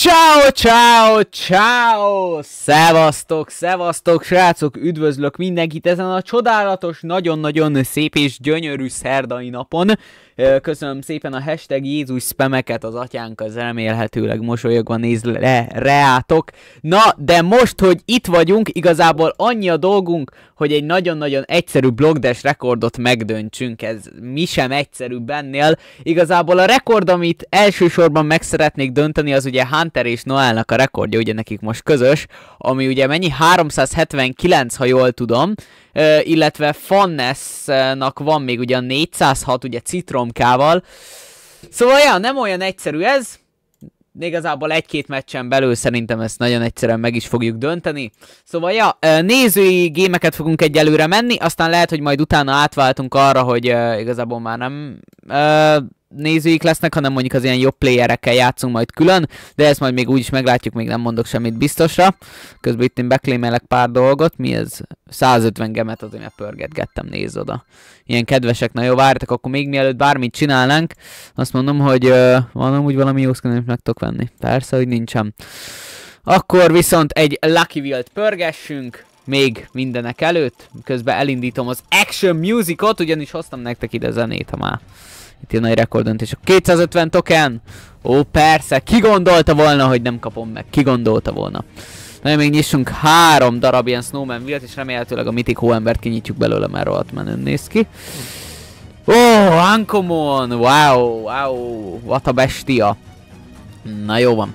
Ciao, ciao, ciao! Szevasztok, srácok! Üdvözlök mindenkit ezen a csodálatos, nagyon-nagyon szép és gyönyörű szerdai napon. Köszönöm szépen a hashtag Jézus spameket, az atyánk az remélhetőleg mosolyogva néz reátok. Na, de most, hogy itt vagyunk, igazából annyi a dolgunk, hogy egy nagyon-nagyon egyszerű blogdash rekordot megdöntsünk. Ez mi sem egyszerűbb ennél. Igazából a rekord, amit elsősorban meg szeretnék dönteni, az ugye Hunter és Noelnak a rekordja, ugye nekik most közös, ami ugye mennyi? 379, ha jól tudom. Illetve Fannesnak van még ugye 406, ugye citromkával. Szóval ja, nem olyan egyszerű ez. Igazából egy-két meccsen belül szerintem ezt nagyon egyszerűen meg is fogjuk dönteni. Szóval ja, nézői gémeket fogunk egyelőre menni, aztán lehet, hogy majd utána átváltunk arra, hogy igazából már nem nézőik lesznek, hanem mondjuk az ilyen jobb playerekkel játszunk majd külön, de ezt majd még úgyis meglátjuk, még nem mondok semmit biztosra. Közben itt én beklémelek pár dolgot, mi ez? 150 gemet azért mert pörgetgettem, nézz oda. Ilyen kedvesek, na jó, várjatok, akkor még mielőtt bármit csinálnánk, azt mondom, hogy van amúgy valami jó skin, amit meg tudok venni. Persze, hogy nincsen. Akkor viszont egy Lucky Wheel-t pörgessünk, még mindenek előtt, közben elindítom az Action Musicot, ugyanis hoztam nektek ide zenét, ha már itt jön egy rekorddöntés. 250 token! Ó, persze, ki gondolta volna, hogy nem kapom meg? Ki gondolta volna? Na, még nyissunk 3 darab ilyen Snowman Wheel-t, és remélhetőleg a Mythic hóembert kinyitjuk belőle, mert rohadt menőn néz ki. Ó, uncommon! Wow, what a bestia! Na, jó van.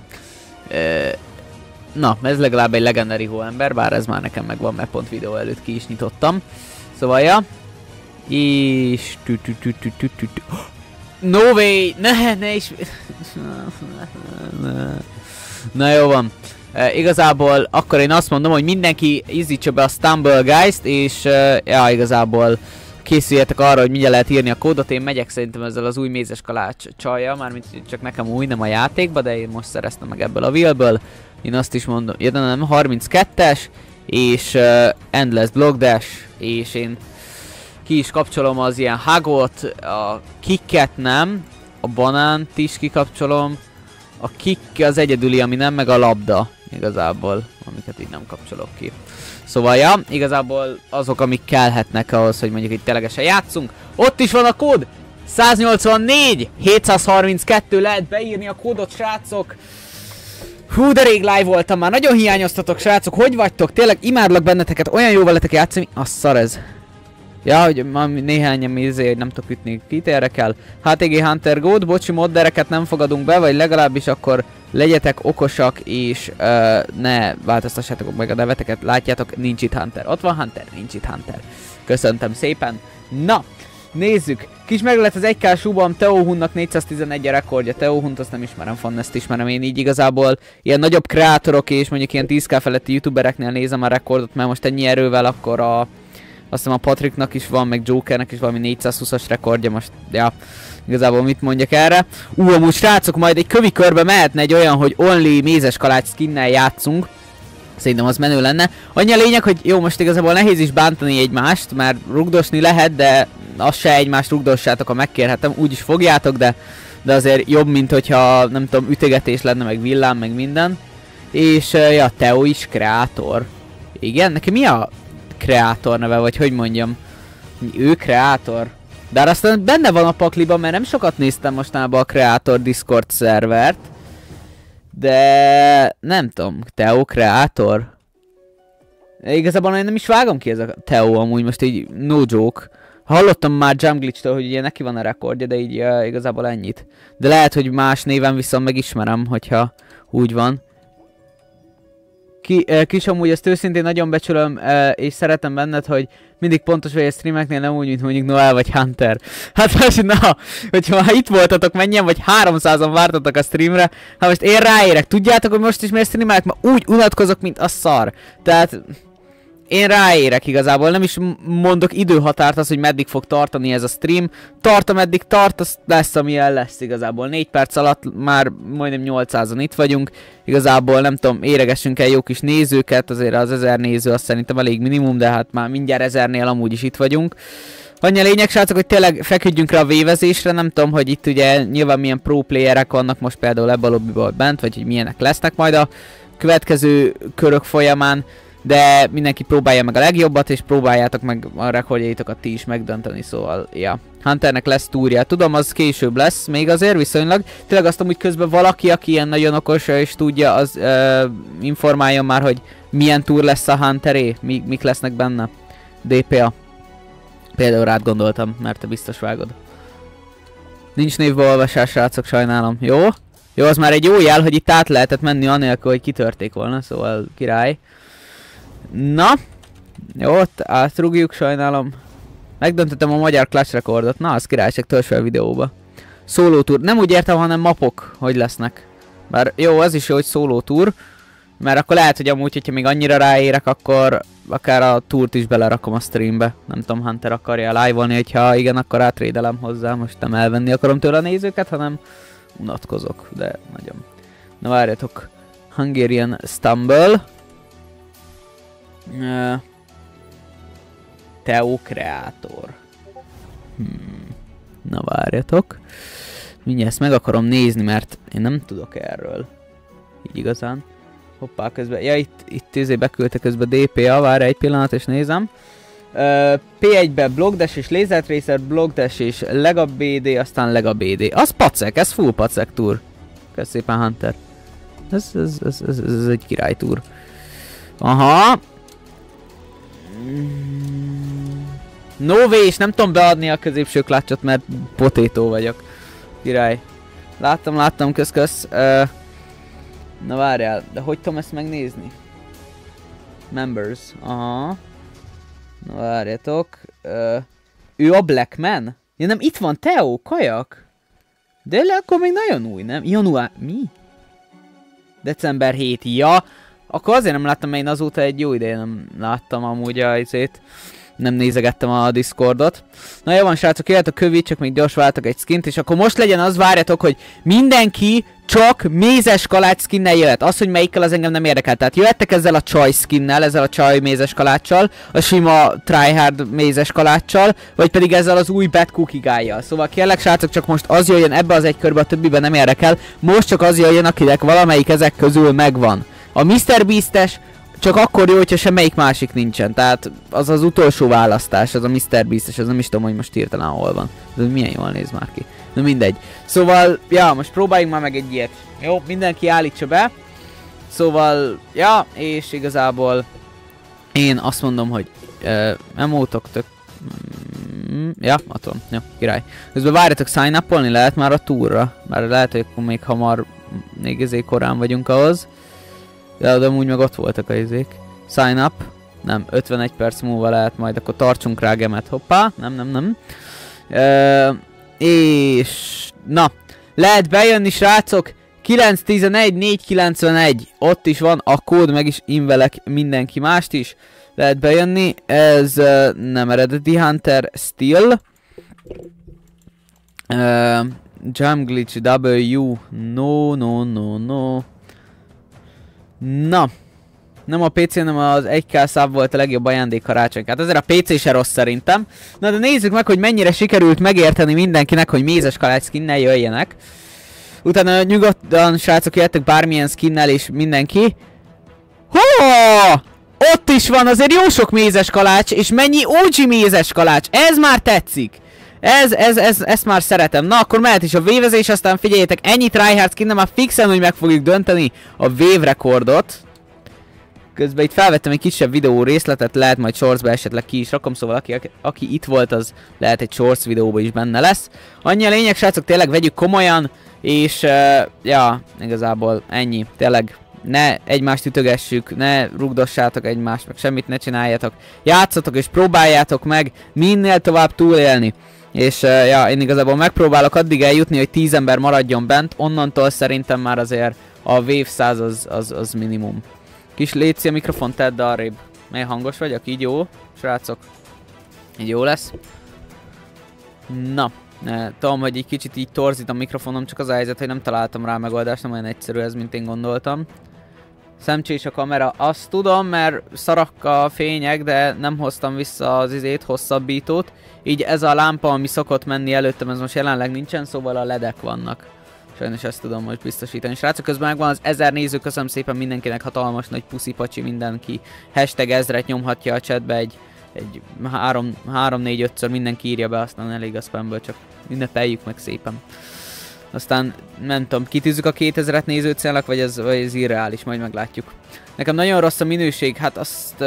Na, ez legalább egy legendary hóember, bár ez már nekem megvan, mert pont videó előtt ki is nyitottam. Szóval, ja. És... No way! Ne is... Na jó van. Igazából akkor én azt mondom, hogy mindenki izzítsa be a Stumblegeist, és ja, igazából készüljetek arra, hogy mindjárt lehet írni a kódot. Én megyek szerintem ezzel az új mézes kalács csajjal, mármint csak nekem új, nem a játékba, de én most szereztem meg ebből a wheelből. Én azt is mondom, ja, de nem, 32-es, és Endless Blogdash, és én ki is kapcsolom az ilyen hugot, a kicket nem, a banánt is kikapcsolom, a kick az egyedüli, ami nem, meg a labda igazából, amiket így nem kapcsolok ki. Szóval ja, igazából azok, amik kellhetnek ahhoz, hogy mondjuk itt ténylegesen játszunk. Ott is van a kód! 184 732, lehet beírni a kódot, srácok! Hú, de rég live voltam már, nagyon hiányoztatok, srácok, hogy vagytok? Tényleg imádlak benneteket, olyan jó veletek játszani, az szar ez. Ja, hogy néhányan izé, nem tudok ütni, kit érdekel. HTG Hunter Goat, bocsi, moddereket nem fogadunk be, vagy legalábbis akkor legyetek okosak, és ne változtassátok meg a neveteket. Látjátok, nincs itt Hunter. Ott van Hunter, nincs itt Hunter. Köszöntem szépen. Na, nézzük. Kis meglett az 1K súbam, Teohunnak 411 a rekordja. Teohunt azt nem ismerem, Fannest ismerem én így igazából. Ilyen nagyobb kreátorok és mondjuk ilyen 10K feletti youtubereknél nézem a rekordot, mert most ennyi erővel akkor azt hiszem a Patricknak is van, meg Jokernek is valami 420-as rekordja most, ja, igazából mit mondjak erre. Amúgy srácok, majd egy kövi körbe mehetne egy olyan, hogy only mézes kalács skinnel játszunk. Szerintem az menő lenne. Annyi a lényeg, hogy jó, most igazából nehéz is bántani egymást, mert rugdosni lehet, de azt se egymást rugdossátok, ha megkérhetem, úgyis fogjátok, de azért jobb, mint hogyha, nem tudom, ütögetés lenne, meg villám, meg minden. És ja, Teo is kreátor. Igen, neki mi a kreátor neve, vagy hogy mondjam? Ő kreátor. De aztán benne van a pakliban, mert nem sokat néztem mostanában a kreátor Discord szervert. De nem tudom, Teo kreátor. Igazából én nem is vágom ki ez a Teo amúgy, most így no joke. Hallottam már Jump Glitch-től, hogy ugye neki van a rekordja, de így igazából ennyit. De lehet, hogy más néven viszont megismerem, hogyha úgy van. Kis amúgy ezt őszintén nagyon becsülöm, és szeretem benned, hogy mindig pontos vagy a streameknél, nem úgy, mint mondjuk Noel vagy Hunter. Hát most na, hogyha már itt voltatok, menjen, vagy 300-an vártatok a streamre, hát most én ráérek. Tudjátok, hogy most is miért streamelek? Mert úgy unatkozok, mint a szar. Tehát én ráérek igazából, nem is mondok időhatárt az, hogy meddig fog tartani ez a stream. Tart, ameddig tart, az lesz, amilyen lesz igazából. 4 perc alatt már majdnem 800-an itt vagyunk. Igazából nem tudom, éregessünk el jó kis nézőket, azért az 1000 néző azt szerintem elég minimum, de hát már mindjárt 1000-nél amúgy is itt vagyunk. Annyi a lényeg, srácok, hogy tényleg feküdjünk rá a vévezésre, nem tudom, hogy itt ugye nyilván milyen pro playerek vannak most például ebben a lobbyból bent, vagy hogy milyenek lesznek majd a következő körök folyamán, de mindenki próbálja meg a legjobbat, és próbáljátok meg a rekordjaitokat ti is megdönteni, szóval, ja. Hunternek lesz túrja, tudom, az később lesz, még azért viszonylag. Tényleg azt amúgy közben valaki, aki ilyen nagyon okos és tudja, az informáljon már, hogy milyen túr lesz a Hunteré, mik lesznek benne. DPA. Például rád gondoltam, mert te biztos vágod. Nincs névbeolvasás, srácok, sajnálom. Jó? Jó, az már egy jó jel, hogy itt át lehetett menni anélkül, hogy kitörték volna, szóval király. Na. Jó, ott átrugjuk, sajnálom. Megdöntöttem a magyar clutch rekordot. Na, az királyság, törzs fel videóba. Szóló túr. Nem úgy értem, hanem mapok, hogy lesznek. Bár jó, az is jó, hogy szóló túr. Mert akkor lehet, hogy amúgy, hogyha még annyira ráérek, akkor akár a túrt is belerakom a streambe. Nem tudom, Hunter akarja live-olni, hogyha igen, akkor átrédelem hozzá. Most nem elvenni akarom tőle a nézőket, hanem unatkozok, de nagyon. Na várjatok. Hungarian Stumble. Teo Creator. Na várjatok. Mindjárt ezt meg akarom nézni, mert én nem tudok erről. Így igazán. Hoppá, közben. Ja, itt beküldte közben DPA, várj egy pillanat és nézem. P1-be Blockdash és Laser Tracer, Blockdash és Lega BD, aztán Lega BD. Az pacek, ez full pacek túr. Kösz szépen, Hunter. Ez egy király túr. Aha. No way, és nem tudom beadni a középső klácsot, mert potato vagyok. Király. Láttam, kösz. Na várjál, de hogy tudom ezt megnézni? Members, aha. Na várjatok. Ő a Blackman? Ja nem, itt van Theo, kajak. De akkor még nagyon új, nem? Január, mi? December 7, ja. Akkor azért nem láttam, mert én azóta egy jó ideje nem láttam amúgy a izét. Nem nézegettem a Discordot. Na jó van, srácok, jöhet a kövi, csak még gyors váltok egy skint, és akkor most legyen az, várjatok, hogy mindenki csak mézes kalács skinnel jöhet. Az, hogy melyikkel, az engem nem érdekel. Tehát jöhettek ezzel a csaj skinnel, ezzel a csaj mézes kaláccsal, a sima tryhard mézes kaláccsal, vagy pedig ezzel az új bad cookie guy-jal. Szóval kérlek, srácok, csak most az jöjjön ebbe az egy körbe, a többiben nem érdekel. Most csak az jöjjön, akinek valamelyik ezek közül megvan. A MrBeast-es csak akkor jó, hogyha semmelyik másik nincsen. Tehát az az utolsó választás, az a MrBeast-es, az nem is tudom, hogy most hirtelen hol van. Ez milyen jól néz már ki. Na mindegy. Szóval, ja, most próbáljunk már meg egy ilyet. Jó, mindenki állítsa be. Szóval, ja, és igazából én azt mondom, hogy emótok tök... ja, ott van. Jó, király. Közben várjatok, sign up-olni lehet már a túrra. Bár lehet, hogy akkor még hamar, még ezért korán vagyunk ahhoz. De amúgy meg ott voltak a izék. Sign up. Nem, 51 perc múlva lehet majd, akkor tartsunk rá gemet. Hoppá, nem. És... na, lehet bejönni, srácok. 911 491. Ott is van a kód, meg is invelek mindenki mást is. Lehet bejönni. Ez nem eredeti Hunter Steel. Jam Glitch W. No. Na, nem a PC, hanem az 1K szab volt a legjobb ajándék karácsonykor. Hát azért a PC se rossz szerintem. Na de nézzük meg, hogy mennyire sikerült megérteni mindenkinek, hogy mézes kalács skinnel jöjjenek. Utána nyugodtan, srácok, jöttek bármilyen skinnel és mindenki. Hooo! Ott is van azért jó sok mézes kalács, és mennyi OG mézes kalács. Ez már tetszik. Ezt már szeretem. Na, akkor mehet is a vévezés, aztán figyeljétek, ennyi tryhard skin, már fixen, hogy meg fogjuk dönteni a wave rekordot. Közben itt felvettem egy kisebb videó részletet, lehet majd shortsba esetleg ki is rakom, szóval aki itt volt, az lehet egy shorts videóban is benne lesz. Annyi a lényeg, srácok, tényleg vegyük komolyan, és ja, igazából ennyi, tényleg. Ne egymást ütögessük, ne rugdossátok egymást, meg semmit ne csináljatok. Játszatok és próbáljátok meg minél tovább túlélni. És ja, én igazából megpróbálok addig eljutni, hogy 10 ember maradjon bent, onnantól szerintem már azért a Wave 100 az minimum. Kis léci a mikrofon, tedd arrébb. Mely hangos vagyok? Így jó, srácok? Így jó lesz? Na, tudom, hogy egy kicsit így torzít a mikrofonom, csak az a helyzet, hogy nem találtam rá megoldást, nem olyan egyszerű ez, mint én gondoltam. Szemcsés a kamera, azt tudom, mert szarak a fények, de nem hoztam vissza az hosszabbítót. Így ez a lámpa, ami szokott menni előttem, ez most jelenleg nincsen, szóval a ledek vannak. Sajnos ezt tudom most biztosítani. Srácok, közben megvan az 1000 néző, köszönöm szépen mindenkinek, hatalmas nagy puszi pacsi, mindenki. Hashtag 1000-et nyomhatja a chatbe, egy 3-4-5-ször mindenki írja be, aztán elég a spamből, csak ünnepeljük meg szépen. Aztán nem tudom, kitűzzük a 2000-et néző célnak, vagy ez irreális, majd meglátjuk. Nekem nagyon rossz a minőség, hát azt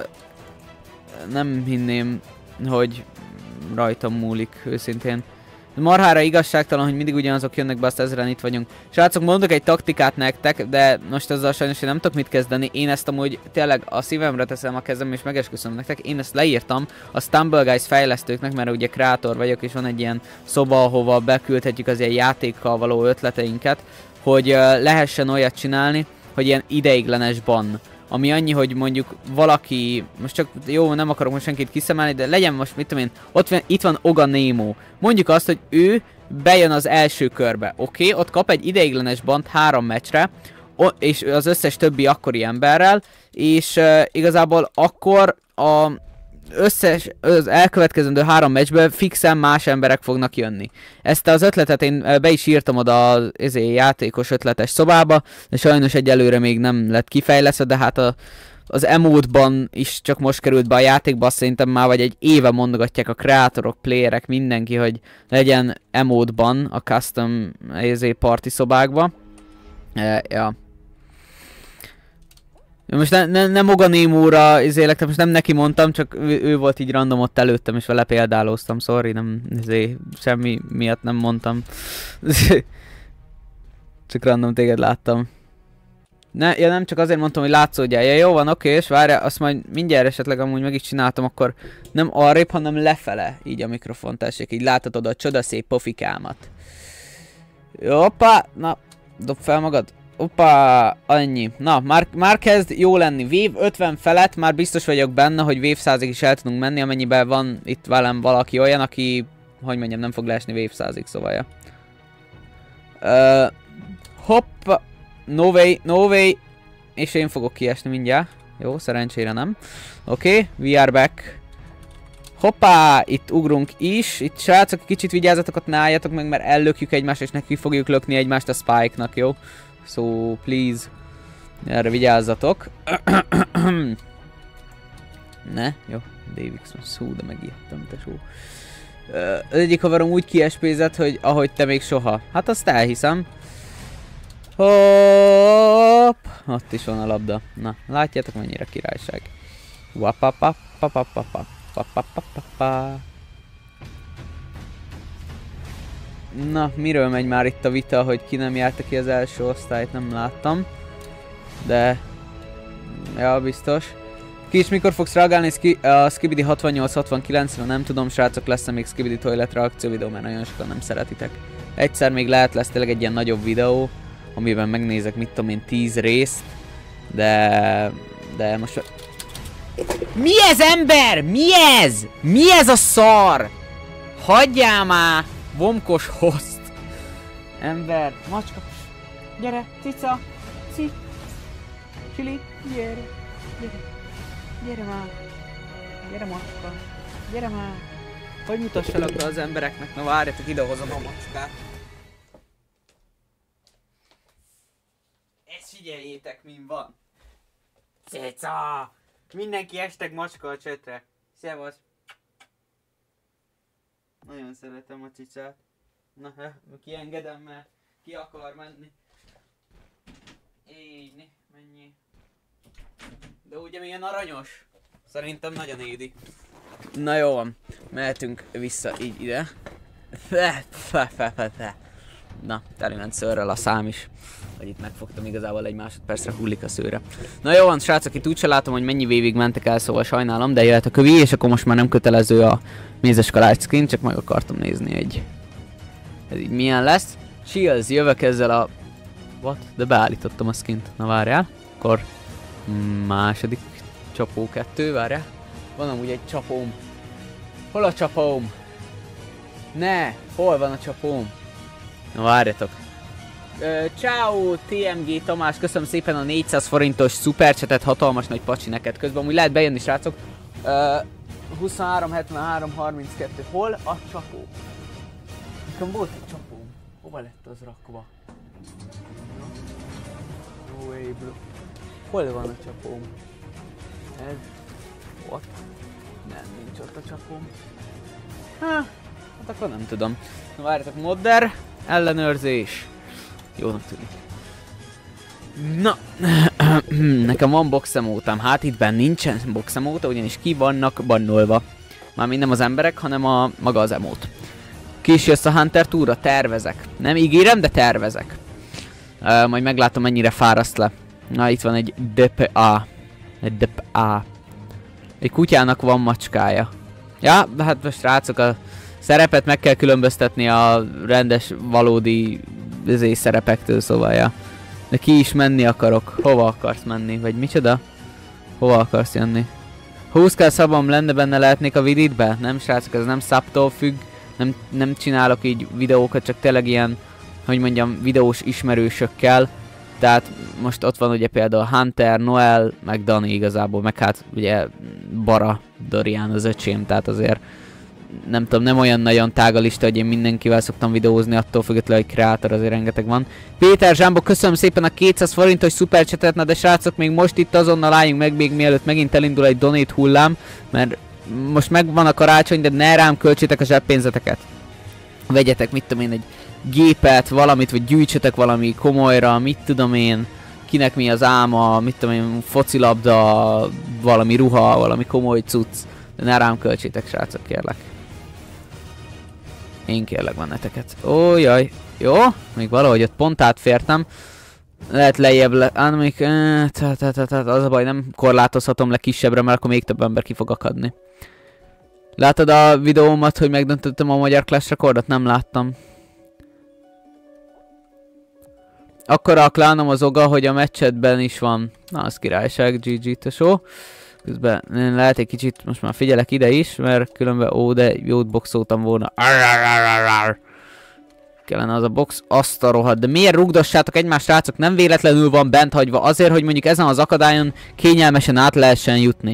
nem hinném, hogy rajtam múlik, őszintén. Marhára igazságtalan, hogy mindig ugyanazok jönnek be, azt 1000-en itt vagyunk. Srácok, mondok egy taktikát nektek, de most ezzel sajnos én nem tudok mit kezdeni. Én ezt amúgy tényleg a szívemre teszem a kezem, és megesküszöm nektek. Én ezt leírtam a Stumble Guys fejlesztőknek, mert ugye kreator vagyok, és van egy ilyen szoba, ahova beküldhetjük az ilyen játékkal való ötleteinket, hogy lehessen olyat csinálni, hogy ilyen ideiglenes ban. Ami annyi, hogy mondjuk valaki, most csak jó, nem akarok most senkit kiszemelni, de legyen most, mit tudom én, itt van Oga Nemo. Mondjuk azt, hogy ő bejön az első körbe, oké? Ott kap egy ideiglenes bant 3 meccsre, és az összes többi akkori emberrel, és igazából akkor az elkövetkezendő 3 meccsből fixen más emberek fognak jönni. Ezt az ötletet én be is írtam oda az játékos ötletes szobába, de sajnos egyelőre még nem lett kifejlesztve, de hát az emote-ban is csak most került be a játékba, azt szerintem már vagy egy éve mondogatják a kreatorok, playerek, mindenki, hogy legyen emote-ban a custom party szobákba. Ja. Most nem Oganémóra most nem neki mondtam, csak ő volt így random ott előttem, és vele példálóztam, sorry, nem, semmi miatt nem mondtam. Csak random téged láttam. Ja, nem csak azért mondtam, hogy látszódjál. Ja, jó van, oké, és várja, azt majd mindjárt esetleg amúgy meg is csináltam, akkor nem arrébb, hanem lefele, így a mikrofon, tessék, így láthatod a csodaszép pofikámat. Hoppá, na, dob fel magad. Hoppá, annyi. Na, már kezd jó lenni. Wave 50 felett már biztos vagyok benne, hogy Wave 100-ig is el tudunk menni, amennyiben van itt velem valaki olyan, aki, hogy mondjam, nem fog leesni Wave 100-ig, szóval ja. Hoppá, no way, és én fogok kiesni mindjárt. Jó, szerencsére nem. Oké, we are back. Hoppá, itt ugrunk is. Itt srácok, kicsit vigyázzatok, ott ne álljatok meg, mert ellökjük egymást, és neki fogjuk lökni egymást a Spike-nak, jó? So, please. Erre vigyázzatok. Ne? Jó. DVX most szó, de megijedtem, tesó. Az egyik haverom úgy kiespézett, hogy ahogy te még soha. Hát azt elhiszem. Hopp! Ott is van a labda. Na, látjátok mennyire királyság. Na, miről megy már itt a vita, hogy ki nem járta ki az első osztályt, nem láttam. De... ja, biztos. Ki is mikor fogsz reagálni a Skibidi 68-69-re? Nem tudom, srácok, lesz-e még Skibidi Toilet reakció videó, mert nagyon sokan nem szeretitek. Egyszer még lesz tényleg egy ilyen nagyobb videó, amiben megnézek, mit tudom én, 10 részt. De most... Mi ez, ember? Mi ez? Mi ez a szar? Hagyjál már! Vomkos host. Ember, macska. Gyere, cica. Csili, gyere. Gyere már. Gyere, macska. Gyere már. Hogy mutassalak be az embereknek? Na várjatok, idehozom a macskát. Ezt figyeljétek, min van. Cica. Mindenki hashtag macska a csetre. Szevasz. Nagyon szeretem a cicát. Na, kiengedem, mert ki akar menni. Így, mennyi. De ugye milyen aranyos? Szerintem nagyon édi. Na jó van, mehetünk vissza így ide. Na, teliment szőrrel a szám is. Vagy itt megfogtam, igazából egy másodpercre hullik a szőre. Na jó van, srácok, itt úgyse látom, hogy mennyi évig mentek el, szóval sajnálom, de jöhet a kövi, és akkor most már nem kötelező a mézes kalács screen, csak meg akartam nézni, hogy ez így milyen lesz. Shields, jövök ezzel a... What? De beállítottam a skint. Na várjál. Akkor második csapó 2, várjál. Van amúgy egy csapóm. Hol a csapóm? Ne! Hol van a csapóm? Na várjatok. Ciao TMG Tamás, köszönöm szépen a 400 forintos szupercsetet, hatalmas nagy pacsi neked. Közben úgy lehet bejönni, srácok. 23, 73, 32. Hol a csapó? Nekem volt egy csapóm. Hova lett az rakva? No way, bro. Hol van a csapóm? Ez? What? Nem, nincs ott a csapóm. Hát akkor nem tudom. Na várjatok, modder, ellenőrzés. Jónak tűnik. Na, nekem van boxemótam, hát itt benn nincsen boxemóta, ugyanis ki vannak bannolva. Mármint nem az emberek, hanem maga az emót. Ki is jössz a Hunter túra? Tervezek. Nem ígérem, de tervezek. Majd meglátom, mennyire fáraszt le. Na, itt van egy DPA. Egy DPA. Egy kutyának van macskája. Ja, hát most srácok, a szerepet meg kell különböztetni a rendes, valódi szerepektől, szóval ja. De ki is menni akarok. Hova akarsz menni? Vagy micsoda? Hova akarsz jönni? 20k szabam lenne benne, lehetnék a viditbe? Nem srácok, ez nem szabtól függ. Nem csinálok így videókat, csak tényleg ilyen, hogy mondjam, videós ismerősökkel. Tehát most ott van ugye például Hunter, Noel, meg Dani igazából, meg hát ugye Bara, Dorian az öcsém, tehát azért nem tudom, nem olyan nagyon tág a lista, hogy én mindenkivel szoktam videózni, attól függetlenül, hogy kreátor azért rengeteg van. Péter Zsámbok, köszönöm szépen a 200 forintos szupercsetet, na de srácok, még most itt azonnal álljunk meg, még mielőtt megint elindul egy donate hullám, mert most megvan a karácsony, de ne rám költsétek a zseppénzeteket. Vegyetek, mit tudom én, egy gépet, valamit, vagy gyűjtsetek valami komolyra, mit tudom én, kinek mi az álma, mit tudom én, focilabda, valami ruha, valami komoly cucc, de ne rám költsétek, srácok, kérlek. Én kérlek benneteket. Ó, jaj. Jó, még valahogy ott pont átfértem. Lehet lejjebb az a baj, nem korlátozhatom le kisebbre, mert akkor még több ember ki fog akadni. Látod a videómat, hogy megdöntöttem a magyar Clash rekordot? Nem láttam. Akkora a klánom az oga, hogy a meccsetben is van. Na, az királyság, GG tesó. Közben lehet egy kicsit, most már figyelek ide is, mert különben, ó, de jót boxoltam volna. Kellene az a box, azt a rohadt. De miért rugdossátok egymást, srácok? Nem véletlenül van bent hagyva, azért, hogy mondjuk ezen az akadályon kényelmesen át lehessen jutni.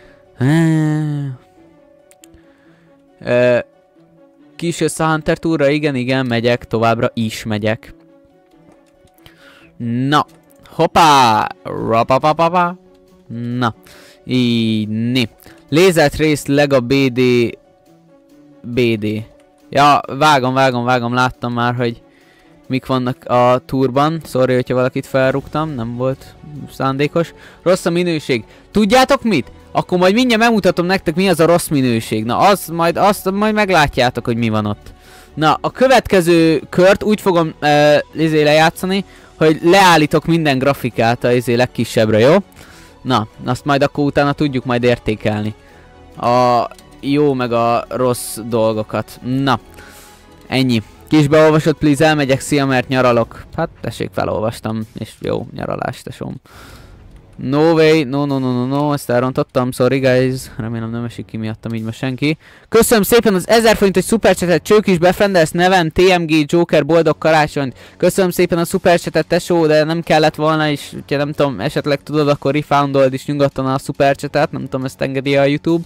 Ki is jössz a Hunter túra? Igen, megyek, továbbra is megyek. Na, hoppá! Rapapapapa. Na, így, Lézert rész Lega BD. Ja, vágom, láttam már, hogy mik vannak a túrban. Sorry, hogyha valakit felrúgtam, nem volt szándékos. Rossz a minőség. Tudjátok mit? Akkor majd mindjárt megmutatom nektek, mi az a rossz minőség. Na, azt majd meglátjátok, hogy mi van ott. Na, a következő kört úgy fogom lejátszani, hogy leállítok minden grafikát a legkisebbre, jó? Na, azt majd akkor utána tudjuk majd értékelni. A jó meg a rossz dolgokat. Na, ennyi. Kis beolvasott, please, elmegyek, szia, mert nyaralok. Hát, tessék, felolvastam, és jó, nyaralást, tesóm. No way, no, ezt elrontottam, sorry guys, remélem nem esik ki miattam így ma senki. Köszönöm szépen az 1000 forintos szupercsetet, Csők is befrendelsz nevem, TMG Joker, boldog karácsonyt. Köszönöm szépen a szupercsetet, tesó, de nem kellett volna, és hogyha nem tudom, esetleg tudod, akkor refoundold is nyugodtan a szupercsetet, nem tudom, ezt engedi a YouTube.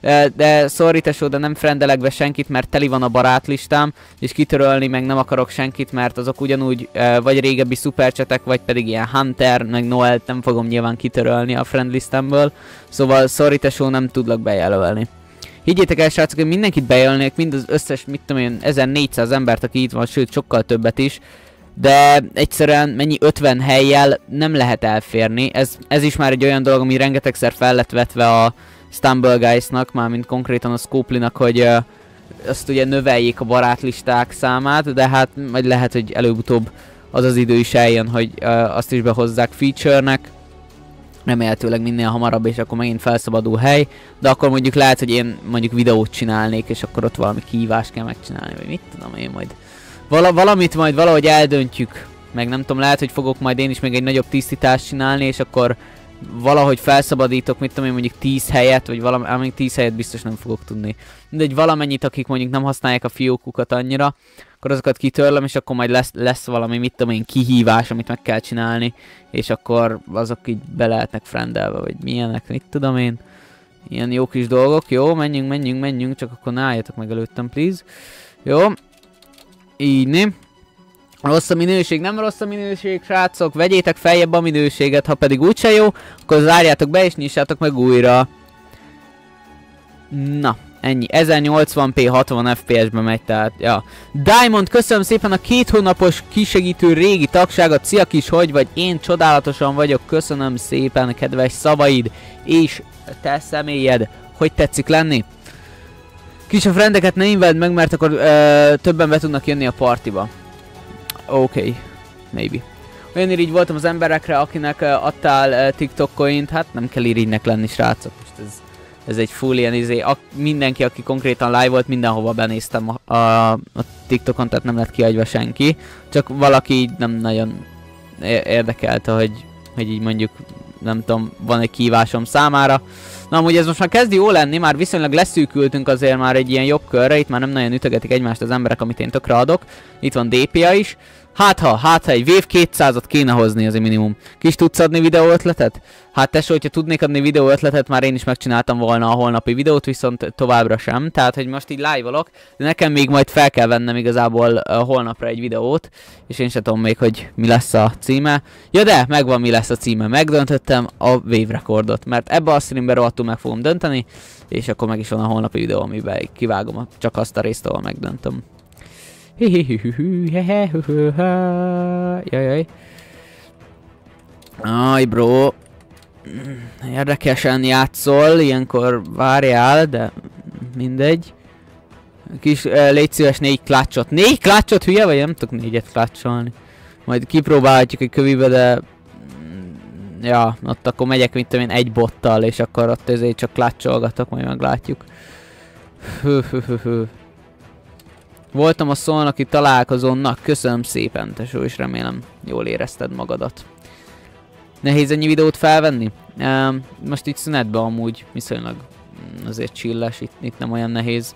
De sorry tesó, de nem frendelek be senkit, mert teli van a barátlistám, és kitörölni meg nem akarok senkit, mert azok ugyanúgy vagy régebbi szupercsetek, vagy pedig ilyen Hunter, meg Noel, nem fogom nyilván kitörölni a friendlistemből, szóval sorry tesó, nem tudlak bejelölni. Higgyétek el, srácok, hogy mindenkit bejelölnék, mind az összes, mit tudom én, 1400 embert, aki itt van, sőt sokkal többet is, de egyszerűen mennyi 50 helyjel nem lehet elférni. Ez is már egy olyan dolog, ami rengetegszer fel lett vetve a Stumble Guys-nak, mármint konkrétan a Scopely-nak, hogy azt ugye növeljék a barátlisták számát, de hát majd lehet, hogy előbb-utóbb az az idő is eljön, hogy azt is behozzák feature-nek. Remélhetőleg minél hamarabb, és akkor megint felszabadul hely, de akkor mondjuk lehet, hogy én mondjuk videót csinálnék, és akkor ott valami kihívást kell megcsinálni, vagy mit tudom én majd. Valamit majd valahogy eldöntjük, meg nem tudom, lehet, hogy fogok majd én is még egy nagyobb tisztítást csinálni, és akkor valahogy felszabadítok, mit tudom én, mondjuk 10 helyet, vagy valami 10 helyet biztos nem fogok tudni. Mindegy, valamennyit, akik mondjuk nem használják a fiókukat annyira, akkor azokat kitörlöm, és akkor majd lesz valami, mit tudom én, kihívás, amit meg kell csinálni, és akkor azok így be lehetnek friendelve, vagy milyenek, mit tudom én. Ilyen jó kis dolgok, jó, menjünk, csak akkor ne álljatok meg előttem, please. Jó. Így. Rossz a minőség, nem rossz a minőség, srácok, vegyétek feljebb a minőséget, ha pedig úgyse jó, akkor zárjátok be és nyissátok meg újra. Na, ennyi. 1080p 60 FPS-ben megy, tehát, ja. Diamond, köszönöm szépen a 2 hónapos kisegítő régi tagságot. Szia kis, hogy vagy? Én csodálatosan vagyok, köszönöm szépen a kedves szavaid, és te személyed, hogy tetszik lenni? Kis a friendeket ne inveld meg, mert akkor többen be tudnak jönni a partiba. Oké, maybe. Olyan irigy voltam az emberekre, akinek adtál TikTok coint, hát nem kell irigynek lenni, srácok. Most ez egy full ilyen mindenki, aki konkrétan live volt, mindenhova benéztem a TikTokon, tehát nem lett kihagyva senki. Csak valaki így nem nagyon érdekelte, hogy így mondjuk, nem tudom, van egy kívásom számára. Na amúgy ez most már kezd jó lenni, már viszonylag leszűkültünk azért már egy ilyen jobb körre, itt már nem nagyon ütögetik egymást az emberek, amit én tökre adok. Itt van DPA is. Hát ha egy Wave 200-at kéne hozni az a minimum. Kis tudsz adni videó ötletet? Hát tesó, hogyha tudnék adni videó ötletet, már én is megcsináltam volna a holnapi videót, viszont továbbra sem. Tehát, hogy most így live-olok, de nekem még majd fel kell vennem igazából holnapra egy videót, és én sem tudom még, hogy mi lesz a címe. Ja de, megvan mi lesz a címe, megdöntöttem a Wave rekordot, mert ebbe a streambe rohadtul meg fogom dönteni, és akkor meg is van a holnapi videó, amiben kivágom csak azt a részt, ahol megdöntöm. Jajjaj. Aj, bro. Érdekesen játszol, ilyenkor várjál, de mindegy. Kis, légy szíves 4 klatchot. 4 klatchot, hülye vagy? Nem tudok 4-et klatcholni. Majd kipróbálhatjuk egy kövibe, de... Ja, ott akkor megyek, mint tudom én, egy bottal, és akkor ott ezért csak klatcholgatok, majd meglátjuk. Voltam a Szolnoki találkozón, na köszönöm szépen, tesó, és remélem jól érezted magadat. Nehéz ennyi videót felvenni? Most itt szünetben amúgy viszonylag azért chilles, itt nem olyan nehéz.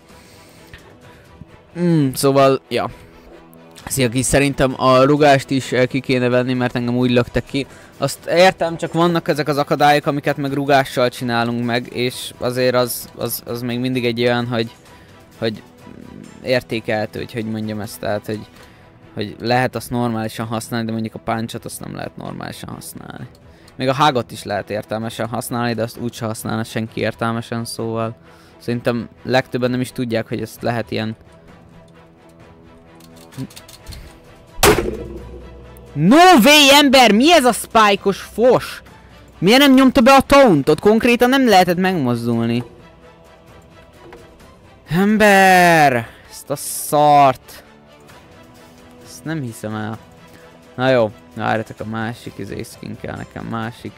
Szóval, ja. Szia kis, szerintem a rugást is ki kéne venni, mert engem úgy löktek ki. Azt értem, csak vannak ezek az akadályok, amiket meg rugással csinálunk meg, és azért az még mindig egy olyan, hogy értékelhető, hogy mondjam ezt, tehát, hogy lehet azt normálisan használni, de mondjuk a punchot azt nem lehet normálisan használni. Még a hagot is lehet értelmesen használni, de azt úgyse használna senki értelmesen, szóval szerintem legtöbben nem is tudják, hogy ezt lehet ilyen... No way, ember! Mi ez a spike-os fos? Miért nem nyomta be a tauntot? Konkrétan nem lehetett megmozdulni. Ember! Ezt a szart! Ezt nem hiszem el. Na jó, várjatok, a másik skin kell nekem, másik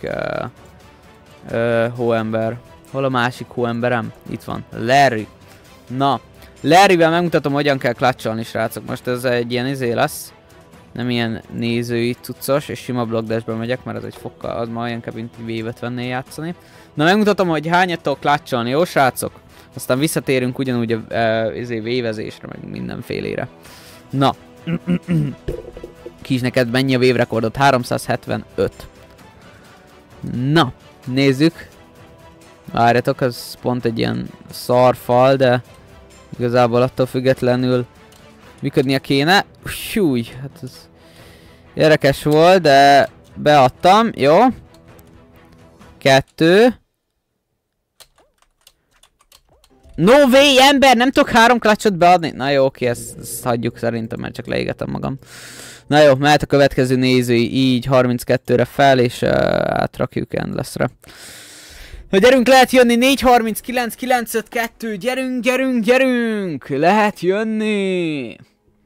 hóember. Hol a másik hóemberem? Itt van, Larry. Na, Larryvel megmutatom, hogyan kell klatcsolni, srácok. Most ez egy ilyen lesz. Nem ilyen nézői cuccos, és sima blockdashbe megyek, mert ez egy fokkal, az ma olyan kell, mint V50-nél játszani. Na megmutatom, hogy hányat tudok klatcsolni, jó srácok? Aztán visszatérünk ugyanúgy a vévezésre, meg mindenfélére. Na. Kis, neked mennyi a wave rekordot? 375. Na, nézzük. Várjatok, ez pont egy ilyen szarfal, de igazából attól függetlenül működnie kéne. Húj, hát ez érdekes volt, de beadtam, jó. 2. No way, ember, nem tudok 3 klatchot beadni. Na jó, oké, ezt hagyjuk szerintem, mert csak leégetem magam. Na jó, mehet a következő nézői, így 32-re fel, és átrakjuk Endlessre. Na gyerünk, lehet jönni, 439, 952, gyerünk, lehet jönni.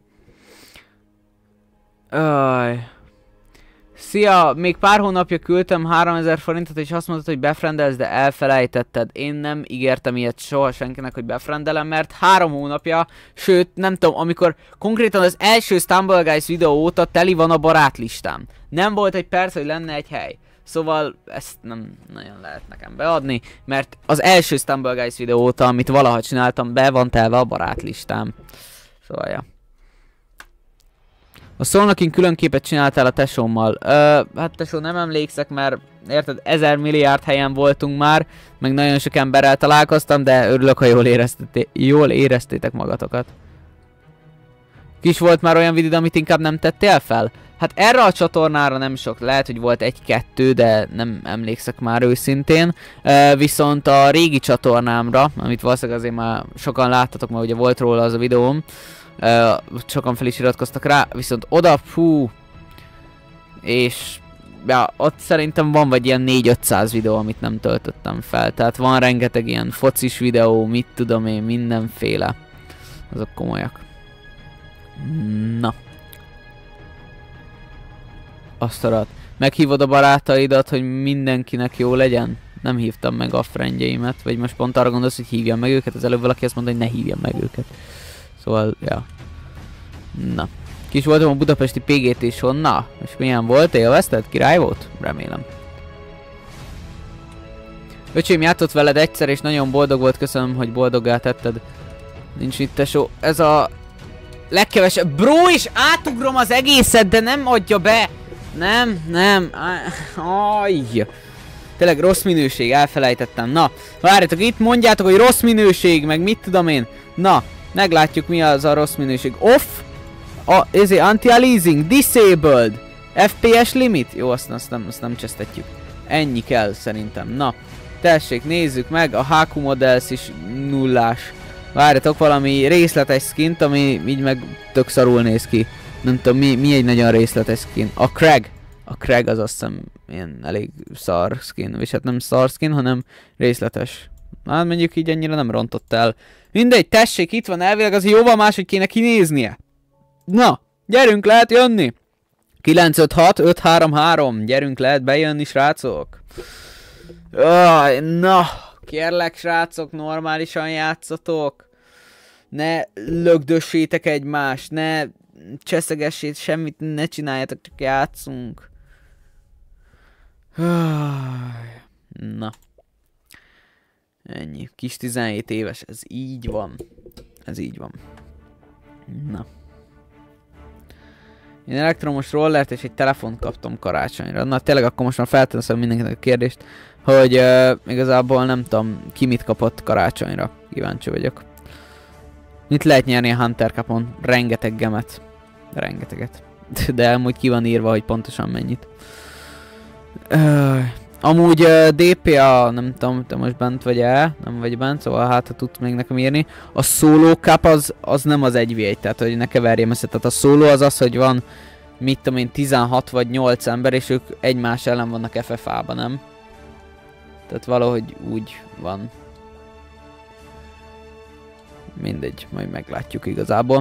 Aj. Szia, még pár hónapja küldtem 3000 forintot, és azt mondtad, hogy befrendelsz, de elfelejtetted. Én nem ígértem ilyet soha senkinek, hogy befrendelem, mert 3 hónapja, sőt, nem tudom, amikor konkrétan az első Stumble Guys videó óta teli van a barátlistám. Nem volt egy perc, hogy lenne egy hely. Szóval ezt nem nagyon lehet nekem beadni, mert az első Stumble Guys videó óta, amit valaha csináltam, be van telve a barátlistám. Szóval, ja. A Szolnokin külön képet csináltál a tesómmal. Hát tesó, nem emlékszek, mert érted, 1000 milliárd helyen voltunk már, meg nagyon sok emberrel találkoztam, de örülök, ha jól éreztétek magatokat. Kis volt már olyan videó, amit inkább nem tettél fel? Hát erre a csatornára nem sok, lehet, hogy volt egy-kettő, de nem emlékszek már őszintén. Viszont a régi csatornámra, amit valószínűleg azért már sokan láttatok, mert ugye volt róla az a videóm, sokan fel is iratkoztak rá, viszont oda, fú, és ja, ott szerintem van vagy ilyen 400-500 videó, amit nem töltöttem fel, tehát van rengeteg ilyen focis videó, mit tudom én, mindenféle, azok komolyak. Na. Azt arat. Meghívod a barátaidat, hogy mindenkinek jó legyen? Nem hívtam meg a friendjeimet, vagy most pont arra gondolsz, hogy hívjam meg őket, az előbb valaki azt mondta, hogy ne hívjam meg őket. Szóval, ja. Na. Kis voltam a budapesti PGT-son, na, és milyen volt? Élvezted? Király volt? Remélem. Öcsém játszott veled egyszer, és nagyon boldog volt, köszönöm, hogy boldoggá tetted. Nincs itt tesó. Ez a legkevesebb. Bro, és átugrom az egészet, de nem adja be! Nem. Ajj. Tényleg rossz minőség, elfelejtettem. Na, várjatok, itt mondjátok, hogy rossz minőség, meg mit tudom én. Na, meglátjuk mi az a rossz minőség. Off. Anti-aliasing, disabled. FPS limit. Jó, azt nem csesztetjük. Ennyi kell szerintem. Na, tessék, nézzük meg. A HQ Models is nullás. Várjatok, valami részletes skint, ami így meg tök szarul néz ki. Nem tudom, mi egy nagyon részletes skin. A Craig az azt hiszem ilyen elég szar skin. És hát nem szar skin, hanem részletes. Hát mondjuk így ennyire nem rontott el. Mindegy, tessék, itt van, elvileg az jóval máshogy kéne kinéznie. Na, gyerünk, lehet jönni. 956 533, gyerünk, lehet bejönni, srácok. Na, kérlek, srácok, normálisan játszatok. Ne lögdössétek egymást, ne cseszegessétek, semmit ne csináljátok, csak játszunk. Na. Ennyi. Kis 17 éves, ez így van. Ez így van. Na. Én elektromos rollert és egy telefont kaptam karácsonyra. Na tényleg akkor most már felteszem mindenkinek a kérdést, hogy igazából nem tudom ki mit kapott karácsonyra. Kíváncsi vagyok. Mit lehet nyerni a Hunter Cupon? Rengeteg gemet. Rengeteget. De amúgy ki van írva, hogy pontosan mennyit. Amúgy DPA, nem tudom, te most bent vagy-e? Nem vagy bent, szóval hát ha tudsz még nekem írni. A Solo Cup az nem az 1v1, tehát hogy ne keverjem össze. Tehát a Solo az az, hogy van, mit tudom én, 16 vagy 8 ember, és ők egymás ellen vannak FFA-ban, nem? Tehát valahogy úgy van. Mindegy, majd meglátjuk igazából.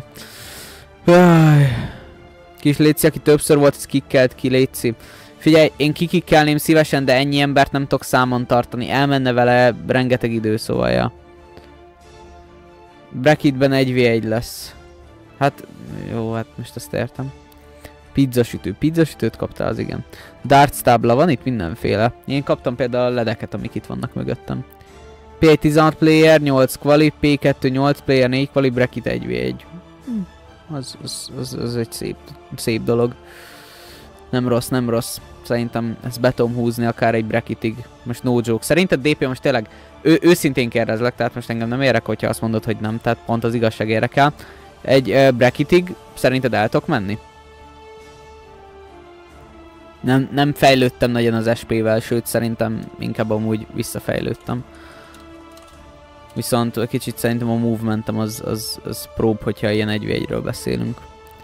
Kis létszi, aki többször volt, ez kikkelt ki, létszi. Figyelj, én kikikkelném szívesen, de ennyi embert nem tudok számon tartani. Elmenne vele rengeteg idő, szóval ja. Bracketben 1v1 lesz. Hát, jó, hát most ezt értem. Pizzasütő. Pizzasütőt kaptál, az igen. Darts tábla van itt mindenféle. Én kaptam például a ledeket, amik itt vannak mögöttem. P1 16 player, 8 quali, P2 8 player, 4 quali, bracket 1v1. Az egy szép dolog. Nem rossz, nem rossz. Szerintem ezt be tudom húzni akár egy bracketig. Most no joke. Szerinted DP most tényleg őszintén kérdezlek, tehát most engem nem érek, hogyha azt mondod, hogy nem, tehát pont az igazság érdekel. Egy bracketig szerinted el tudok menni? Nem fejlődtem nagyon az SP-vel, sőt szerintem inkább amúgy visszafejlődtem. Viszont kicsit szerintem a movementem az prób, hogyha ilyen 1v1-ről beszélünk.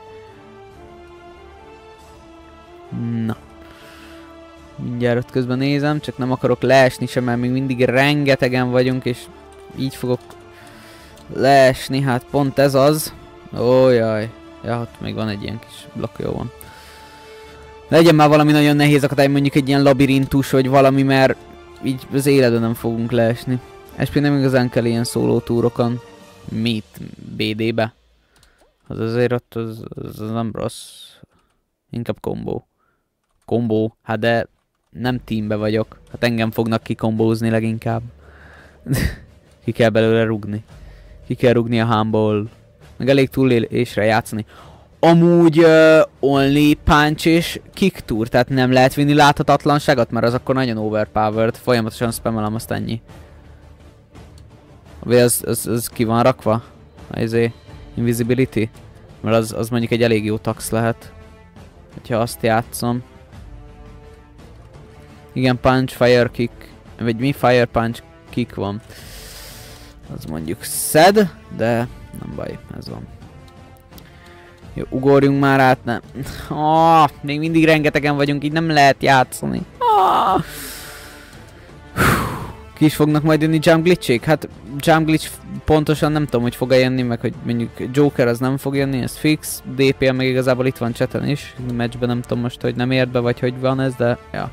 Na. Mindjárt ott közben nézem, csak nem akarok leesni sem, mert még mindig rengetegen vagyunk, és így fogok leesni, hát pont ez az. Ó, jaj. Ja, hát még van egy ilyen kis blokk, jó van. Legyen már valami nagyon nehéz akadály, mondjuk egy ilyen labirintus, vagy valami, mert így az életben nem fogunk leesni. SP nem igazán kell ilyen szóló túrokon. Mit? BD-be? Az azért ott az nem rossz. Inkább kombó. Kombó? Hát de nem teambe vagyok. Hát engem fognak kikombózni leginkább. Ki kell belőle rugni. Ki kell rugni a humble. Meg elég túlélésre játszani. amúgy only punch és kick tour, tehát nem lehet vinni láthatatlanságot, mert az akkor nagyon overpowered, folyamatosan spamelem, azt ennyi. Vagy az ki van rakva? Ezért invisibility? Mert az mondjuk egy elég jó tax lehet, hogyha azt játszom. Igen, punch, fire, kick, vagy mi fire, punch, kick van. Az mondjuk szed, de nem baj, ez van. Jó, ugorjunk már át, nem. Még mindig rengetegen vagyunk, így nem lehet játszani. Ki is fognak majd jönni jump glitchék? Hát jump glitch pontosan nem tudom, hogy fog-e jönni, meg hogy mondjuk Joker az nem fog jönni, ez fix. DPM meg igazából itt van chaten is. A matchben nem tudom most, hogy nem ért be, vagy hogy van ez, de ja.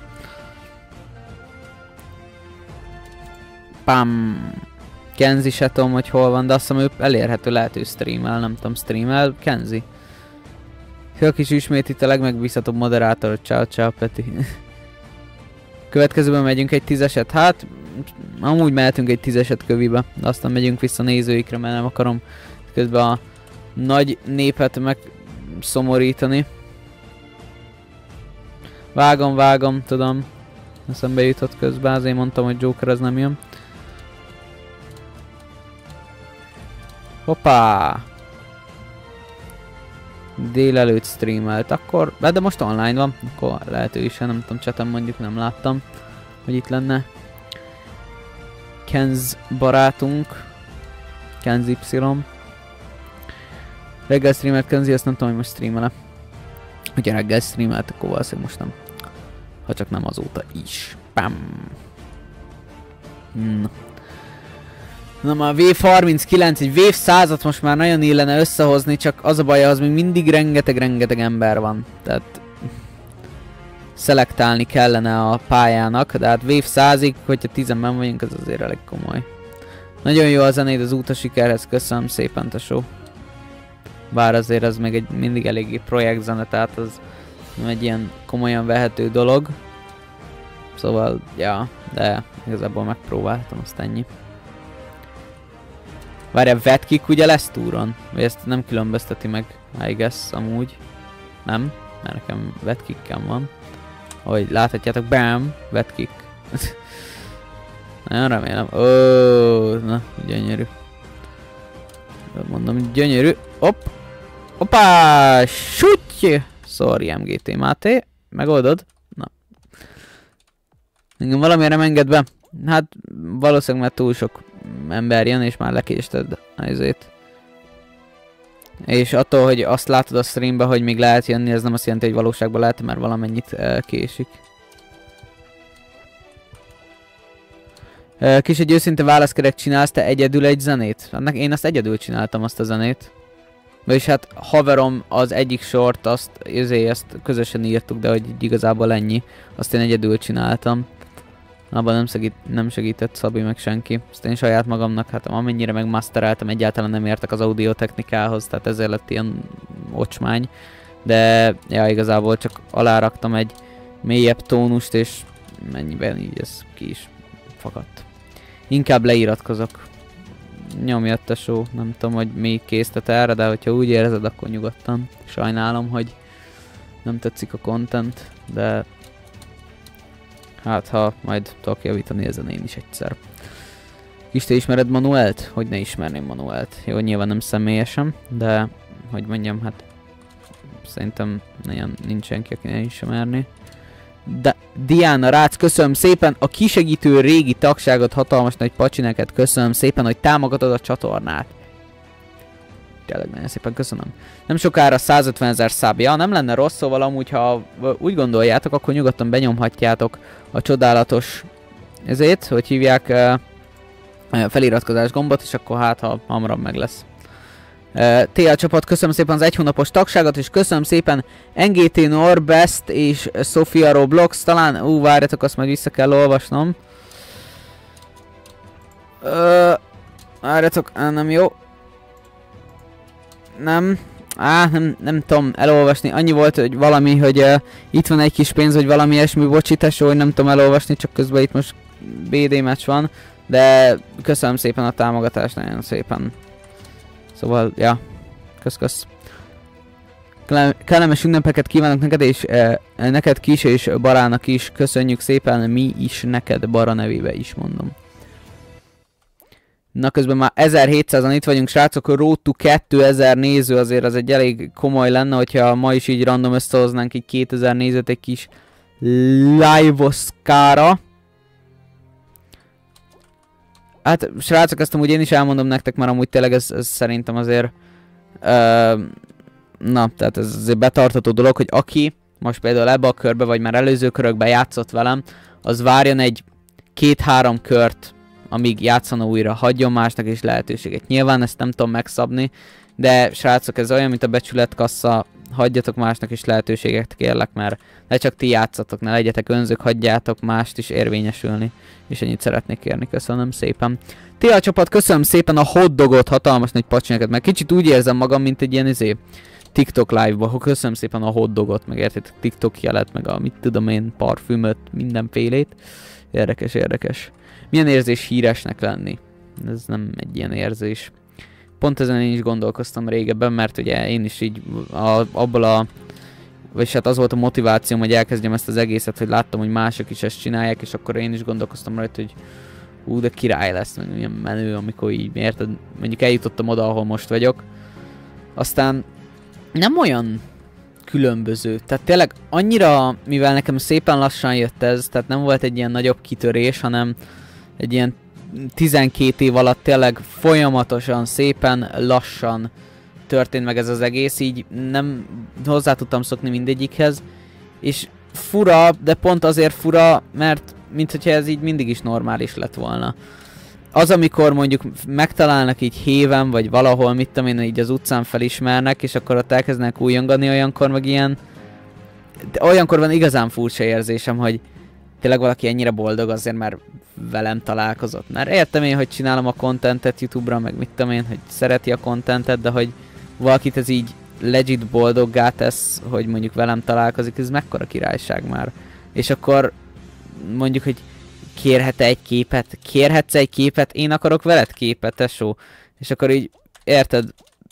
Pam! Kenzi se tudom, hogy hol van, de azt hiszem ő elérhető, lehet ő streamel, nem tudom, streamel. Kenzi. Hölk is ismét itt a legmegbízhatóbb moderátor, ciao Peti. Következőben megyünk egy 10-eset, hát amúgy mehetünk egy 10-eset kövibe, de aztán megyünk vissza nézőikre, mert nem akarom közben a nagy népet megszomorítani. Vágom, tudom. Eszembe jutott közben, azért mondtam, hogy Joker az nem jön. Hoppá! Délelőtt streamelt, akkor... De most online van, akkor lehet ő is, nem tudom, chaten mondjuk nem láttam, hogy itt lenne. Kenz barátunk. Kenz Y. Reggel streamelt Kenzi, azt nem tudom, hogy most streamel-e. Hogyha reggel streamelt, akkor valószínűleg most nem. Ha csak nem azóta is. Pam! Na már Wave39, egy Wave 100-at most már nagyon illene összehozni, csak az a baj, az még mindig rengeteg ember van. Tehát szelektálni kellene a pályának, de hát Wave 100-ig, hogyha 10-ben vagyunk, az azért elég komoly. Nagyon jó a zenéd az út a sikerhez, köszönöm szépen, tesó. Bár azért ez még mindig eléggé projektzene, tehát az nem egy ilyen komolyan vehető dolog. Szóval, ja, de igazából megpróbáltam, azt ennyi. Várjál, vetkick ugye lesz túron? Vagy ezt nem különbözteti meg, I guess, amúgy. Nem, mert nekem vetkickem van. Ahogy láthatjátok, bam, vetkick. Nagyon remélem. Na, gyönyörű. Mondom, gyönyörű. Hoppá, sütty! Sorry, MGT Máté. Megoldod? Na. Engem valamiért nem enged be. Hát valószínűleg már túl sok ember jön, és már lekésted ezért. És attól, hogy azt látod a streambe, hogy még lehet jönni, ez nem azt jelenti, hogy valóságban lehet, mert valamennyit késik. Kis egy őszinte válaszkerek, csinálsz te egyedül egy zenét? Én azt egyedül csináltam, azt a zenét. Vagyis hát haverom az egyik sort, azt közösen írtuk, de hogy igazából ennyi. Azt én egyedül csináltam. Abban nem segített Szabi meg senki. Azt én saját magamnak, hát amennyire megmastereltem, egyáltalán nem értek az audiotechnikához, tehát ezért lett ilyen ocsmány. De ja, igazából csak aláraktam egy mélyebb tónust, és mennyiben így ez ki is fakadt. Inkább leiratkozok. Nyomjad, tesó, nem tudom, hogy még késztet erre, de hogyha úgy érzed, akkor nyugodtan. Sajnálom, hogy nem tetszik a content, de hát ha majd tudok javítani ezen én is egyszer. Kis, te ismered Manuelt? Hogy ne ismerném Manuelt? Jó, nyilván nem személyesen, de hogy mondjam, hát szerintem nagyon nincs senki, aki ne ismerni. De Diana Rácz, köszönöm szépen a kisegítő régi tagságot, hatalmas nagy pacsi neked, köszönöm szépen, hogy támogatod a csatornát. Tényleg nagyon szépen köszönöm. Nem sokára 150 000 szábja, nem lenne rossz, szóval amúgy, ha úgy gondoljátok, akkor nyugodtan benyomhatjátok a csodálatos ezért, hogy hívják feliratkozás gombot, és akkor hát, ha hamarabb meg lesz. TL csapat, köszönöm szépen az 1 hónapos tagságot, és köszönöm szépen NGT Norbest és Sofia Roblox, talán, várjatok, azt majd vissza kell olvasnom. Várjatok, nem jó. Nem tudom elolvasni, annyi volt, hogy valami, hogy itt van egy kis pénz, hogy valami ilyesmi, bocsításó, hogy nem tudom elolvasni, csak közben itt most BD meccs van, de köszönöm szépen a támogatást, nagyon szépen. Szóval, ja, kösz. Kellemes ünnepeket kívánok neked, és neked Kis és Barának is. Köszönjük szépen, mi is neked Bara nevébe is mondom. Na közben már 1700-an itt vagyunk, srácok, a Road to 2000 néző, azért az egy elég komoly lenne, hogyha ma is így random összehoznánk így 2000 nézőt egy kis live-oszkára. Hát srácok, ezt amúgy én is elmondom nektek, mert amúgy tényleg ez szerintem azért na, tehát ez azért betartató dolog, hogy aki most például ebbe a körbe, vagy már előző körökben játszott velem, az várjon egy 2-3 kört, amíg játszana újra, hagyjon másnak is lehetőséget. Nyilván ezt nem tudom megszabni, de srácok, ez olyan, mint a becsületkassa, hagyjatok másnak is lehetőséget, kérlek, mert ne csak ti játszatok, ne legyetek önzők, hagyjátok mást is érvényesülni. És ennyit szeretnék kérni, köszönöm szépen. TH csapat, köszönöm szépen a hotdogot, hatalmas nagy pacsineket, mert kicsit úgy érzem magam, mint egy ilyen TikTok live-ba, köszönöm szépen a hotdogot, meg érted, TikTok jelet, meg a mit tudom én, parfümöt, mindenfélét. Érdekes, érdekes. Milyen érzés híresnek lenni? Ez nem egy ilyen érzés. Pont ezen én is gondolkoztam régebben, mert ugye én is így abból a... Vagyis hát az volt a motivációm, hogy elkezdjem ezt az egészet, hogy láttam, hogy mások is ezt csinálják, és akkor én is gondolkoztam rajta, hogy de király lesz, meg milyen menő, amikor így, érted? Mondjuk eljutottam oda, ahol most vagyok. Aztán nem olyan különböző. Tehát tényleg annyira, mivel nekem szépen lassan jött ez, tehát nem volt egy ilyen nagyobb kitörés, hanem egy ilyen 12 év alatt tényleg folyamatosan, szépen lassan történt meg ez az egész, így nem hozzá tudtam szokni mindegyikhez, és fura, de pont azért fura, mert minthogyha ez így mindig is normális lett volna. Az, amikor mondjuk megtalálnak így héven, vagy valahol, mit tudom én, így az utcán felismernek, és akkor ott elkezdenek újongani, olyankor meg ilyen... De olyankor van igazán furcsa érzésem, hogy tényleg valaki ennyire boldog azért, mert velem találkozott. Mert értem én, hogy csinálom a contentet YouTube-ra, meg mit tudom én, hogy szereti a contentet, de hogy valakit ez így legit boldoggá tesz, hogy mondjuk velem találkozik, ez mekkora királyság már. És akkor mondjuk, hogy kérhet-e egy képet? Kérhetsz egy képet? Én akarok veled képet, tesó. És akkor így, érted?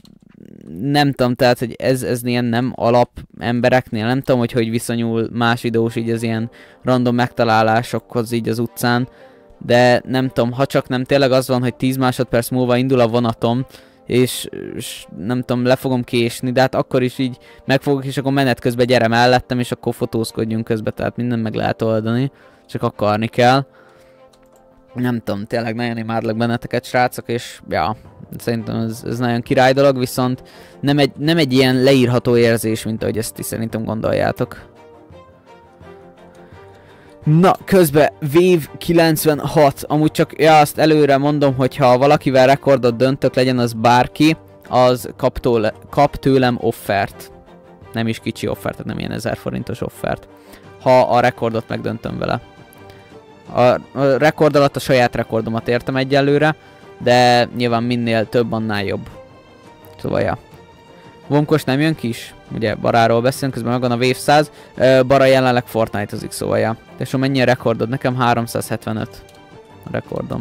Nem tudom, tehát, hogy ez ilyen nem alap embereknél, nem tudom, hogy viszonyul más videós így az ilyen random megtalálásokhoz így az utcán, de nem tudom, ha csak nem tényleg az van, hogy 10 másodperc múlva indul a vonatom, és nem tudom, le fogom késni, de hát akkor is így megfogok, és akkor menet közben gyere mellettem, és akkor fotózkodjunk közben, tehát minden meg lehet oldani, csak akarni kell. Nem tudom, tényleg nagyon imádlak benneteket, srácok, és ja, szerintem ez nagyon király dolog, viszont nem egy ilyen leírható érzés, mint ahogy ezt is szerintem gondoljátok. Na, közben Wave 96, amúgy csak, ja, azt előre mondom, hogyha valakivel rekordot döntök, legyen az bárki, az kap tőlem offert. Nem is kicsi offert, tehát nem ilyen 1000 forintos offert. Ha a rekordot megdöntöm vele. A rekord alatt a saját rekordomat értem egyelőre, de nyilván minél több, annál jobb. Szóval, ja. Vomkos nem jön ki is? Ugye Baráról beszélünk, közben megvan a Wave 100. Bara jelenleg Fortnite-ozik, szóval, ja. És mennyi a rekordod? Nekem 375 a rekordom.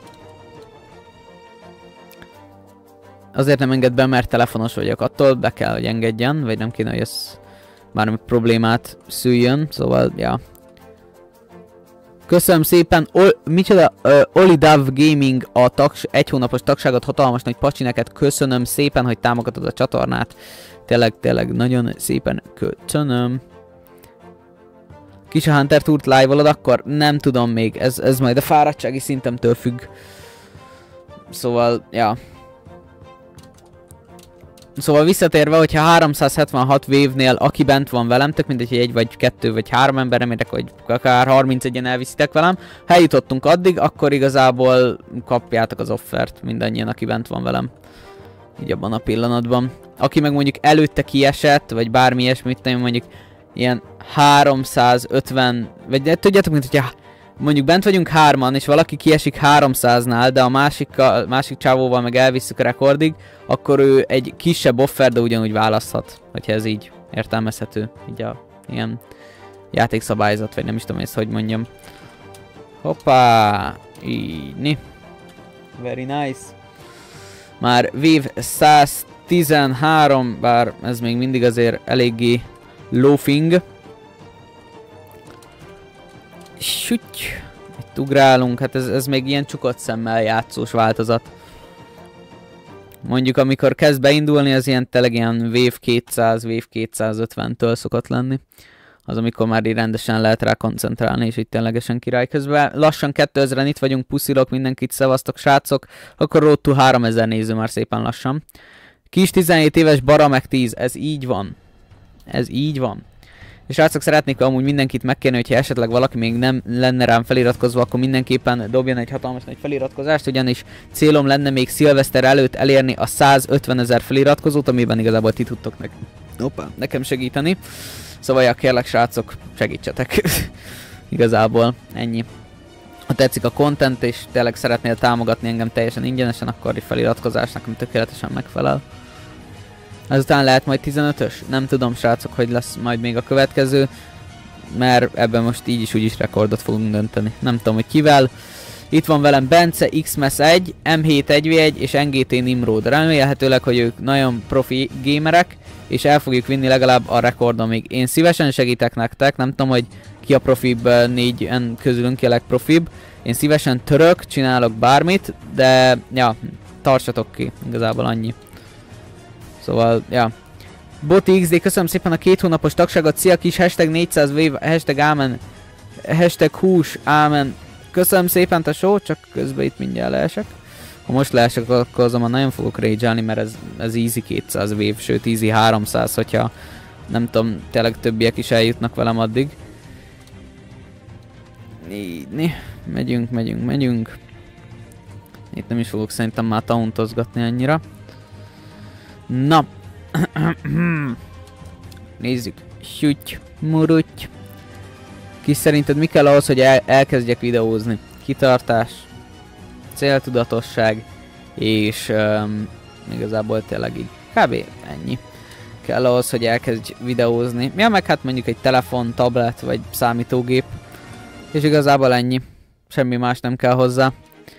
Azért nem enged be, mert telefonos vagyok. Attól be kell, hogy engedjen, vagy nem kéne, hogy ez bármi problémát szüljön, szóval, ja. Köszönöm szépen, micsoda, Olidav Gaming a egy hónapos tagságot, hatalmas nagy pacsi neked, köszönöm szépen, hogy támogatod a csatornát. Tényleg nagyon szépen köszönöm. Kis a Hunter Tourt live-olod, akkor nem tudom még, ez majd a fáradtsági szintemtől függ. Szóval, ja. Szóval visszatérve, hogyha 376 Wave-nél aki bent van velem, tök mindegy, hogy 1 vagy 2 vagy 3 ember, remélek, hogy akár 31-en elviszitek velem. Ha eljutottunk addig, akkor igazából kapjátok az offert mindannyian, aki bent van velem. Így abban a pillanatban. Aki meg mondjuk előtte kiesett, vagy bármi ilyesmit, mondjuk ilyen 350, vagy tudjátok, mint hogyha mondjuk bent vagyunk 3-an, és valaki kiesik 300-nál, de a másik csávóval meg elvisszük a rekordig, akkor ő egy kisebb offer, de ugyanúgy választhat, hogyha ez így értelmezhető. Így a ilyen játékszabályzat, vagy nem is tudom ezt, hogy mondjam. Hoppá! Így. Very nice. Már Wave 13, bár ez még mindig azért eléggé loafing. Süty. Itt ugrálunk, hát ez még ilyen csukott szemmel játszós változat. Mondjuk amikor kezd beindulni, az ilyen tényleg ilyen Wave 200, Wave 250-től szokott lenni. Az amikor már így rendesen lehet rá koncentrálni, és itt ténylegesen király. Közben lassan 2000-en itt vagyunk, puszilok, mindenkit szevasztok, srácok. Akkor Road to 3000 néző már szépen lassan. Kis 17 éves, Bara meg 10, ez így van. Ez így van. És srácok, szeretnék amúgy mindenkit megkérni, hogyha esetleg valaki még nem lenne rám feliratkozva, akkor mindenképpen dobjon egy hatalmas nagy feliratkozást, ugyanis célom lenne még szilveszter előtt elérni a 150 000 feliratkozót, amiben igazából ti tudtok nekem segíteni. Szóval ja, kérlek srácok, segítsetek. Igazából ennyi. Ha tetszik a content és tényleg szeretnél támogatni engem teljesen ingyenesen, akkor egy feliratkozás nekem tökéletesen megfelel. Ezután lehet majd 15-ös? Nem tudom srácok, hogy lesz majd még a következő, mert ebben most így is úgyis rekordot fogunk dönteni. Nem tudom, hogy kivel. Itt van velem Bence, Xmes 1, M7 1v1 és NGT Nimrod. Remélhetőleg, hogy ők nagyon profi gamerek, és el fogjuk vinni legalább a rekordon még. Én szívesen segítek nektek, nem tudom, hogy ki a profibb 4-en közülünk, ki a legprofibb. Én szívesen török, csinálok bármit, de ja, tartsatok ki, igazából annyi. Szóval, ja. Boti XD, köszönöm szépen a 2 hónapos tagságot, szia kis, hashtag 400 wave, hashtag ámen, hashtag hús, ámen. Köszönöm szépen tesó, csak közben itt mindjárt leesek. Ha most leesek, akkor azonban nagyon fogok rage-elni, mert ez easy 200 wave, sőt easy 300, hogyha nem tudom, tényleg többiek is eljutnak velem addig. Megyünk. Itt nem is fogok szerintem már tauntozgatni annyira. Na. Nézzük. Süty, muruty. Ki szerinted mi kell ahhoz, hogy elkezdjek videózni? Kitartás, céltudatosság, és igazából tényleg így kb. Ennyi. Kell ahhoz, hogy elkezdj videózni. Ja, meg hát mondjuk egy telefon, tablet, vagy számítógép. És igazából ennyi. Semmi más nem kell hozzá.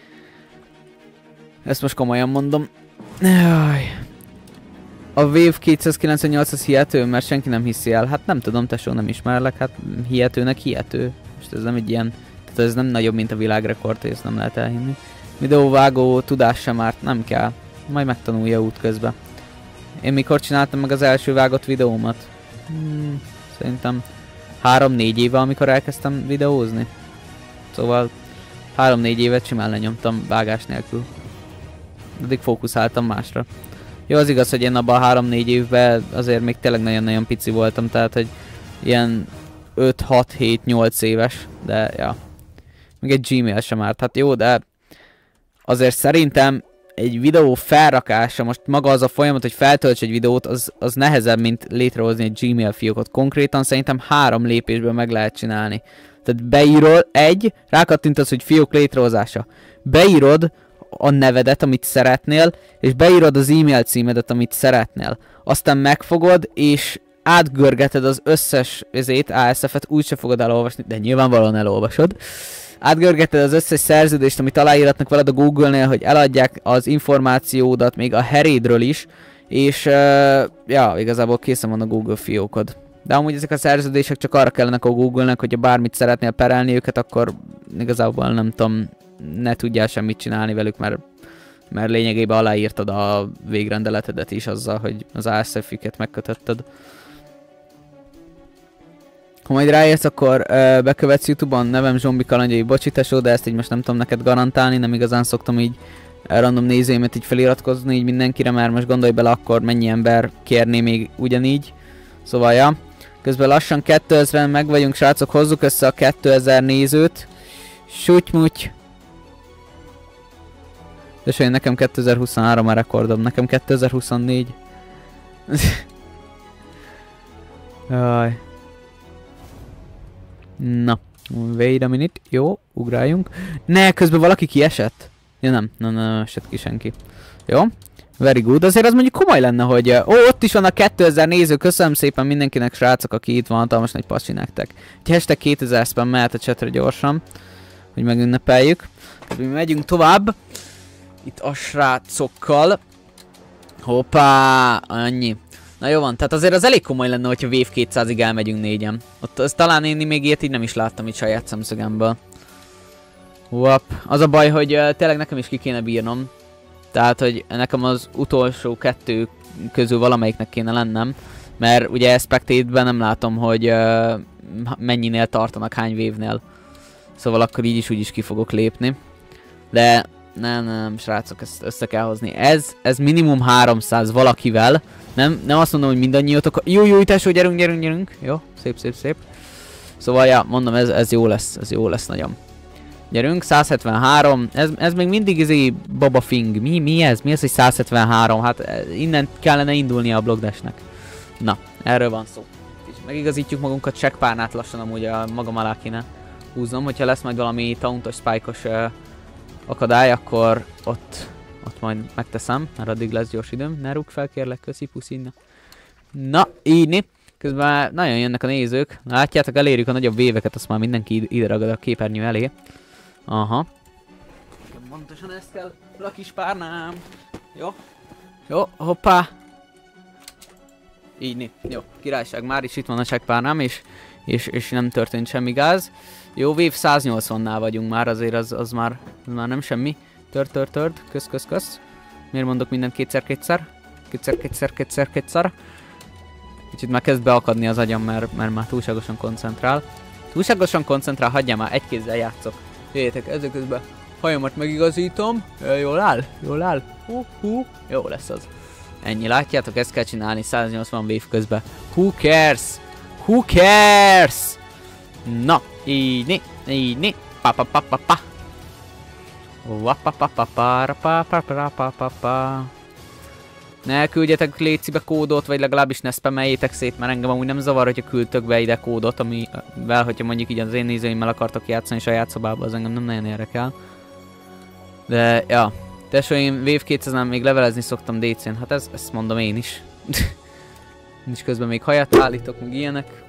Ezt most komolyan mondom. Jaj. A Wave 298 az hihető, mert senki nem hiszi el. Hát nem tudom, tesó, nem ismerlek, hát hihetőnek hihető. Most ez nem egy ilyen, tehát ez nem nagyobb, mint a világrekord, ezt nem lehet elhinni. Videóvágó tudás sem árt, nem kell. Majd megtanulja útközben. Én mikor csináltam meg az első vágott videómat? Szerintem 3-4 éve, amikor elkezdtem videózni. Szóval 3-4 évet simán lenyomtam vágás nélkül. Addig fókuszáltam másra. Jó, az igaz, hogy én abban a 3-4 évben azért még tényleg nagyon-nagyon pici voltam, tehát hogy ilyen 5-6-7-8 éves, de ja. Még egy Gmail sem árt. Hát jó, de azért szerintem egy videó felrakása, most maga az a folyamat, hogy feltölts egy videót, az nehezebb, mint létrehozni egy Gmail fiókot. Konkrétan szerintem 3 lépésben meg lehet csinálni. Tehát beírod, rákattintasz, hogy fiók létrehozása. Beírod a nevedet, amit szeretnél, és beírod az e-mail címedet, amit szeretnél. Aztán megfogod, és átgörgeted az összes ASF-et, úgyse fogod elolvasni, de nyilvánvalóan elolvasod. Átgörgeted az összes szerződést, amit aláíratnak veled a Google-nél, hogy eladják az információdat, még a herédről is, és ja, igazából készen van a Google fiókod. De amúgy ezek a szerződések csak arra kellenek a Google-nek, hogyha bármit szeretnél perelni őket, akkor igazából nem tudom, ne tudjál semmit csinálni velük, mert lényegében aláírtad a végrendeletedet is azzal, hogy az ASF-üket megkötötted. Ha majd ráérsz, akkor bekövetsz YouTube-on, nevem Zsombi Kalandjai, bocsi tesó, de ezt így most nem tudom neked garantálni, nem igazán szoktam így random nézőimet így feliratkozni így mindenkire, mert most gondolj bele akkor mennyi ember kérné még ugyanígy. Szóval ja, közben lassan 2000-en meg vagyunk, srácok, hozzuk össze a 2000 nézőt. Sutymuty. De sajnán nekem 2023 a rekordom, nekem 2024. Jaj. Na, wait a minute. Jó, ugráljunk. Ne, közben valaki kiesett. Ja nem esett ki senki. Jó, very good. Azért az mondjuk komoly lenne, hogy... ott is van a 2000 néző. Köszönöm szépen mindenkinek, srácok, aki itt van. Hatalmas nagy passi nektek. Egy hashtag 2000 spam mehet a chatre gyorsan, hogy megünnepeljük. Mi megyünk tovább. Itt a srácokkal. Hoppá, annyi. Na jó van, tehát azért az elég komoly lenne, hogyha Wave 200-ig elmegyünk négyen. Ott az talán én még ilyet így nem is láttam itt saját szemszögemből. Hopp. Az a baj, hogy tényleg nekem is ki kéne bírnom. Tehát, hogy nekem az utolsó 2 közül valamelyiknek kéne lennem. Mert ugye Spectate-ben nem látom, hogy mennyinél tartanak, hány wave-nél. Szóval akkor így is úgy is ki fogok lépni. De nem, srácok, ezt össze kell hozni. Ez minimum 300 valakivel. Nem azt mondom, hogy mindannyiótok. Jó, tesó, gyerünk. Jó, szép. Szóval, ja, mondom, ez jó lesz nagyon. Gyerünk, 173. Ez még mindig Baba Fing. Mi ez? Mi ez, hogy 173? Hát innen kellene indulnia a Blockdashnek. Na, erről van szó. Megigazítjuk magunkat, checkpárnát lassan amúgy magam alá kéne húznom. Hogyha lesz majd valami tauntos, spike-os akadály, akkor ott majd megteszem, mert addig lesz gyors időm. Ne rúgj fel, kérlek, köszi, puszi. Na, így. Közben nagyon jönnek a nézők. Látjátok, elérjük a nagyobb véveket, azt már mindenki ide ragad a képernyő elé. Aha. Pontosan ezt kell, a kis párnám. Jó, hoppá. Így. Jó, királyság, már is itt van a checkpárnám, és nem történt semmi gáz. Jó, Wave 180-nál vagyunk már, azért az már nem semmi. Tört. Kösz. Miért mondok mindent kétszer? Kétszer. Kicsit már kezd beakadni az agyam, mert már túlságosan koncentrál. Hagyjál már, egy kézzel játszok. Jöjjetek, ezek közben hajamat megigazítom. Jól áll. Jó lesz az. Ennyi, látjátok, ezt kell csinálni 180 wave közben. Who cares? Na, így. Pa. Ne küldjetek lécibe kódot, vagy legalábbis ne spameljétek szét, mert engem amúgy nem zavar, hogyha küldtök be ide kódot, amivel, hogyha mondjuk így az én nézőimmel akartok játszani saját szobába, az engem nem nagyon érdekel. De, ja. Tesó, én Wave 200-nál még levelezni szoktam DC-n, hát ezt mondom én is. És közben még hajat állítok, meg ilyenek.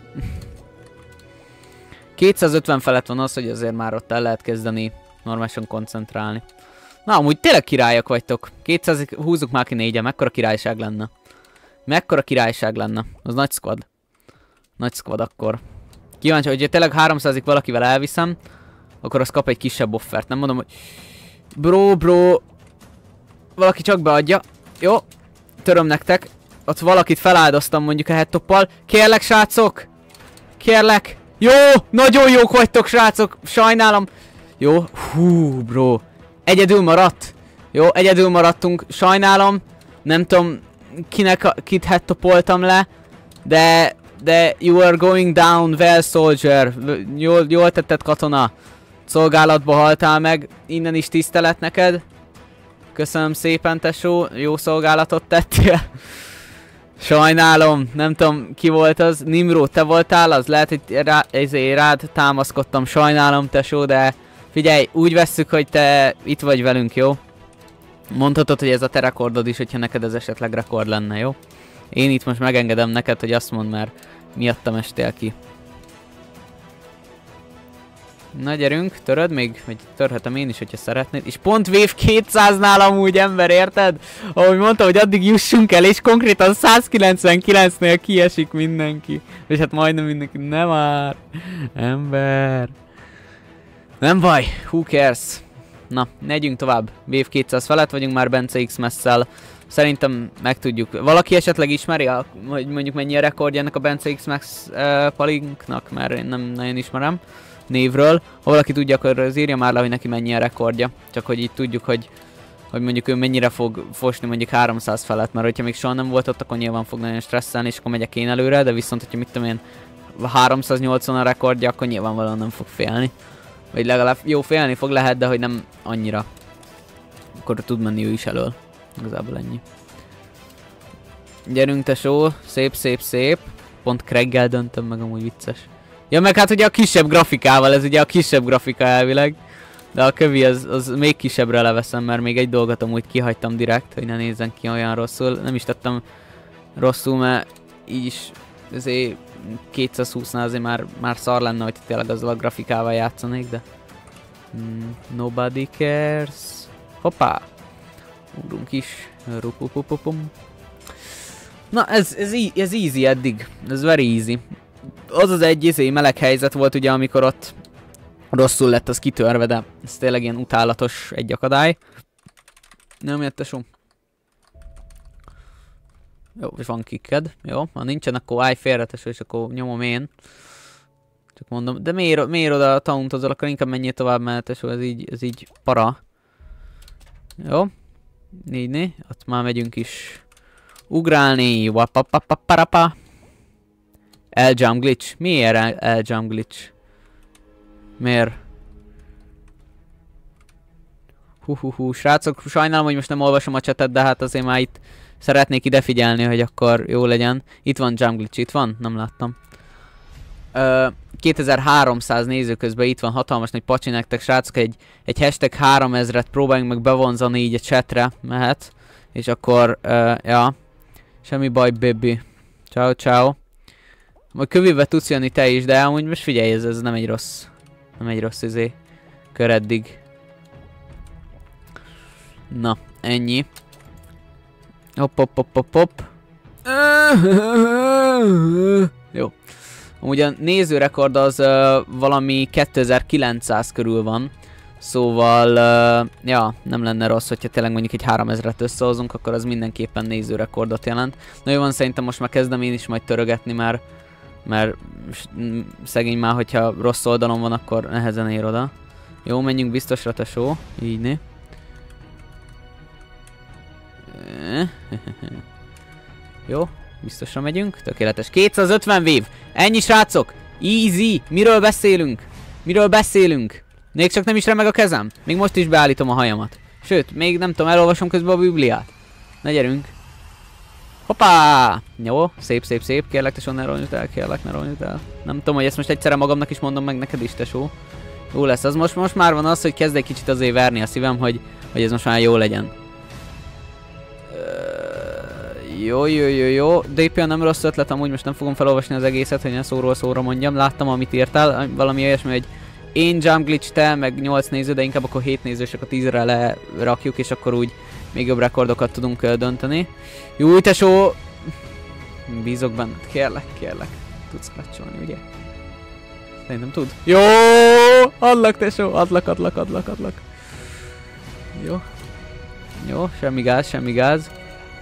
250 felett van az, hogy azért már ott el lehet kezdeni normálisan koncentrálni. Na, amúgy tényleg királyok vagytok. 200 húzzuk már ki 4-en, mekkora királyság lenne. Az nagy squad akkor. Kíváncsi, hogyha tényleg 300-ig valakivel elviszem, akkor az kap egy kisebb offert. Nem mondom, hogy... Bro... Valaki csak beadja. Jó, töröm nektek. Ott valakit feláldoztam mondjuk a headtoppal. Kérlek, srácok! Jó, nagyon jók vagytok, srácok! Sajnálom. Jó, bro. Egyedül maradtunk, sajnálom. Nem tudom, kit headtoppoltam le. De you are going down well, soldier. Jól tetted, katona. Szolgálatba haltál meg. Innen is tisztelet neked. Köszönöm szépen, tesó. Jó szolgálatot tettél. Sajnálom, nem tudom ki volt az. Nimrod, te voltál az? Lehet, hogy rád támaszkodtam. Sajnálom, tesó, de figyelj, úgy vesszük, hogy te itt vagy velünk, jó? Mondhatod, hogy ez a te rekordod is, hogyha neked ez esetleg rekord lenne, jó? Én itt most megengedem neked, hogy azt mondd, mert miattam estél ki. Na gyerünk, töröd még? Vagy törhetem én is, hogyha szeretnéd. És pont Wave 200-nál amúgy, ember, érted? Ahogy mondta, hogy addig jussunk el, és konkrétan 199-nél kiesik mindenki. És hát majdnem mindenki. Nem már. Ember. Nem baj, who cares? Na, megyünk tovább. Wave 200 felett vagyunk már Bence X messzel. Szerintem megtudjuk. Valaki esetleg ismeri, hogy mondjuk mennyi a rekordja ennek a Bence X Max palinknak, mert én nem nagyon ismerem névről. Ha valaki tudja, akkor az írja már le, hogy neki mennyi a rekordja. Csak hogy így tudjuk, hogy mondjuk ő mennyire fog fosni mondjuk 300 felett. Mert hogyha még soha nem volt ott, akkor nyilván fog nagyon stresszelni, és akkor megyek én előre. De viszont, hogyha mit tudom én, 380 a rekordja, akkor nyilvánvalóan nem fog félni. Vagy legalább jó, félni fog, lehet, de hogy nem annyira. Akkor tud menni ő is elől. Igazából ennyi. Gyerünk, tesó. Szép. Pont Craig-gel döntöm meg, amúgy vicces. Ja, meg hát ugye a kisebb grafikával, ez ugye a kisebb grafika elvileg. De a kövi az még kisebbre leveszem, mert még egy dolgot amúgy kihagytam direkt, hogy ne nézzen ki olyan rosszul. Nem is tettem rosszul, mert így is azért 220-nál azért már szar lenne, hogy tényleg azzal a grafikával játszanék, de... nobody cares. Hoppá! Ugrunk is. Na, ez easy eddig. Ez very easy. Az az egy meleg helyzet volt ugye, amikor ott rosszul lett az kitörve, de ez tényleg ilyen utálatos egy akadály. Nem jött tesó. Jó, és van kicked. Jó, ha nincsen, akkor állj félre tesó, és akkor nyomom én. Csak mondom, de miért oda tauntozol, akkor inkább menjél tovább, mert tesó, ez így para. Jó. Így, ott már megyünk is ugrálni. Wapapapapapa. L-jump glitch. Miért L-jump glitch? Miért? Srácok, sajnálom, hogy most nem olvasom a chatet, de hát azért már itt szeretnék ide figyelni, hogy akkor jó legyen. Itt van jump glitch, itt van? Nem láttam. 2300 néző közben itt van, hatalmas nagy pacsi nektek, srácok, egy hashtag 3000-et próbáljunk meg bevonzani így a chatre, mehet. És akkor, ja, semmi baj, baby. Ciao, ciao. Majd kövébe tudsz jönni te is, de amúgy most figyelj, ez nem egy rossz kör eddig. Na, ennyi. Hopp. Jó. Amúgy a nézőrekord az valami 2900 körül van. Szóval, ja, nem lenne rossz, hogyha tényleg mondjuk egy 3000-et összehozunk, akkor az mindenképpen nézőrekordot jelent. Na jó van, szerintem most már kezdem én is majd törögetni, mert szegény már, hogyha rossz oldalon van, akkor nehezen ér oda. Jó, menjünk biztosra, tesó. Így né. Jó, biztosra megyünk. Tökéletes. 250 vév. Ennyi, srácok. Easy. Miről beszélünk? Még csak nem is remeg a kezem. Még most is beállítom a hajamat. Sőt, még nem tudom, elolvasom közben a Bibliát. Na gyerünk. Hoppá! Jó, szép. Kérlek, tesó, ne roncsd el. Nem tudom, hogy ezt most egyszerre magamnak is mondom meg neked is, tesó. Jó lesz, az most már van az, hogy kezd egy kicsit azért verni a szívem, hogy ez most már jó legyen. Jó. DP nem rossz ötlet, amúgy most nem fogom felolvasni az egészet, hogy ne szóról szóra mondjam. Láttam, amit írtál, valami olyasmi, hogy én jump glitch, te, meg 8 néző, de inkább akkor 7 néző, és akkor 10-re lerakjuk, és akkor úgy még jobb rekordokat tudunk dönteni. Jó, tesó! Bízok benned, kérlek. Tudsz klatcsolni, ugye? Szerintem tud. Jó! Adlak, tesó! Adlak. Jó, semmi gáz.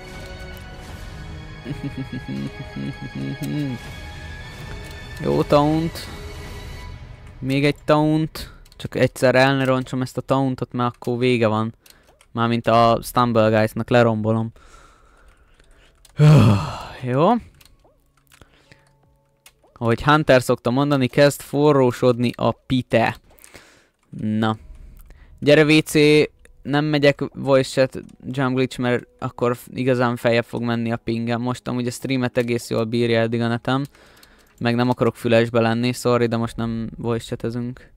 Jó, taunt. Még egy taunt. Csak egyszer el ne roncsom ezt a tauntot, mert akkor vége van. Mármint a Stumble Guys-nak lerombolom. Jó. Ahogy Hunter szokta mondani, kezd forrósodni a pite. Na. Gyere WC, nem megyek voice chat jump glitch, mert akkor igazán feljebb fog menni a pingem. Most amúgy a streamet egész jól bírja eddig a netem. Meg nem akarok fülesbe lenni, sorry, de most nem voice chatezünk.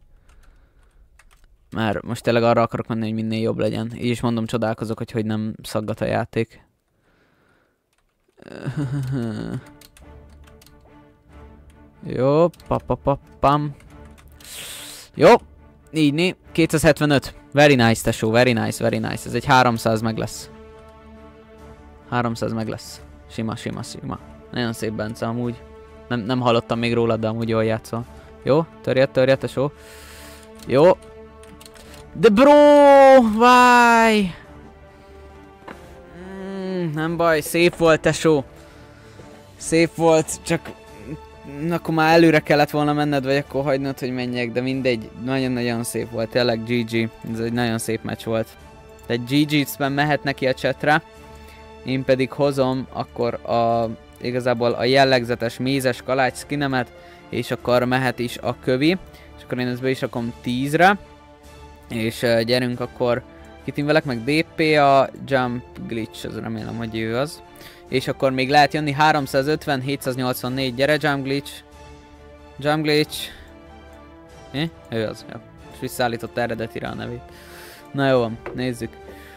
Mert most tényleg arra akarok menni, hogy minél jobb legyen. Így is mondom, csodálkozok, hogy nem szaggat a játék. Jó, papapapam. Jó, így né. 275. Very nice, tesó, very nice. Ez egy 300 meg lesz. 300 meg lesz. Sima. Nagyon szép, Bence, amúgy. Nem hallottam még rólad, de amúgy jól játszol. Jó, törjed, tesó. Jó. De bro, why? Nem baj, szép volt, tesó. Szép volt, csak akkor már előre kellett volna menned, vagy akkor hagynod, hogy menjek, de mindegy, nagyon-nagyon szép volt, tényleg GG, ez egy nagyon szép meccs volt. Tehát GG-ben mehet neki a chatre, én pedig hozom akkor igazából a jellegzetes mézes kalács skinemet, és akkor mehet is a kövi, és akkor én ezt be is rakom 10-re, és gyerünk akkor, kitimvelek meg DP a jump glitch, az remélem, hogy ő az. És akkor még lehet jönni 350, 784, gyere jump glitch. Ő az, jó. És visszaállított eredetire a nevét. Na jó van, nézzük.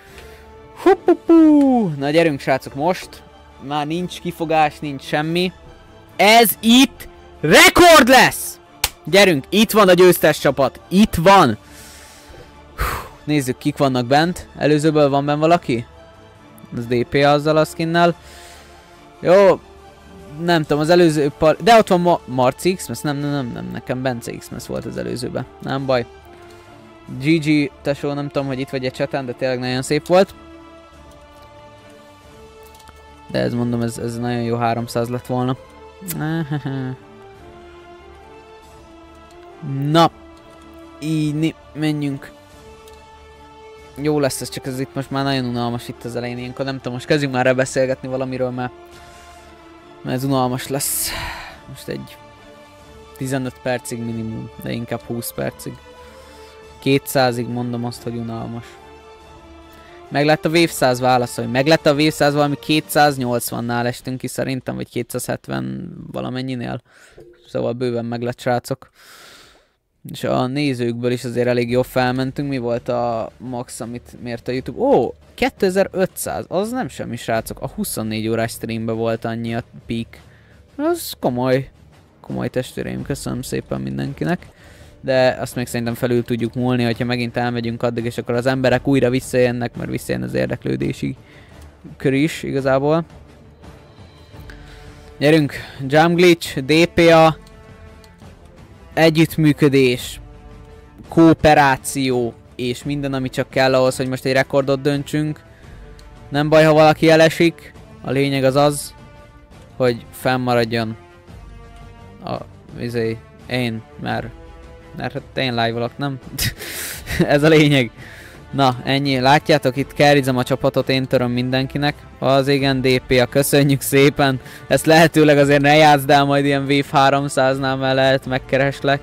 Na gyerünk, srácok, most. Már nincs kifogás, nincs semmi. Ez itt rekord lesz! Gyerünk, itt van a győztes csapat, itt van! Nézzük, kik vannak bent. Előzőből van benn valaki? Ez DPA azzal a skinnel. Jó, nem tudom, az előző de ott van Marci Xmas, nem, nekem Bence Xmas volt az előzőben. Nem baj. GG, tesó, nem tudom, hogy itt vagy egy chaten, de tényleg nagyon szép volt. De ez mondom, ez nagyon jó 300 lett volna. Na, így menjünk. Jó lesz ez, csak ez itt most már nagyon unalmas itt az elején, ilyenkor nem tudom, most kezdjünk már beszélgetni valamiről, mert ez unalmas lesz. Most egy 15 percig minimum, de inkább 20 percig. 200-ig mondom azt, hogy unalmas. Meg lett a Wave 100 válaszolni. Meg lett a Wave 100 valami 280-nál estünk ki szerintem, vagy 270 valamennyinél. Szóval bőven meg lett, srácok. És a nézőkből is azért elég jól felmentünk. Mi volt a max, amit mért a YouTube? Ó, 2500, az nem semmi, srácok. A 24 órás streamben volt annyi a peak. Az komoly. Komoly testvéreim, köszönöm szépen mindenkinek. De azt még szerintem felül tudjuk múlni, hogyha megint elmegyünk addig, és akkor az emberek újra visszajönnek, mert visszajön az érdeklődési kör is igazából. Gyerünk! Jump Glitch, DPA, együttműködés, kooperáció, és minden, ami csak kell ahhoz, hogy most egy rekordot döntsünk. Nem baj, ha valaki elesik, a lényeg az az, hogy fennmaradjon én, mert hát én live-olok, nem? Ez a lényeg. Na, ennyi. Látjátok, itt carryzem a csapatot, én töröm mindenkinek. Az igen, DPA, köszönjük szépen. Ezt lehetőleg azért ne játszd el majd ilyen Wave 300-nál, mert lehet megkereslek.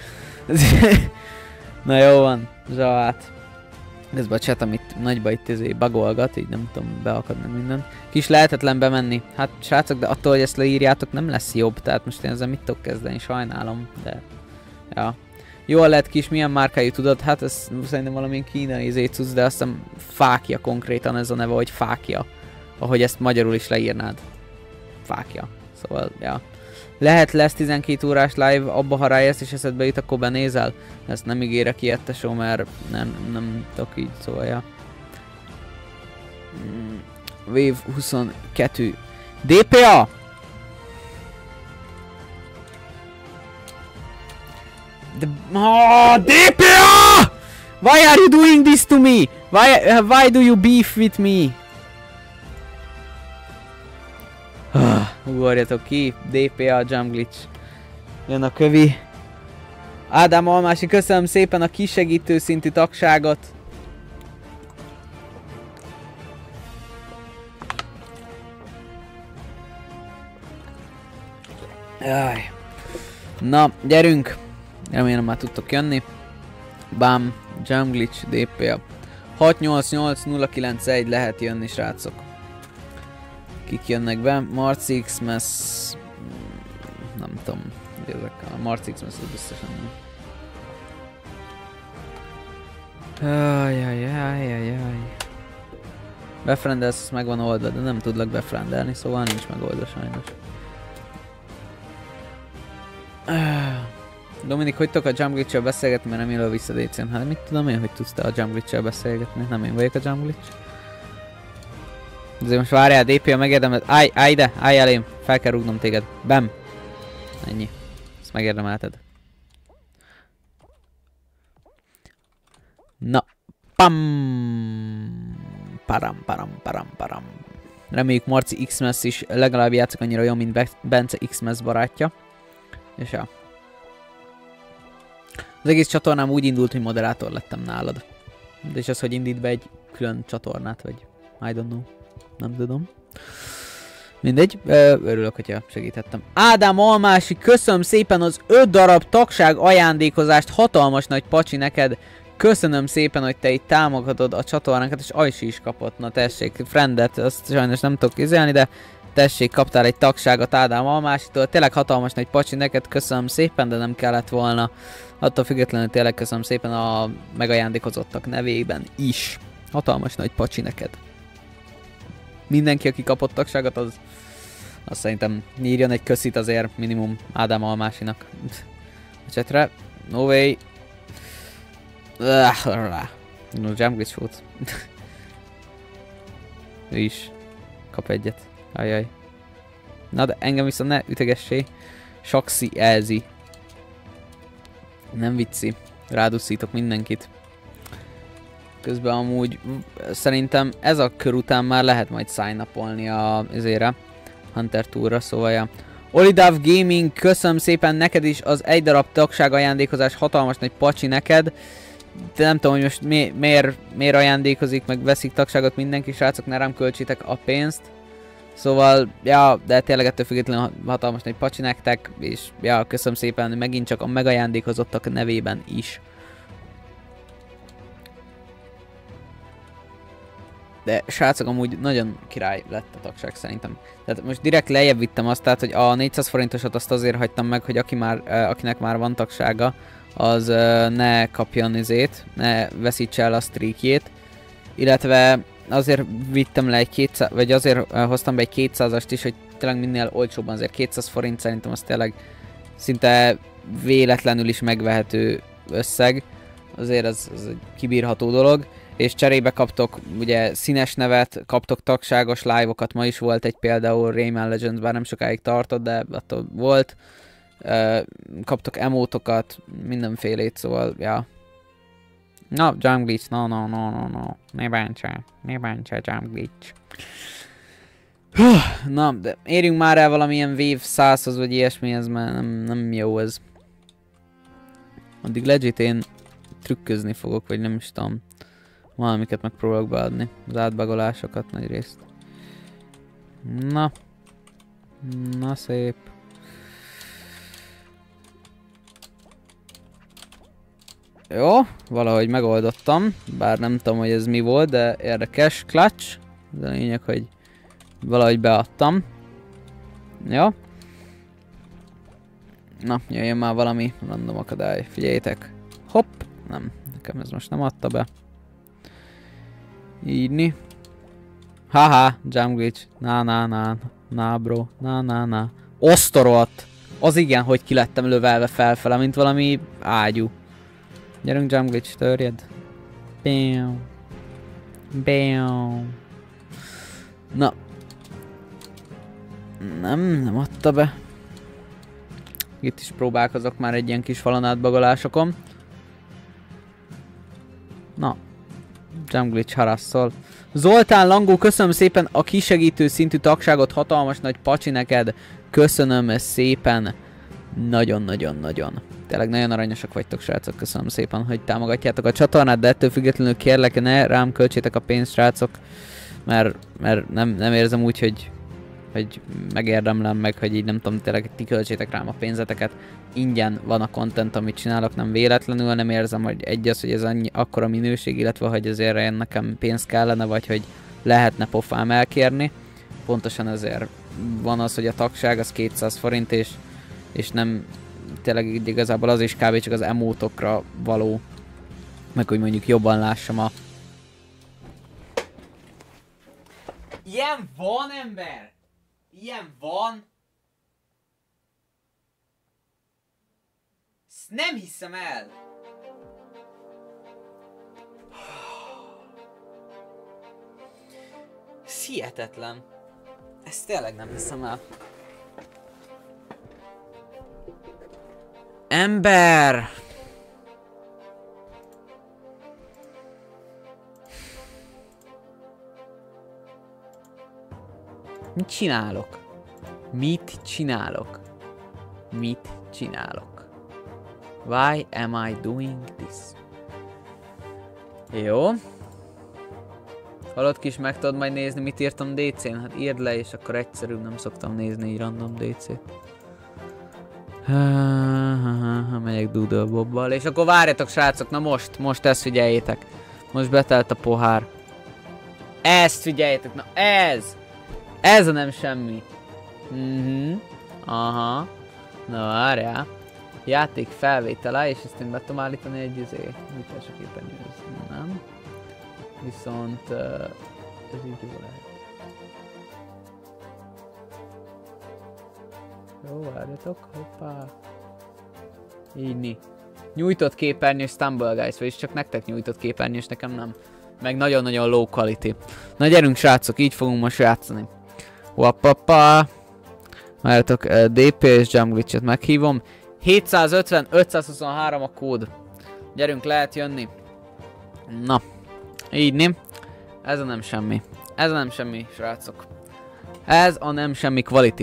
Na jó van, zsavát. Közben a chat, amit nagyba itt bugolgat, így nem tudom beakadni minden. Kis lehetetlen bemenni. Hát srácok, de attól, hogy ezt leírjátok, nem lesz jobb. Tehát most én ezzel mit tudok kezdeni, sajnálom, de... Ja. Jól lett kis, milyen márkájú tudod? Hát ez szerintem valamilyen kínai zécusz, de azt hiszem Fákja konkrétan ez a neve, hogy Fákja. Ahogy ezt magyarul is leírnád. Fákja. Szóval, ja. Lehet lesz 12 órás live, abba ha rájössz és eszedbe jut, akkor benézel. Ezt nem ígérek ilyet, tesó, mert nem tudok így, szóval, ja. Wave 22. DPA! DPA! Why are you doing this to me? Why do you beef with me? Ugorjatok ki, DPA Jump Glitch. Jön a kövi. Ádám Almási, köszönöm szépen a kisegítő szintű tagságot. Jaj. Na, gyerünk! Remélem már tudtok jönni. Bam, Jump Glitch, DPA. 688-091 lehet jönni, srácok. Kik jönnek be? Marci Xmas... Nem tudom. A Marci Xmas az biztosan nem. Ajajajajajaj. Befrendelsz, az meg van oldva, de nem tudlak befrendelni, szóval nincs megoldva sajnos. Dominik, hogy tudok a Jump Glitch-el beszélgetni, mert nem élő vissza DC-n? Hát mit tudom én, hogy tudsz te a Jump Glitch-el beszélgetni? Nem én vagyok a Jump Glitch. Azért most várjál, DP-a megérdemelt. Állj ide, állj elém. Fel kell rúgnom téged. Bam. Ennyi. Ezt megérdemelted. Na. Pam. Param. Reméljük Marci Xmas is legalább játszik annyira jó, mint Bence Xmas barátja. És ja. Az egész csatornám úgy indult, hogy moderátor lettem nálad. De és az, hogy indít be egy külön csatornát, vagy I don't know. Nem tudom. Mindegy, örülök, hogyha segíthettem. Ádám Almási, köszönöm szépen az 5 darab tagság ajándékozást, hatalmas nagy pacsi neked. Köszönöm szépen, hogy te itt támogatod a csatornánkat, és Ajsi is kapott. Na tessék, friendet, azt sajnos nem tudok kezelni, de tessék, kaptál egy tagságot Ádám Almásitól. Tényleg hatalmas nagy pacsi neked, köszönöm szépen, de nem kellett volna. Attól függetlenül tényleg köszönöm szépen a megajándékozottak nevében is. Hatalmas nagy pacsi neked. Mindenki, aki kapott tagságot, az szerintem írjon egy köszit azért minimum Ádám Almásinak. A chatre. No way. No, Jump Glitch volt. Ő is kap egyet. Ajaj. Na de engem viszont ne ütegessé. Saxi Elzi. Nem vicci. Rádusszítok mindenkit. Közben amúgy szerintem ez a kör után már lehet majd sign-upolni azért Hunter Tourra, szóval ja. Olidav Gaming, köszönöm szépen neked is az egy darab tagság ajándékozás, hatalmas nagy pacsi neked. De nem tudom, hogy most miért ajándékozik, meg veszik tagságot mindenki, srácok, ne rám költsétek a pénzt. Szóval, ja, de tényleg ettől függetlenül hatalmas nagy pacsi nektek, és ja, köszönöm szépen megint csak a megajándékozottak nevében is. De srácok, amúgy nagyon király lett a tagság szerintem. Tehát most direkt lejjebb vittem azt, tehát hogy a 400 forintosat azt azért hagytam meg, hogy akinek már van tagsága, az ne kapjon izét, ne veszítse el a streakjét. Illetve azért vittem le egy 200, vagy azért hoztam be egy 200-ast is, hogy tényleg minél olcsóbban, azért 200 forint szerintem az tényleg szinte véletlenül is megvehető összeg. Azért az egy kibírható dolog. És cserébe kaptok ugye színes nevet, kaptok tagságos live-okat, ma is volt egy például Rayman Legends, bár nem sokáig tartott, de attól volt. Kaptok emótokat, mindenfélét, szóval, ja. No, Jump Glitch, no. Ne bántsa Jump Glitch. Na, de érjünk már el valamilyen Wave 100-hoz, vagy ilyesmihez, mert nem jó ez. Addig legit én trükközni fogok, vagy nem is tudom. Valamiket megpróbálok beadni. Az átbagolásokat nagyrészt. Na szép. Jó, valahogy megoldottam. Bár nem tudom, hogy ez mi volt, de érdekes. Clutch. De a lényeg, hogy valahogy beadtam. Jó. Na, jöjjön már valami random akadály. Figyeljétek. Hopp. Nem, nekem ez most nem adta be. Írni. Haha, Jump Glitch. Na bro. Na. Osztorolt. Az igen, hogy ki lettem lövelve felfele, mint valami ágyú. Gyerünk Jump Glitch, törjed. Bam. Na. Nem adta be. Itt is próbálkozok már egy ilyen kis falon átbagolásokon. Na. Jump Glitch harasszol. Zoltán Langó, köszönöm szépen a kisegítő szintű tagságot, hatalmas nagy pacsi neked. Köszönöm szépen. Nagyon. Tényleg nagyon aranyosak vagytok, srácok, köszönöm szépen, hogy támogatjátok a csatornát, de ettől függetlenül kérlek, ne rám költsétek a pénzt, srácok, mert nem érzem úgy, hogy megérdemlem meg, hogy így nem tudom, tényleg ti költsétek rám a pénzeteket. Ingyen van a content, amit csinálok, nem véletlenül, nem érzem, hogy hogy ez akkora minőség, illetve hogy azért nekem pénz kellene, vagy hogy lehetne pofám elkérni. Pontosan ezért van az, hogy a tagság az 200 forint, és nem tényleg igazából az is kb. Csak az emótokra való, meg hogy mondjuk jobban lássam a... Ilyen van, ember! Ilyen van! Ezt nem hiszem el! Ez hihetetlen. Ezt tényleg nem hiszem el. Ember! Mit csinálok? Why am I doing this? Jó. Halott kis, meg tudod majd nézni, mit írtam DC-n? Hát írd le, és akkor egyszerű, nem szoktam nézni így random DC-t. Megyek Doodle Bobbal, és akkor várjatok, srácok, na most ezt figyeljétek. Most betelt a pohár. Ezt figyeljétek, na ez! Ez a nem semmi. Aha. Na várjál. Játék felvétele, és ezt én be tudom állítani egy műtársaképernyőhöz. Nem. Viszont ez így jó lehet. Jó, várjatok, hoppá. Így. Nyújtott képernyős Stumble Guys, vagyis csak nektek nyújtott képernyős, nekem nem. meg nagyon-nagyon low quality. Na gyerünk srácok, így fogunk most játszani. Wapapa. Várjátok, DP és Jump Glitch-et meghívom. 750-523 a kód. Gyerünk, lehet jönni. Na, így nem. Ez a nem semmi. Ez a nem semmi, srácok. Ez a nem semmi quality.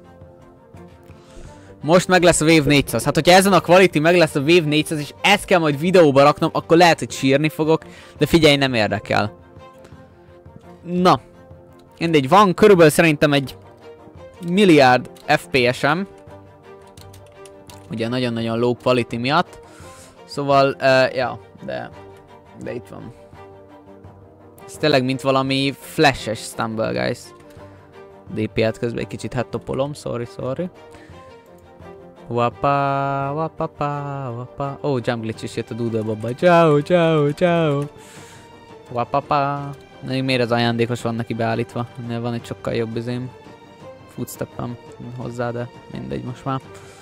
Most meg lesz a Wave 400. Hát hogyha ezen a quality meg lesz a Wave 400 és ezt kell majd videóba raknom, akkor lehet, hogy sírni fogok. De figyelj, nem érdekel. Na. Mindegy, van körülbelül szerintem egy milliárd FPS-em. Ugye nagyon-nagyon low quality miatt. Szóval, ja, de itt van. Ez tényleg mint valami flashes Stumble Guys. DP-et közben egy kicsit hettopolom, sorry. Wapa, wapapa, wapa. Ó, Jump Glitch is jött a Doodle Bobba. Ciao. Wapapa. Na, miért az ajándékos van neki beállítva? Ennél van egy sokkal jobb üzém. Footstep-em hozzá, de mindegy most már.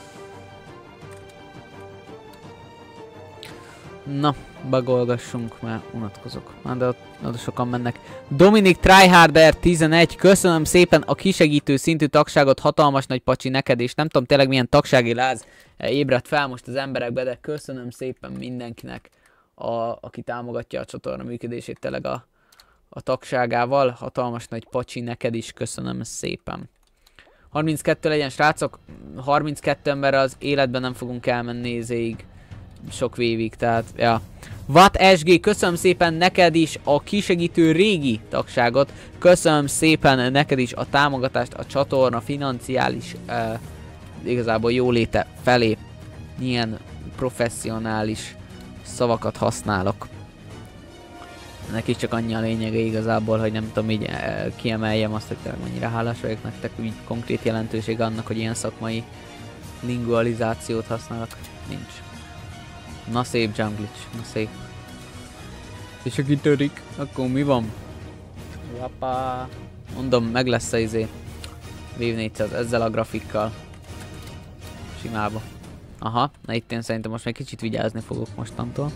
Na, bagolgassunk, mert unatkozok. De ott sokan mennek. Dominik Tryharder 11, köszönöm szépen a kisegítő szintű tagságot, hatalmas nagy pacsi neked, és nem tudom tényleg milyen tagsági láz ébredt fel most az emberekbe, de köszönöm szépen mindenkinek, aki támogatja a csatorna működését tényleg a tagságával. Hatalmas nagy pacsi neked is, köszönöm szépen. 32 legyen srácok, 32 emberre az életben nem fogunk elmenni nézéig. Sok évig, tehát, ja. Watt SG, köszönöm szépen neked is a kisegítő régi tagságot, köszönöm szépen neked is a támogatást a csatorna financiális igazából jóléte felé. Milyen professzionális szavakat használok. Neki csak annyi a lényege igazából, hogy nem tudom így kiemeljem azt, hogy tényleg mennyire hálás vagyok nektek, úgy konkrét jelentőség annak, hogy ilyen szakmai lingualizációt használok, nincs. Na szép Jump Glitch, na szép. És aki törik, akkor mi van? Wapa. Mondom, meg lesz a izé. Wave 400 ezzel a grafikkal. Simába. Aha, na itt én szerintem most még kicsit vigyázni fogok mostantól.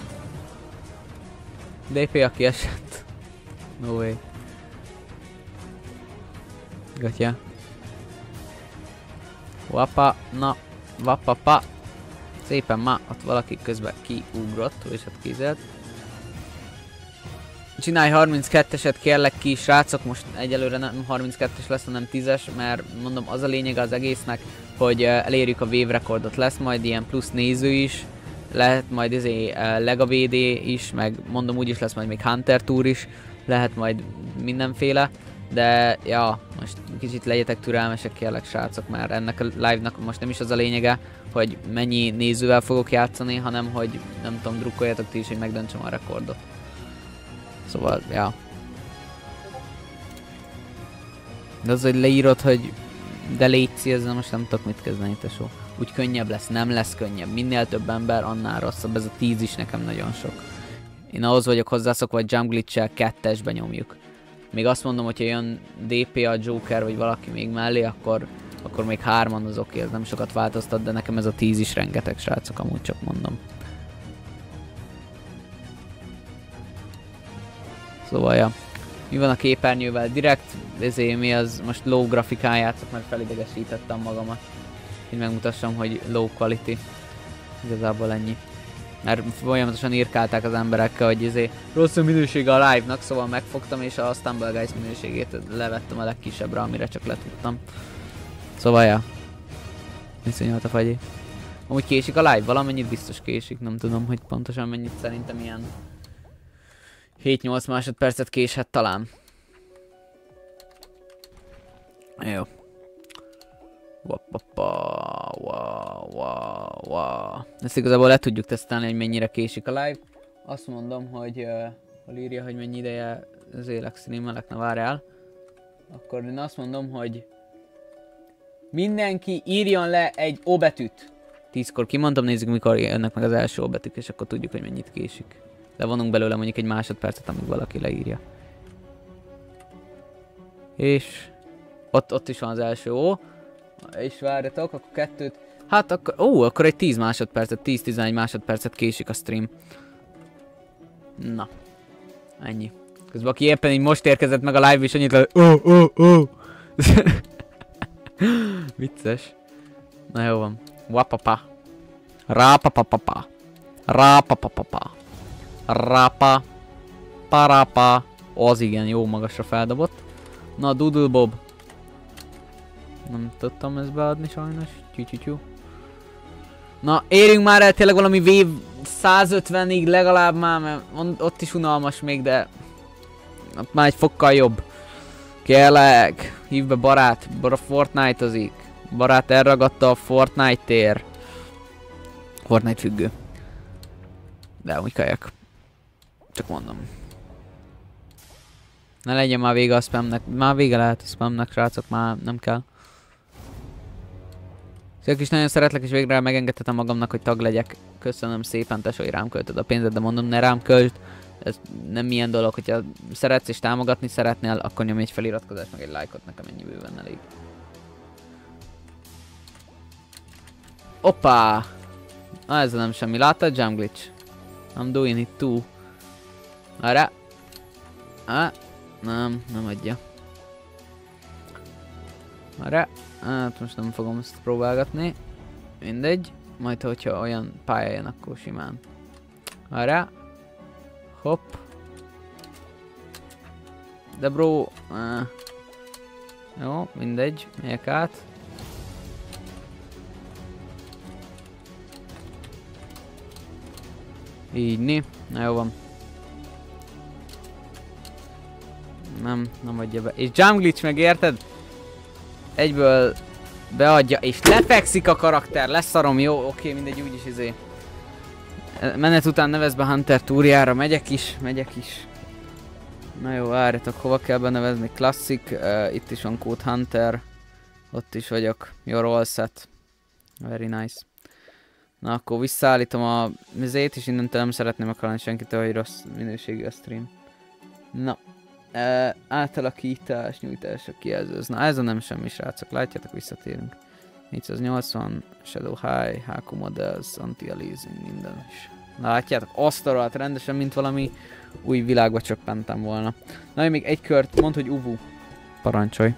DP aki esett. No way. Gatya. Wapa, na. Wapapa. Szépen ma, ott valaki közben kiugrott, és hát kézelt. Csinálj 32-eset kérlek ki, srácok, most egyelőre nem 32-es lesz, hanem 10-es, mert mondom az a lényeg az egésznek, hogy elérjük a wave rekordot, lesz majd ilyen plusz néző is, lehet majd Lega VD is, meg mondom úgy is lesz majd még Hunter Tour is, lehet majd mindenféle, de ja, most kicsit legyetek türelmesek kérlek srácok, mert ennek a live-nak most nem is az a lényege, hogy mennyi nézővel fogok játszani, hanem hogy nem tudom, drukkoljatok ti is, hogy megdöntsem a rekordot. Szóval, ja. De az, hogy leírod, hogy de létszi, ezzel most nem tudok mit kezdeni, tesó. Úgy könnyebb lesz, nem lesz könnyebb. Minél több ember, annál rosszabb. Ez a 10 is nekem nagyon sok. Én ahhoz vagyok hozzászokva, hogy Jump Glitch-sel 2-esbe nyomjuk. Még azt mondom, hogyha jön DP a Joker, vagy valaki még mellé, akkor még 3-an az oké, ez nem sokat változtat, de nekem ez a 10 is rengeteg, srácok, amúgy csak mondom. Szóval, ja. Mi van a képernyővel? Direkt, ezért mi az most low grafikán játszok, mert felidegesítettem magamat. Így megmutassam, hogy low quality. Igazából ennyi. Mert folyamatosan írkálták az emberekkel, hogy rossz a minősége a live-nak, szóval megfogtam és a Stumble Guys minőségét levettem a legkisebbre, amire csak letudtam. Szóval, ja. Viszonyalt a fagyé. Amúgy késik a live, valamennyit biztos késik, nem tudom, hogy pontosan mennyit, szerintem ilyen 7-8 másodpercet késhet talán. Jó. Ezt igazából le tudjuk tesztelni, hogy mennyire késik a live. Azt mondom, hogy hol írja, hogy mennyi ideje az élek streamelek, na várjál. Akkor én azt mondom, hogy mindenki írjon le egy O betűt. 10-kor kimondtam, nézzük mikor jönnek meg az első O betűk, és akkor tudjuk, hogy mennyit késik. Levonunk belőle mondjuk egy másodpercet, amíg valaki leírja. És ott is van az első O. És várjatok, akkor 2-t. Hát akkor, akkor egy 10 másodpercet, 10-11 másodpercet késik a stream. Na. Ennyi. Közben aki éppen így most érkezett meg a live és annyit le... Vicces. Na jó van. Wapapa. Rapapapapa. Rapapapapa. Rapa. Parapa. Az igen, jó magasra feldobott. Na, Doodle Bob. Nem tudtam ezt beadni sajnos. Tyú. Na, érjünk már el tényleg valami Wave 150-ig legalább már, mert ott is unalmas még, de... ott már egy fokkal jobb. Kérlek, hívd be barát, Fortnite-ozik. Barát elragadta a Fortnite tér. Fortnite függő. De úgy kajak. Csak mondom. Ne legyen már vége a spamnek. Már vége lehet a spamnek, srácok, már nem kell. Szép is nagyon szeretlek, és végre megengedhetem magamnak, hogy tag legyek. Köszönöm szépen, tesó, hogy rám költöd a pénzed, de mondom, ne rám költsd. Ez nem milyen dolog, hogyha szeretsz és támogatni szeretnél, akkor nyomj egy feliratkozást, meg egy lájkot, nekem ennyi bőven elég. Hoppá! Na ez nem semmi, láttad Jump Glitch? I'm doing it too. Arra! Nem adja. Arra! Hát most nem fogom ezt próbálgatni. Mindegy. Majd hogyha olyan pálya jön, akkor simán. Arra! Hopp. De bro... jó, mindegy. Megyek át. Így, na jó van. Nem adja be. És Jump Glitch meg érted? Egyből beadja, és lefekszik a karakter, leszarom, jó, oké, mindegy, úgyis izé. Menet után nevez be Hunter túrjára, megyek is. Na jó, várjatok, hova kell benevezni? Classic, itt is van Code Hunter. Ott is vagyok, you're all set. Very nice. Na akkor visszaállítom a mizét, és innentől nem szeretném akarni senkitől, hogy rossz minőségű a stream. Na. Átalakítás, nyújtás, a kijelzőz. Na ez a nem semmi, srácok, látjátok, visszatérünk. 480, Shadow High, HQ Models, Anti-Aliasing, minden is. Na látjátok, azt a rohadt rendesen, mint valami új világba csöppentem volna. Na én még egy kört, mondd, hogy Uvu. Parancsolj.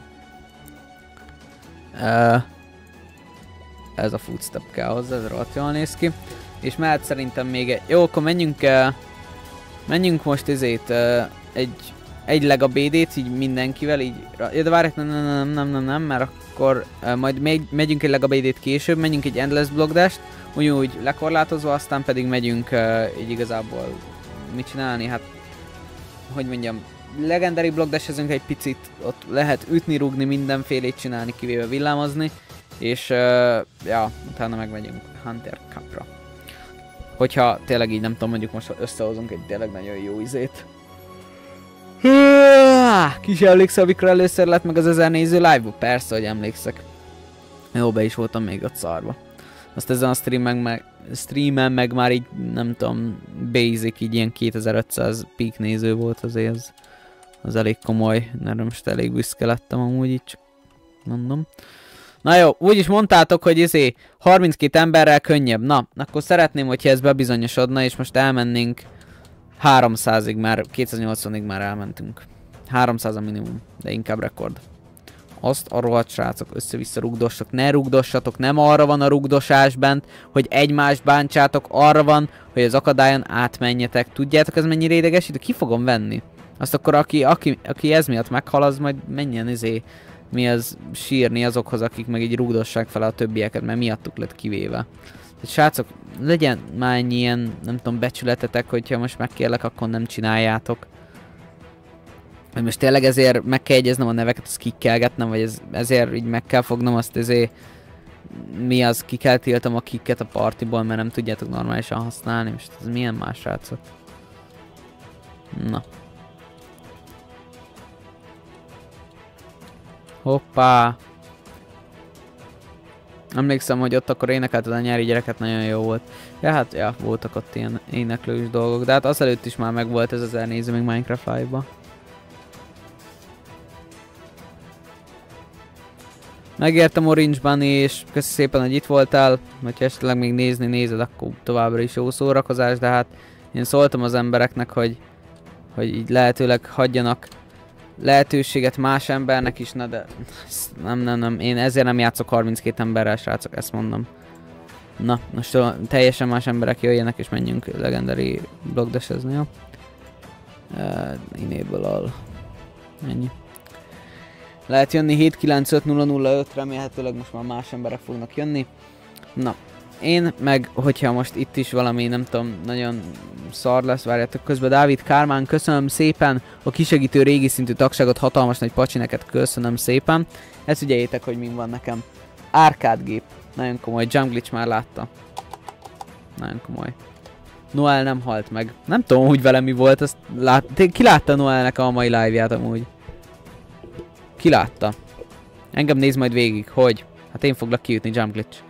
Ez a footstep kell hozzá, ez rohadt jól néz ki. És mehet szerintem még egy... Jó, akkor menjünk most ezért egy leg a BD-t így mindenkivel, így... Ja, de várják, nem, mert akkor majd megyünk egy leg a BD-t később, menjünk egy Endless Block Dash-t, úgy lekorlátozva, aztán pedig megyünk így igazából mit csinálni, hát... Hogy mondjam, Legendary Block Dash-ezünk egy picit, ott lehet ütni, rúgni, mindenfélét csinálni, kivéve villámozni, és ja, utána megmegyünk Hunter Cup-ra. Hogyha tényleg így nem tudom, mondjuk most összehozunk egy tényleg nagyon jó izét. Kis emlékszel, amikor először lett meg az 1000 néző live-ba? Persze, hogy emlékszek. Jó, be is voltam még ott szarba. Azt ezen a streamen meg már így, nem tudom, basic, így ilyen 2500 peak néző volt, azért az elég komoly. Nem most elég büszke lettem amúgy így, csak mondom. Na jó, úgyis mondtátok, hogy 32 emberrel könnyebb. Na, akkor szeretném, hogyha ez bebizonyosodna, és most elmennénk 300-ig már, 280-ig már elmentünk. 300 a minimum, de inkább rekord. Azt a rohadt srácok, össze-vissza rugdostok, ne rugdossatok, nem arra van a rugdosás bent, hogy egymást bántsátok, arra van, hogy az akadályon átmenjetek. Tudjátok, ez mennyire idegesít? Ki fogom venni? Azt akkor aki ez miatt meghal, az majd menjen mi az sírni azokhoz, akik meg így rugdossák fel a többieket, mert miattuk lett kivéve. Tehát srácok, legyen már ennyi ilyen, nem tudom, becsületetek, hogyha most megkérlek, akkor nem csináljátok. Hogy most tényleg ezért meg kell jegyeznem a neveket, azt kikkelgetnem, vagy ezért így meg kell fognom azt mi az, ki kell tiltom a kikket a partiból, mert nem tudjátok normálisan használni. Most ez milyen más, srácok? Na. Hoppá! Emlékszem, hogy ott akkor énekelted a nyári gyereket, nagyon jó volt. Ja, hát, ja, voltak ott ilyen éneklős dolgok, de hát azelőtt is már megvolt ez 1000 néző még Minecraft Live-ba. Megértem Orange Bunny, és köszi szépen, hogy itt voltál. Hogyha esetleg még nézed, akkor továbbra is jó szórakozás, de hát én szóltam az embereknek, hogy hogy így lehetőleg hagyjanak lehetőséget más embernek is, na de nem, én ezért nem játszok 32 emberrel, srácok, ezt mondom. Na, most teljesen más emberek jöjjenek és menjünk legendary blockdashezni, jó? Enable all. Ennyi. Lehet jönni 795-005, remélhetőleg most már más emberek fognak jönni. Na, én meg, hogyha most itt is valami, nem tudom, nagyon szar lesz, várjátok közben. Dávid Kármán, köszönöm szépen a kisegítő régi szintű tagságot, hatalmas nagy pacsi, neked köszönöm szépen. Ezt figyeljétek, hogy mi van nekem. Árkádgép, nagyon komoly, Jump Glitch már látta. Nagyon komoly. Noel nem halt meg. Nem tudom, hogy vele mi volt, azt ki látta Noelnek a mai live-ját amúgy? Ki látta? Engem néz majd végig, hogy? Hát én foglak kijutni, Jump Glitch.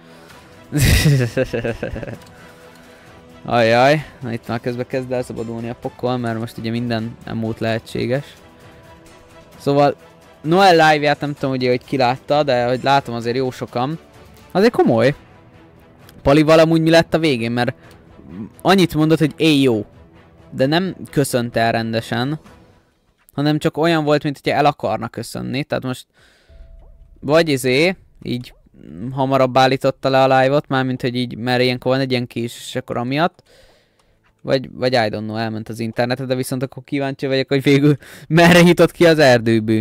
Ajjaj, na itt már közben kezd elszabadulni a pokol, mert most ugye minden emote lehetséges. Szóval Noel live-ját nem tudom ugye, hogy ki látta, de hogy látom azért jó sokan. Azért komoly. Palival amúgy mi lett a végén, mert annyit mondott, hogy éj jó. De nem köszönt el rendesen, hanem csak olyan volt, mint hogyha el akarna köszönni. Tehát most vagy így hamarabb állította le a live-ot, mármint hogy így, mert ilyenkor van egy ilyen késés, akkor amiatt. Vagy I don't know, elment az internetre, de viszont akkor kíváncsi vagyok, hogy végül merre nyitott ki az erdőbű.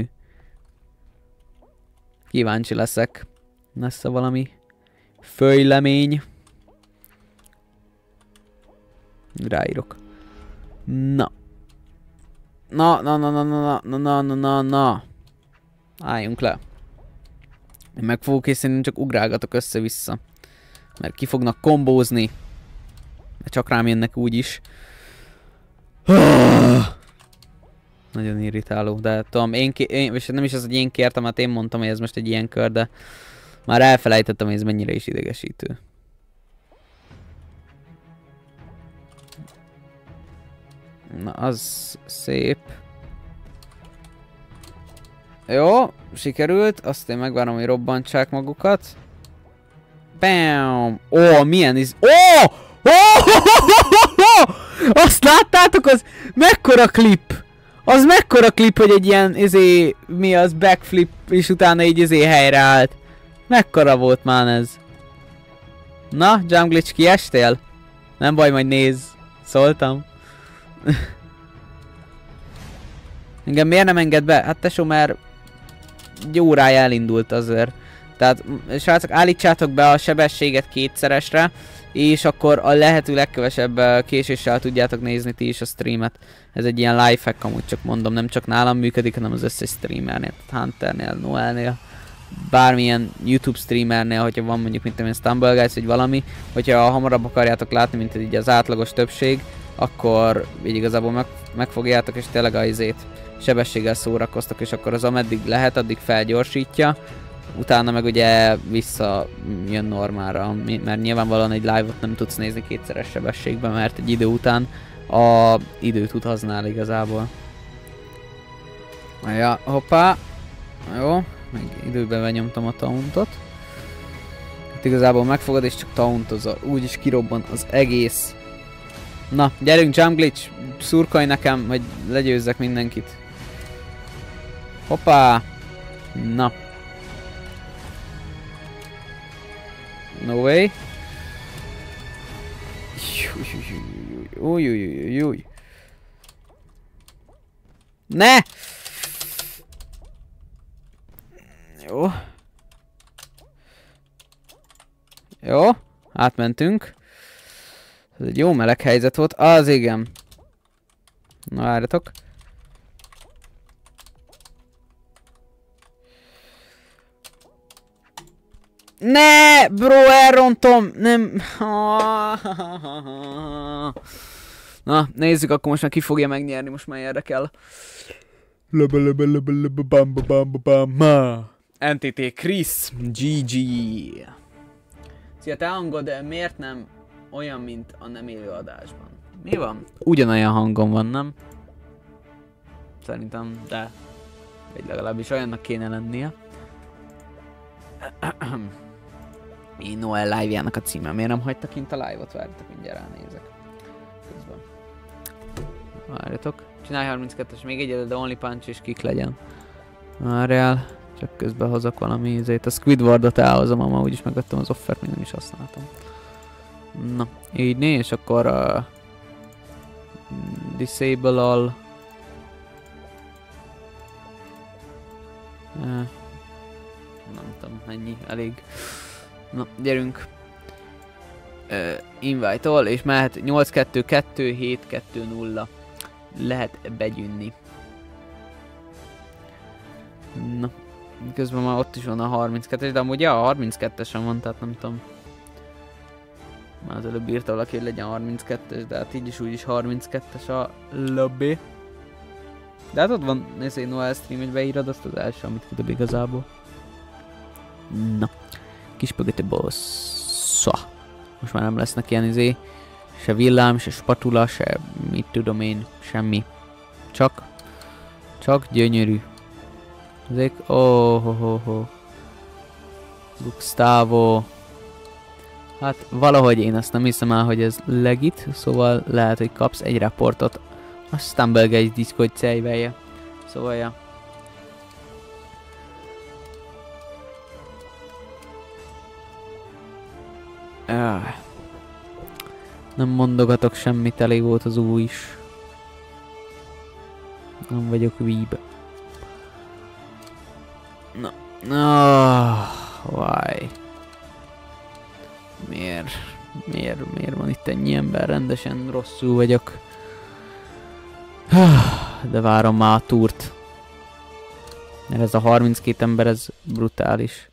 Kíváncsi leszek. Lesz-e valami föjlemény? Ráírok. Na. Na. Álljunk le. Én meg fogok készíteni, csak ugrálgatok össze-vissza. Mert ki fognak kombózni. Mert csak rám jönnek úgyis. Nagyon irritáló, de tudom, és nem is az, hogy én kértem, hát én mondtam, hogy ez most egy ilyen kör, de már elfelejtettem, hogy ez mennyire is idegesítő. Na, az szép. Jó, sikerült, azt én megvárom, hogy robbantsák magukat. Bam! Ó, milyen is... Ó! Azt láttátok, az mekkora klip! Az mekkora klip, hogy egy ilyen, mi az, backflip, és utána így helyreállt. Mekkora volt már ez? Na, Jump Glitch, kiestél? Nem baj, majd nézz. Szóltam. Engem miért nem enged be? Hát tesó, mert egy órája elindult azért. Tehát, srácok, állítsátok be a sebességet 2-szeresre, és akkor a lehető legkevesebb késéssel tudjátok nézni ti is a streamet. Ez egy ilyen lifehack, amúgy csak mondom, nem csak nálam működik, hanem az összes streamernél, tehát Hunternél, Noelnél, bármilyen YouTube streamernél, hogyha van mondjuk mint egy Stumble Guys vagy valami, hogyha hamarabb akarjátok látni, mint így az átlagos többség, akkor így igazából megfogjátok, és tényleg a sebességgel szórakoztok, és akkor az ameddig lehet, addig felgyorsítja, utána meg ugye visszajön normálra, mert nyilvánvalóan egy live-ot nem tudsz nézni 2-szeres sebességben, mert egy idő után a időt utaznál igazából. Ja, hoppá! Jó, még időben benyomtam a tauntot. Itt igazából megfogod és csak tauntozol, úgyis kirobban az egész. Na, gyerünk Jump Glitch, szurkolj nekem, hogy legyőzzek mindenkit. Hoppá! Na. No way. Új. Ne! Jó. Jó, átmentünk. Ez egy jó meleg helyzet volt. Az igen. Na várjatok. Ne, bro, elrontom. Nem. Na, nézzük, akkor most már ki fogja megnyerni, most már érdekel. NTT Chris, GG. Szia, te hangod miért nem olyan, mint a nem élő adásban? Mi van? Ugyanolyan hangom van, nem? Szerintem, de vagy legalábbis olyannak kéne lennie. Mi Noel live-jának a címe? Miért nem hagyta kint a live-ot? Várjátok, mindjárt ránézek. Közben. Várjatok. Csinálj 32-es még egyet, de only punch és kick legyen. Várjál. Csak közben hozok valami ízét. A Squidwardot elhozom, ama úgyis megadtam az offert, még nem is használtam. Na, így né, és akkor disable all. Nem tudom, mennyi, elég. Na, gyerünk. Invite all, és mehet 8-2-2-7-2-0. Lehet begyűnni. Na, közben már ott is van a 32-es, de amúgy ja, a 32-esen van, tehát nem tudom. Már az előbb írta valaki, hogy legyen 32-es, de hát így is úgyis 32-es a lobby. De hát ott van, nézd, egy Noel stream, hogy beírod, azt az első, amit kidob igazából. Na, kis spaghetti bossa. Most már nem lesznek ilyen izé, se villám, se spatula, se mit tudom én, semmi. Csak gyönyörű. Ezek, Gustavo. Hát valahogy én azt nem hiszem el, hogy ez legit, szóval lehet, hogy kapsz egy reportot a Stumbleguys Discord serverje. Szóval ja. Nem mondogatok semmit, elég volt az új is. Nem vagyok weeb. Na, why? Miért van itt ennyi ember? Rendesen rosszul vagyok. De várom már a túrt. Mert ez a 32 ember, ez brutális.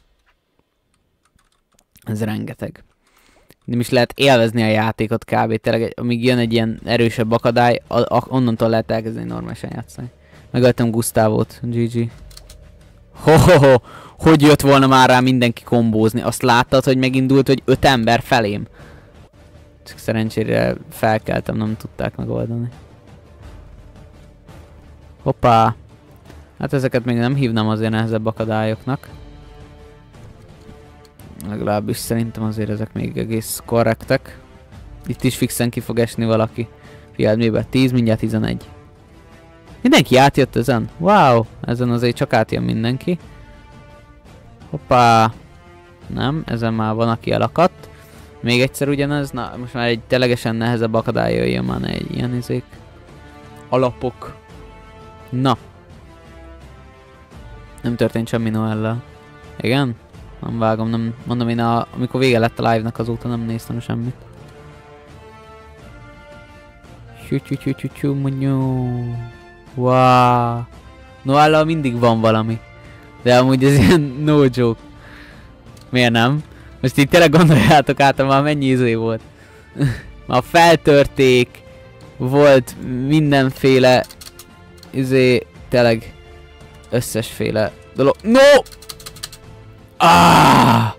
Ez rengeteg. Nem is lehet élvezni a játékot kb. Tényleg, amíg jön egy ilyen erősebb akadály, onnantól lehet elkezdeni normálisan játszani. Megöltem Gustavót, GG. Hogy jött volna már rá mindenki kombózni? Azt láttad, hogy megindult, hogy 5 ember felém? Csak szerencsére felkeltem, nem tudták megoldani. Hoppá! Hát ezeket még nem hívnám azért nehezebb akadályoknak. Legalábbis szerintem azért ezek még egész korrektek. Itt is fixen ki fog esni valaki. Figyeld, miben? 10, mindjárt 11. Mindenki átjött ezen? Wow! Ezen azért csak átjön mindenki. Hoppá! Nem, ezen már van, aki elakadt. Még egyszer ugyanez, na most már egy ténylegesen nehezebb akadály jöjjön már egy ilyen izék. Alapok. Na. Nem történt semmi Noellel. Igen? Nem vágom, nem mondom én, amikor vége lett a live-nak, azóta nem néztem semmit. Wow. Noellel mindig van valami. De amúgy ez ilyen no joke. Miért nem? Most így tényleg gondoljátok át, már mennyi izé volt. Már feltörték. Volt mindenféle izé, tényleg összesféle dolog. No! Ah!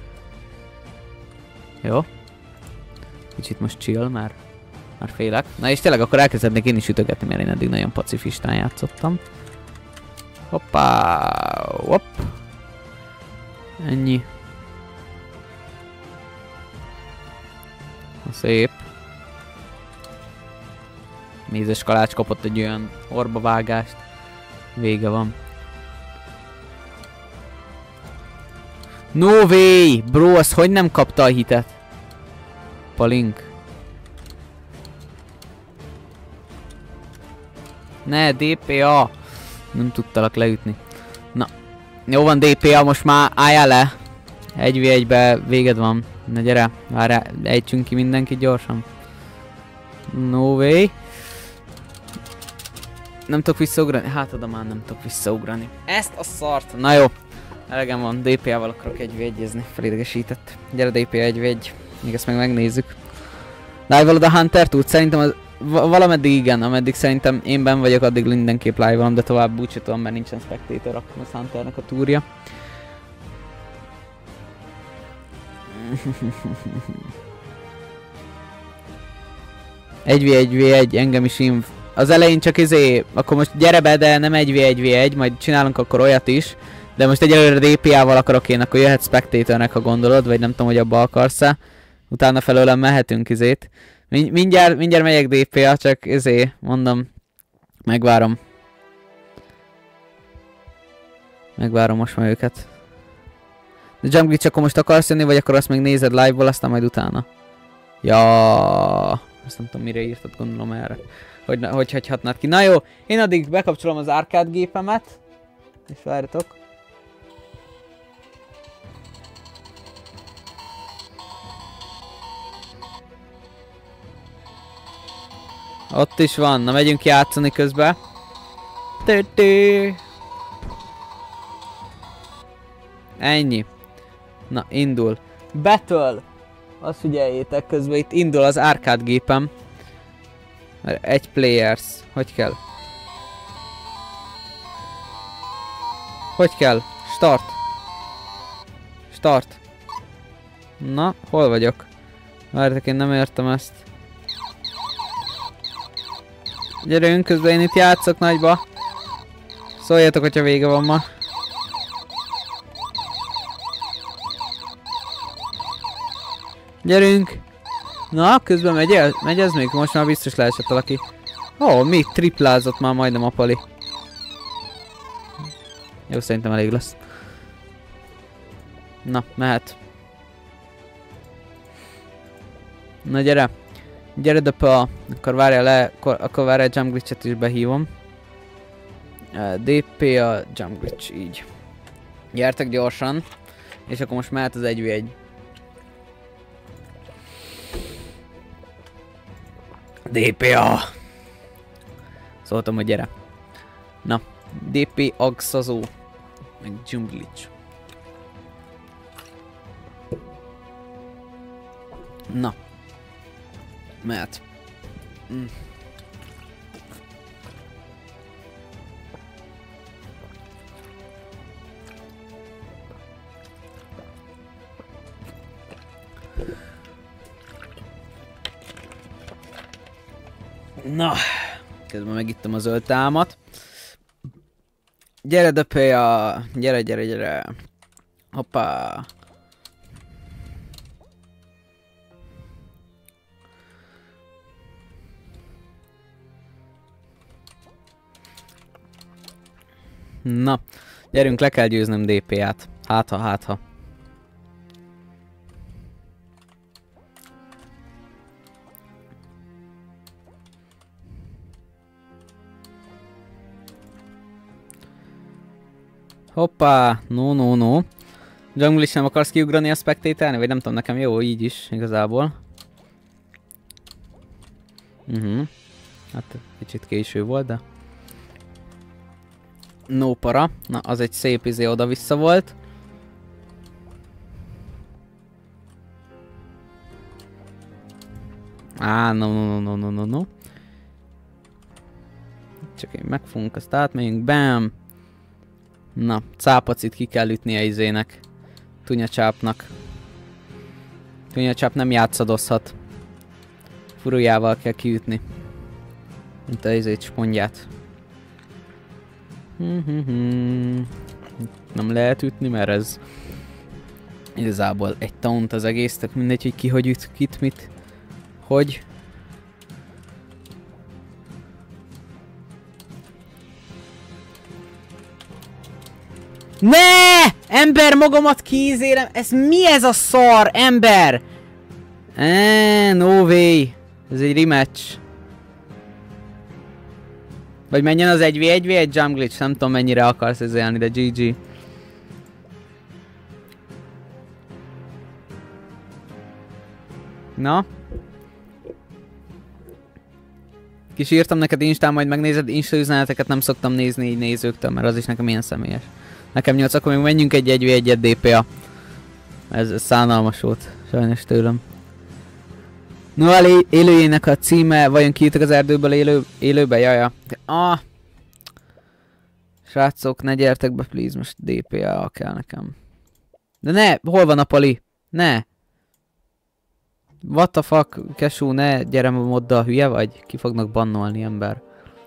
Jó. Kicsit most chill már. Már félek. Na és tényleg akkor elkezdhetnék én is ütögetni, mert én eddig nagyon pacifistán játszottam. Hoppá! Hopp! Ennyi. Szép. Mézes kalács kapott egy olyan orbavágást. Vége van. No way! Bro, az hogy nem kapta a hitet? Palink. Ne, DPA! Nem tudtalak leütni. Na. Jó van, DPA, most már álljál le. 1v1-be véged van. Na gyere, várjál, ejtsünk ki mindenkit gyorsan. No way. Nem tudok visszaugrani? Hát oda már nem tudok visszaugrani. Ezt a szart! Na jó. Elegem van, DPA-val akarok 1v1-ezni. Felidegesített. Gyere DPA 1v1. Még ezt meg megnézzük. Live-olod a Hunter tud? Szerintem az... Valameddig igen, ameddig szerintem én benn vagyok, addig mindenképp live-olom, de tovább úgyse tudom, mert nincsen spectator, akkor az Hunternek a túrja. Egy v 1v1, engem is inv. Az elején csak izé, akkor most gyere be, de nem 1v1v1, majd csinálunk akkor olyat is. De most egyelőre DPA-val akarok én, akkor jöhet spectatornek, ha gondolod, vagy nem tudom, hogy abba akarsz-e. Utána felőlem mehetünk izét. Mindjárt megyek DPA, csak mondom. Megvárom. Megvárom most már őket. De Jump Glitch, akkor most akarsz jönni, vagy akkor azt még nézed live-ból, aztán majd utána? Ja, azt nem tudom mire írtad, gondolom erre. Hogy hagyhatnád ki. Na jó, én addig bekapcsolom az arcade gépemet. És várjatok. Ott is van, na megyünk játszani közben. Ennyi. Na, indul. Battle! Azt figyeljétek, közben itt indul az arcade gépem. Mert egy players. Hogy kell? Hogy kell? Start. Start. Na, hol vagyok? Várjátok, én nem értem ezt. Gyerünk, közben én itt játszok nagyba. Szóljatok, hogyha vége van ma. Gyerünk! Na, közben megy ez még? Most már biztos leesett valaki. Ó, mi? Triplázott már majdnem a pali. Jó, szerintem elég lesz. Na, mehet. Na gyere! Gyere DPA! Akkor várjál le, akkor várjál Jump Glitch-et is behívom. DPA Jump Glitch, így. Gyertek gyorsan. És akkor most mehet az 1v1. DPA! Szóltam, hogy gyere. Na, DP Agszazó. Meg Jump Glitch. Na. Mehet. Na, közben megittem a zöld támat. Gyere, DPA! Gyere! Hoppá! Na, gyerünk, le kell győznöm DP-át. Hát ha. Hoppá, no. Jungle is nem akarsz kiugrani a spectatorni? Vagy nem tudom, nekem jó így is, igazából. Hát kicsit késő volt, de... No para. Na, az egy szép oda-vissza volt. No. Csak én megfogunk, azt átmegyünk, bam! Na, cápacit ki kell ütnie izének. Tunyacsápnak. Tunyacsáp nem játszadozhat. Furujával kell kiütni. Mint a izét spondját. Nem lehet ütni, mert ez igazából egy taunt az egész, tök mindegy, hogy ki hogy üt, kit, mit, hogy. Ne! Ember, magamat kízélem! Ez mi ez a szar, ember? No way! Ez egy rematch. Vagy menjen az 1v1 Jump Glitch, nem tudom mennyire akarsz ezzelni, de GG. Na? Kisírtam neked Instán, majd megnézed, Insta üzeneteket nem szoktam nézni így nézőktől, mert az is nekem ilyen személyes. Nekem 8, akkor még menjünk egy 1v1-et DPA. Ez szánalmas volt, sajnos tőlem. Noel élőjének a címe, vajon kijutok az erdőből élőbe? Jaja. Srácok, ne gyertek be, please, most DPA kell nekem. De ne, hol van a pali? Ne. What the fuck, Kesú, ne gyere a moddal, hülye vagy? Ki fognak bannolni, ember.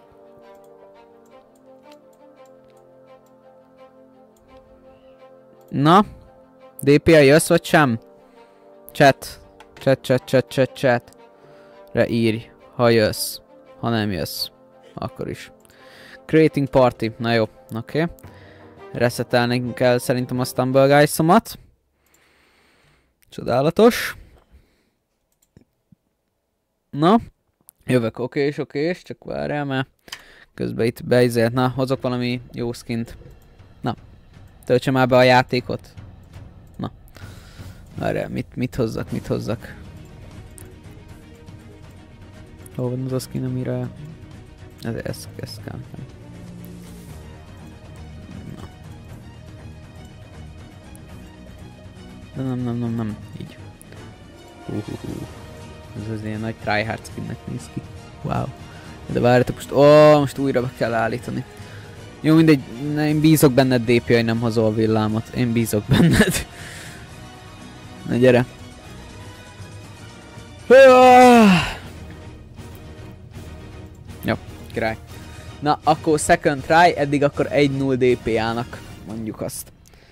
Na? DPA jössz vagy sem? Chat. írj, ha jössz. Ha nem jössz, akkor is. Creating party. Na jó, oké. Resetelni kell szerintem a Stumble Guys-omat. Csodálatos. Na. Jövök, okés, csak várjál, mert közben itt beizélt. Na, hozok valami jó skint. Na. Töltse már be a játékot. Na. Várjál, mit hozzak? Hol van az a skin, amire... Ez kell. Na. Nem. Így. Ez az ilyen nagy tryhard skinnek néz ki. Wow. De várjátok most... most újra be kell állítani. Jó, mindegy. Én bízok benned, DPI, nem hozol villámot. Én bízok benned. Na gyere. Jó, király. Na, akkor second try, eddig akkor 1-0 DPA-nak, mondjuk azt.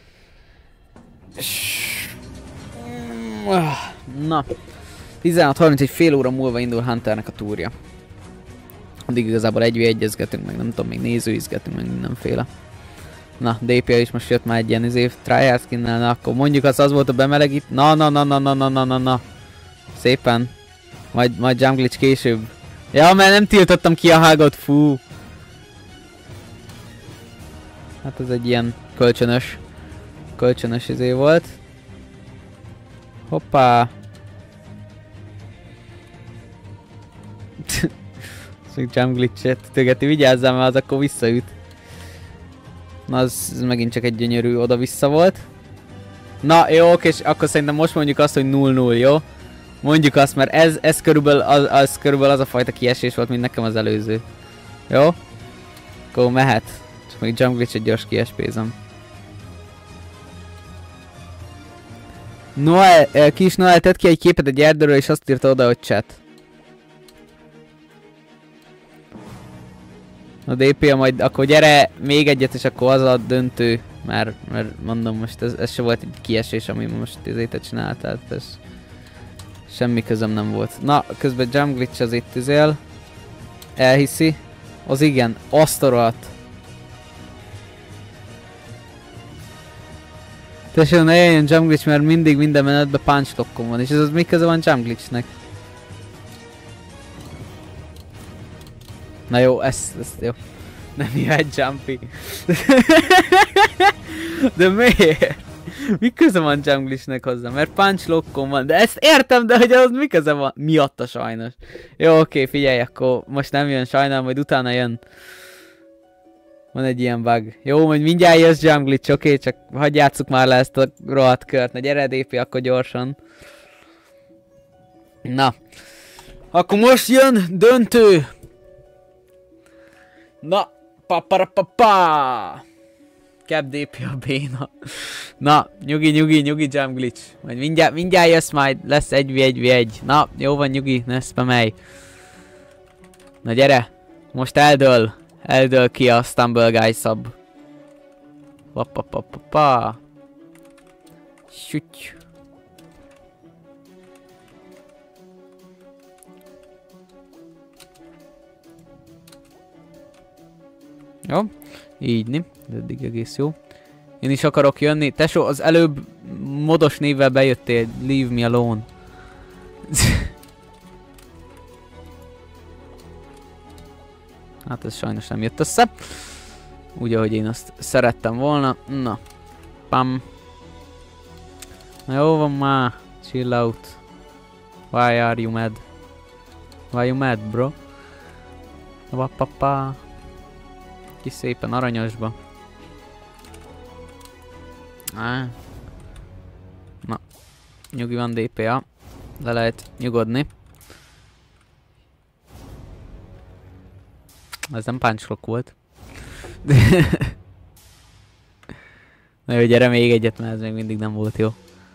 Na, 16:31 fél óra múlva indul Hunternek a túrja. Addig igazából 1v1-ezgetünk, meg nem tudom, még nézőizgetünk, meg mindenféle. Na, DPA is most jött már egy ilyen tryhard skinnel, na akkor mondjuk az volt a bemelegít. Na. Szépen. Majd jump glitch később. Ja, mert nem tiltottam ki a hágot, fú. Hát ez egy ilyen kölcsönös izé volt. Hoppá. Jump glitchet tögeti, vigyázzál, mert az akkor visszaüt. Na, az megint csak egy gyönyörű oda-vissza volt. Na, jó, és akkor szerintem most mondjuk azt, hogy 0-0, jó? Mondjuk azt, mert ez körülbelül az a fajta kiesés volt, mint nekem az előző. Jó? Akkor mehet. Csak még jump glitch-et gyors kiespézem. Noel, kis Noel tett ki egy képet egy erdőről, és azt írta oda, hogy chat. A DP majd, akkor gyere még egyet, és akkor az a döntő. Mert mondom, most ez se volt egy kiesés, ami most izétet csináltál. Ez semmi közöm nem volt. Na, közben jump glitch az itt izél. Elhiszi. Az igen, azt a rohadt. Tessék, ne jöjjön jump glitch, mert mindig minden menetben punch lockom van. És ez az mi köze van jump glitchnek? Na jó, ez jó. Nem jöhet jumpy. De miért? Mi köze van jump glitchnek hozzá? Mert punch lockom van. De ezt értem, de hogy az mi köze van? Miatta sajnos. Jó, oké, figyelj, akkor most nem jön, sajnálom, majd utána jön. Van egy ilyen bug. Jó, majd mindjárt jössz jump glitch, oké, csak hagyj játsszuk már le ezt a rohadt kört. Na gyere, DP, akkor gyorsan. Na. Akkor most jön döntő. Na, paparapapá! Cap DP a béna. Na, nyugi jump glitch. Majd mindjárt jössz, majd lesz 1v1v1. Na, jó van, nyugi, ne spamelj. Na gyere, most eldől ki a Stumble Guy sub. Papapapapá. Süty. Jó, így eddig egész jó. Én is akarok jönni. Tesó, az előbb modos névvel bejöttél. Leave me alone. Hát ez sajnos nem jött össze. Úgy, ahogy én azt szerettem volna. Na. Pam. Na jó van már. Chill out. Why are you mad? Why you mad, bro? Vapapá. Ki szépen aranyosba. Na. Nyugi van DPA. Le lehet nyugodni. Ez nem punchlock volt. Na jó, gyere még egyet, mert ez még mindig nem volt jó.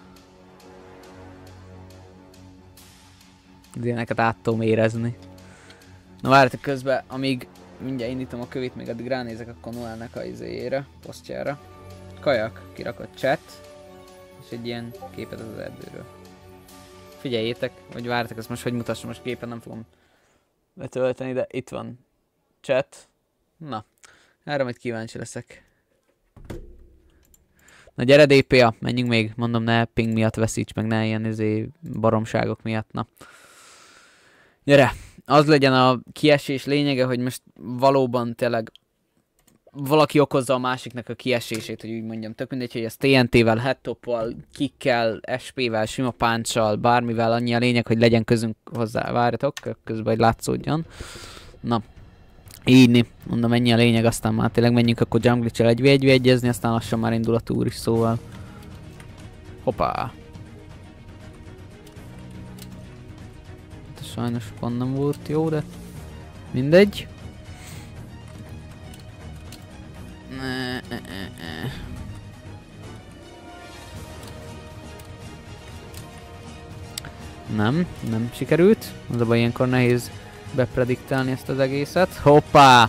Az ilyeneket át tudom érezni. Na várjátok közben, amíg mindjárt indítom a kövét, még addig ránézek akkor Noelnek a izéjére, posztjára. Kajak, kirakott chat. És egy ilyen képet az erdőről. Figyeljétek, hogy várjátok, ezt most hogy mutassam, most képen nem fogom betölteni, de itt van chat. Na, erre majd kíváncsi leszek. Na gyere DPA, menjünk még, mondom, ne ping miatt veszíts, meg ne ilyen baromságok miatt, na. Gyere, az legyen a kiesés lényege, hogy most valóban tényleg valaki okozza a másiknak a kiesését, hogy úgy mondjam. Tök mindegy, hogy ez TNT-vel, headtoppal, kickkel, SP-vel, sima páncsal, bármivel, annyi a lényeg, hogy legyen közünk hozzá. Várjatok, közben hogy látszódjon. Na, így, mondom, ennyi a lényeg, aztán már tényleg menjünk akkor Junglitch-el 1v1-ezni, aztán lassan már indul a túr is, szóval. Hoppá! Sajnos pont nem volt jó, de mindegy. Nem sikerült. Az a baj, ilyenkor nehéz beprediktálni ezt az egészet. Hoppá!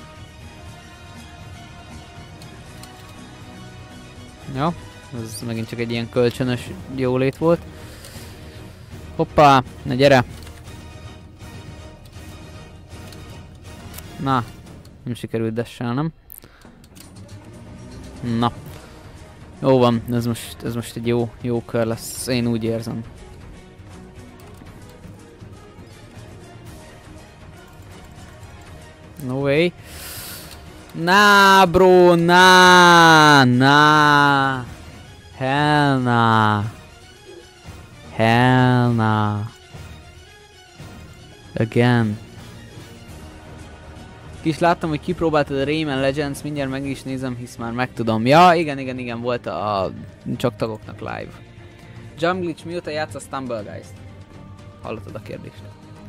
Ja, ez megint csak egy ilyen kölcsönös jólét volt. Hoppá! Na gyere! Na, nem sikerült desselnem. Na. Jó van, ez most egy jó kör lesz, én úgy érzem. No way. Na bro, na. Hell na. Again. Kis láttam, hogy kipróbáltad a Rayman Legends, mindjárt meg is nézem, hisz már megtudom. Ja, igen, volt a csak tagoknak live. Junglitch, mióta játszasz Stumblegeist? Hallottad a kérdést?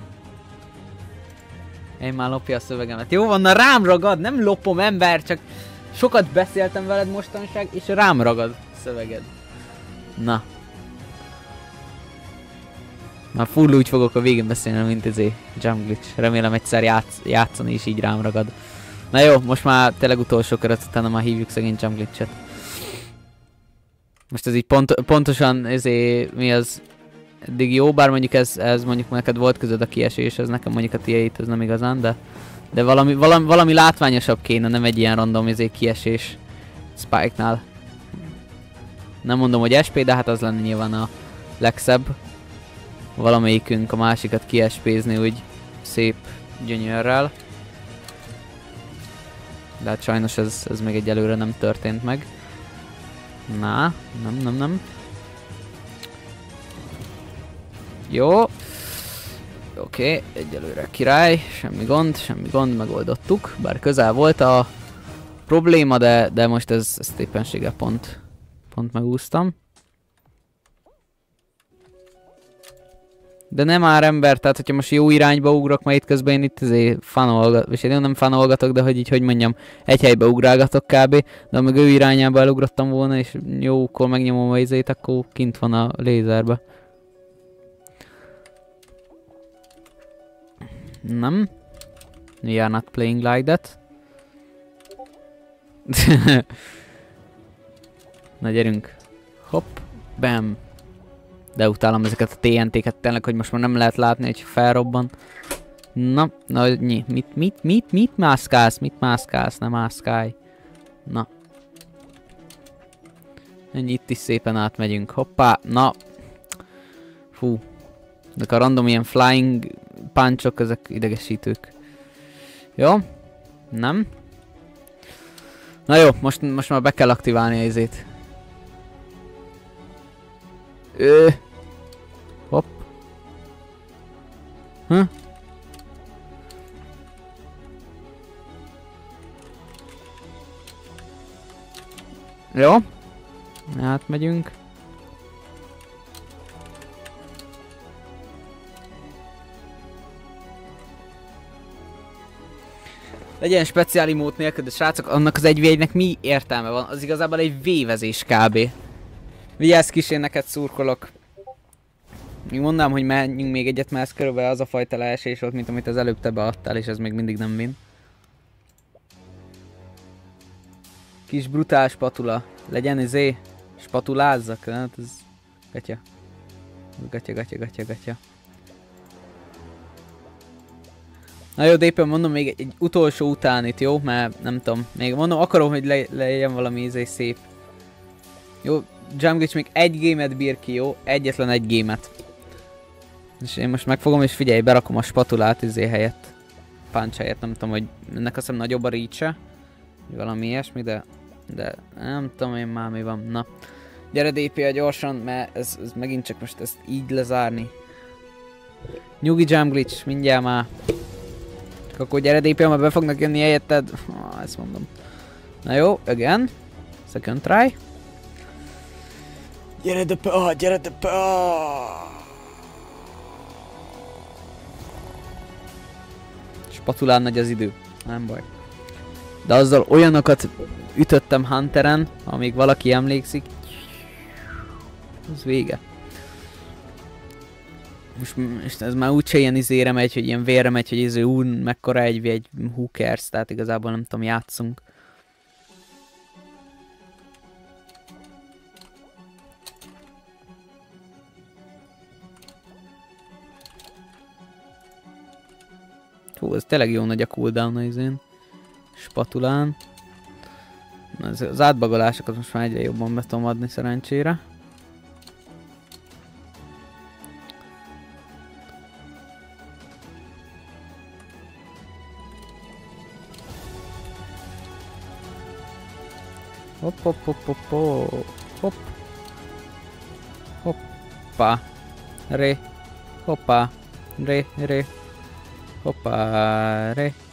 Én már lopja a szövegemet. Jó van, na rám ragad, nem lopom ember, csak sokat beszéltem veled mostanság, és rám ragad szöveged. Na. Már full úgy fogok a végén beszélni, mint Junglitch. Remélem egyszer játszani is így rám ragad. Na jó, most már tényleg utolsó köröt, utána már hívjuk szegény Junglitchet. Most ez így pontosan mi az eddig jó, bár mondjuk ez mondjuk neked volt közöd a kiesés, ez nekem mondjuk a tiéit, ez nem igazán, de valami látványosabb kéne, nem egy ilyen random kiesés Spike-nál. Nem mondom, hogy SP, de hát az lenne nyilván a legszebb. Valamelyikünk a másikat kiespézni úgy szép gyönyörrel. De hát sajnos ez még egyelőre nem történt meg. Na, nem. Jó. Oké, egyelőre király, semmi gond, megoldottuk. Bár közel volt a probléma, de most ezt éppenséggel pont megúsztam. De nem már ember, tehát hogyha most jó irányba ugrok, majd itt közben én itt fanolgatok, és én nem fanolgatok, de hogy így, hogy mondjam, egy helybe ugrálgatok kb. De amíg ő irányába elugrottam volna, és jókor megnyomom a izét, akkor kint van a lézerbe. Nem. We are not playing like that. Na gyerünk. Hopp, bam. De utálom ezeket a TNT-ket tényleg, hogy most már nem lehet látni, hogy felrobban. Na, mit mászkálsz, nem mászkálj. Na. Ennyi, itt is szépen átmegyünk, hoppá, na. Fú. Ezek a random ilyen flying punchok, ezek idegesítők. Jó? Nem? Na jó, most már be kell aktiválni a izét. Hopp. Jó. Átmegyünk. Legyen speciális mód nélkül, de srácok, annak az 1v1-nek mi értelme van? Az igazából egy vévezés kb. Vigyázz kis, én neked szurkolok. Még mondanám, hogy menjünk még egyet, mert ez körülbelül az a fajta leesés volt, mint amit az előbb te beadtál, és ez még mindig nem win. Kis brutál spatula. Legyen spatulázzak, hát ez... Katya. Gatya. Na jó, DP, mondom még egy utolsó utánit, jó? Mert nem tudom, még mondom, akarom, hogy legyen valami szép. Jó, Jump még egy gémet bír ki, jó? Egyetlen egy gémet. És én most megfogom, és figyelj, berakom a spatulát helyett. Punch helyett, nem tudom, hogy ennek azt hiszem nagyobb a reach-e. Valami ilyesmi, de nem tudom én már mi van. Na, gyere DP-a gyorsan, mert ez megint csak most ezt így lezárni. Nyugi Jump Glitch, mindjárt már. Csak akkor gyere DP-a, mert be fognak jönni helyetted. Ezt mondom. Na jó, again. Second try. Gyere DP-a, Spatulán nagy az idő, nem baj. De azzal olyanokat ütöttem Hunteren, amíg valaki emlékszik. Ez vége. Most ez már úgyse ilyen izére megy, hogy ilyen vérre megy, hogy mekkora egy who cares, tehát igazából nem tudom, játszunk. Hú, ez tényleg jó nagy a cooldown izén. Spatulán. Az átbagolásokat most már egyre jobban be tudom adni szerencsére. Hopp. Hoppa. Ré. Hoppa. Ré. Hoppá,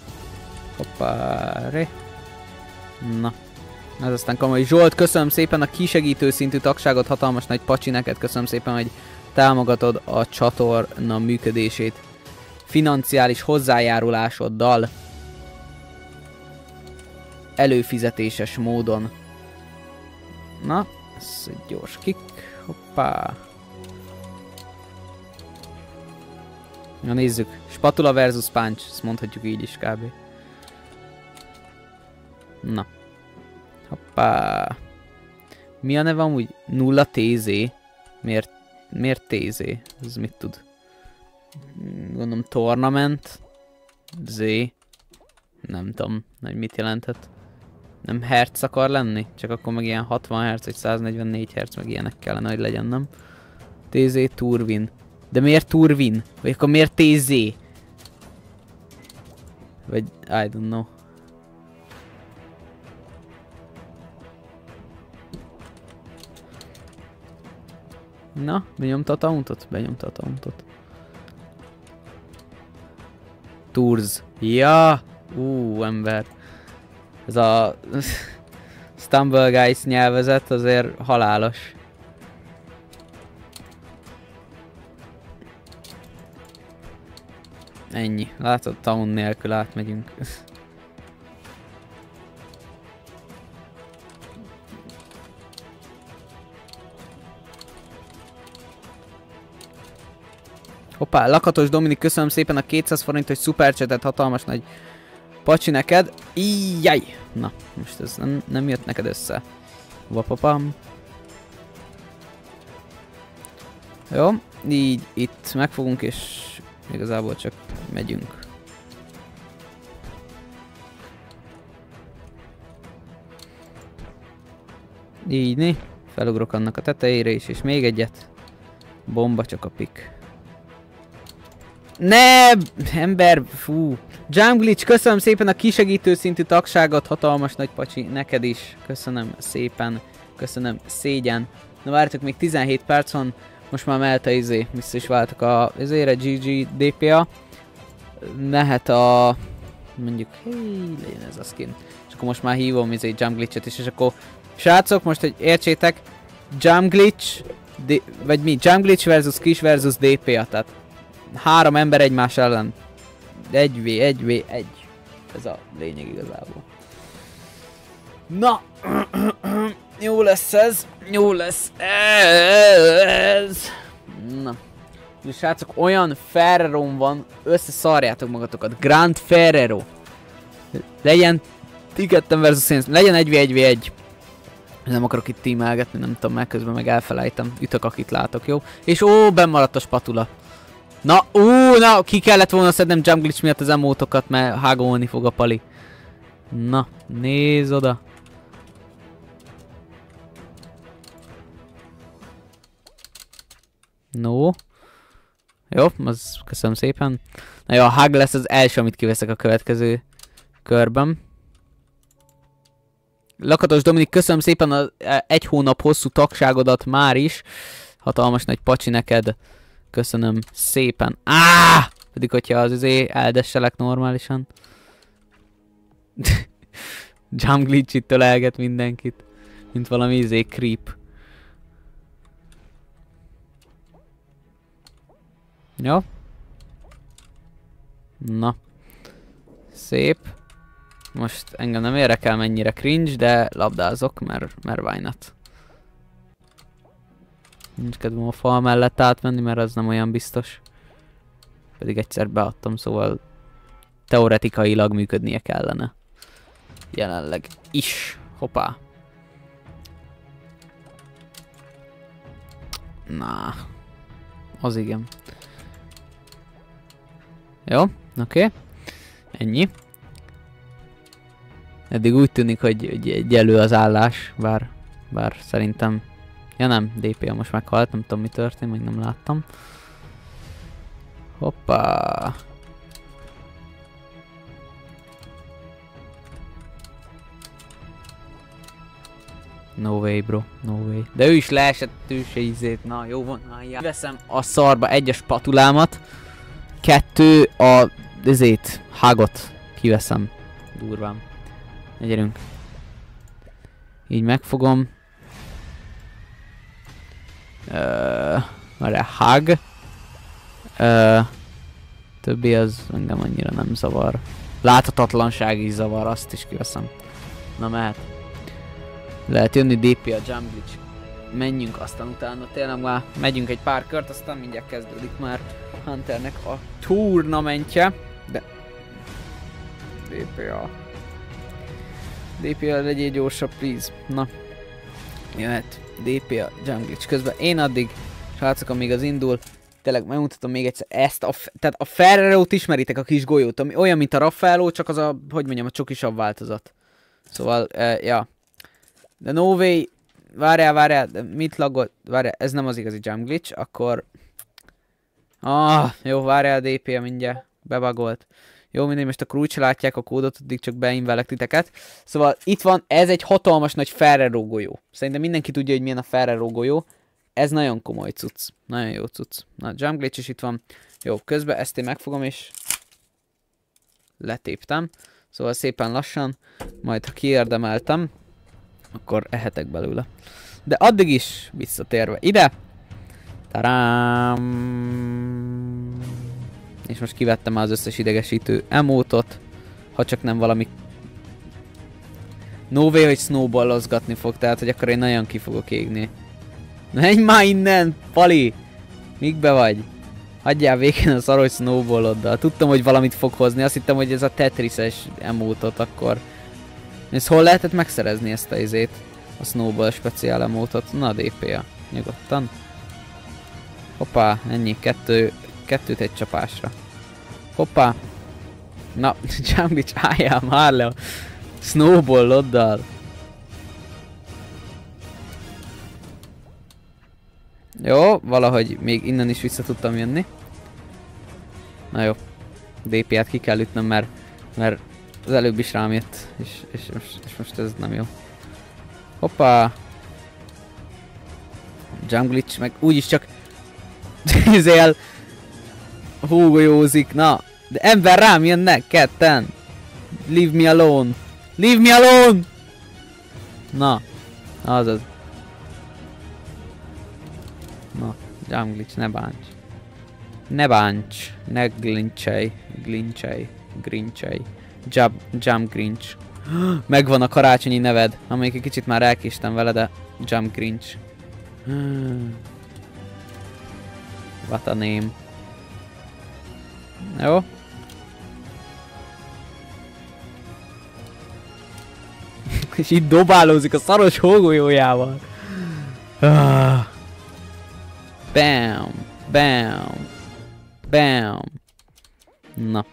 ré. Na. Ez aztán komoly. Zsolt, köszönöm szépen a kisegítő szintű tagságot, hatalmas nagy pacsi neked, köszönöm szépen, hogy támogatod a csatorna működését financiális hozzájárulásoddal. Előfizetéses módon. Na, ez egy gyors kick. Hoppá. Na nézzük. Spatula versus punch. Ezt mondhatjuk így is kb. Na. Hoppá. Mi a neve amúgy? 0 TZ. Miért TZ? Ez mit tud? Gondolom tournament. Z. Nem tudom, hogy mit jelenthet. Nem hertz akar lenni? Csak akkor meg ilyen 60 Hz vagy 144 Hz meg ilyenek kellene, hogy legyen, nem? TZ Turwin. De miért Turwin? Vagy akkor miért TZ? Vagy I don't know. Na, benyomta a tauntot? Benyomta a tauntot. Tours. Ja! Ember. Ez a Stumble Guys nyelvezet azért halálos. Ennyi. Látod, taun nélkül átmegyünk. Hoppá, Lakatos Dominik, köszönöm szépen a 200 forintos szupercsetet, hatalmas nagy pacsi neked. Íjjaj! Na, most ez nem jött neked össze. Vapapam. Jó, így itt megfogunk és igazából csak megyünk. Így né. Felugrok annak a tetejére is, és még egyet. Bomba csak a pik. Ne, ember, fú. Jump Glitch, köszönöm szépen a kisegítő szintű tagságot, hatalmas nagy pacsi, neked is. Köszönöm szépen, köszönöm szégyen. Na várjátok, még 17 perc van, most már mehet a vissza is váltak a izére, GG DPA. Mehet a... mondjuk, legyen ez a skin. És akkor most már hívom Jump Glitchet is, és akkor srácok, most hogy értsétek, Jump Glitch, vagy mi? Jump Glitch versus Kis versus DPA, tehát 3 ember egymás ellen. 1v1. Ez a lényeg igazából. Na! Jó lesz ez. Jó lesz ez. Na. És srácok, olyan Ferrero van, összeszarjátok magatokat. Grand Ferrero. Legyen Ticketem versus Saints. Legyen 1v1v1. Nem akarok itt tímelgetni, nem tudom, meg közben meg elfelejtem. Ütök, akit látok, jó? És ó, benn maradt a spatula. Na, na, ki kellett volna szednem jump glitch miatt az emótokat, mert hágolni fog a pali. Na, nézz oda. No. Jó, az köszönöm szépen. Na jó, a hug lesz az első, amit kiveszek a következő körben. Lakatos Dominik, köszönöm szépen az 1 hónap hosszú tagságodat már is. Hatalmas nagy pacsi neked. Köszönöm szépen. Pedig hogyha az eldesselek normálisan. Jump glitch itt ölelget mindenkit. Mint valami creep. Jó. Na. Szép. Most engem nem érdekel mennyire cringe, de labdázok, mert why not. Nincs kedvem a fal mellett átmenni, mert az nem olyan biztos. Pedig egyszer beadtam, szóval teoretikailag működnie kellene. Jelenleg is. Hoppá. Na. Az igen. Jó, oké. Ennyi. Eddig úgy tűnik, hogy egyelő az állás, bár szerintem... Ja nem, DPA most meghalt, nem tudom mi történt, még nem láttam. Hoppá! No way, bro, no way. De ő is leesett, ő se ízét, na jó van, veszem a szarba 1-es spatulámat, 2 a hágot kiveszem, durván. Gyerünk. Így megfogom. Várjál, hug. Többi az engem annyira nem zavar. Láthatatlanság is zavar, azt is kiveszem. Na mehet. Lehet jönni DP a jump glitch. Menjünk, aztán utána tényleg már megyünk egy pár kört, aztán mindjárt kezdődik már Hunternek a turnamentje. De... DPA. DPA legyél gyorsabb, please. Na. Jöhet. DPA jump glitch közben. Én addig, srácok, amíg az indul, tényleg megmutatom még egyszer ezt tehát a Ferrero-t ismeritek, a kis golyót, ami olyan, mint a Raffaello, csak az a, hogy mondjam, a csokisabb változat. Szóval, ja. De no way, várjál, de mit lagol, várjál, ez nem az igazi jump glitch, akkor... jó, várjál, DPA mindjárt, bebagolt. Jó, mindegy, most akkor úgyse látják a kódot, addig csak beinvelek titeket. Szóval itt van, ez egy hatalmas nagy Ferrero golyó. Szerintem mindenki tudja, hogy milyen a Ferrero golyó. Ez nagyon komoly cucc. Nagyon jó cucc. Na, jump glitch is itt van. Jó, közben ezt én megfogom és... letéptem. Szóval szépen lassan, majd ha kiérdemeltem, akkor ehetek belőle. De addig is visszatérve ide. Tarám! És most kivettem már az összes idegesítő emótot. Ha csak nem valami... No way, hogy snowballozgatni fog, tehát hogy akkor én nagyon ki fogok égni. Menj már innen, Pali! Mikbe vagy? Hagyjál végén a szaros snowballoddal. Tudtam, hogy valamit fog hozni, azt hittem, hogy ez a Tetris-es emótot akkor. És hol lehetett megszerezni ezt a izét? A snowball speciál emótot? Na, DPA. Nyugodtan. Hoppá, ennyi. Kettőt egy csapásra. Hoppá. Na, jump glitch, álljál már le a snowballoddal. Jó, valahogy még innen is vissza tudtam jönni. Na jó. DP-t ki kell ütnöm, mert az előbb is rám jött, és most ez nem jó. Hoppá. Jump glitch, meg úgyis csak izél húgolyózik, na. De ember rám jönnek, ketten. Leave me alone. Leave me alone! Na, azaz. Na, jump glitch, ne bánts. Ne bánts, ne glitchelj, grincsej. Jump grinch. Megvan a karácsonyi neved, amelyik egy kicsit már elkéstem vele, de Jump grinch. What a name. Jó. És itt dobálózik a szaros hógolyójával. Bam! Bam! Bam! Na.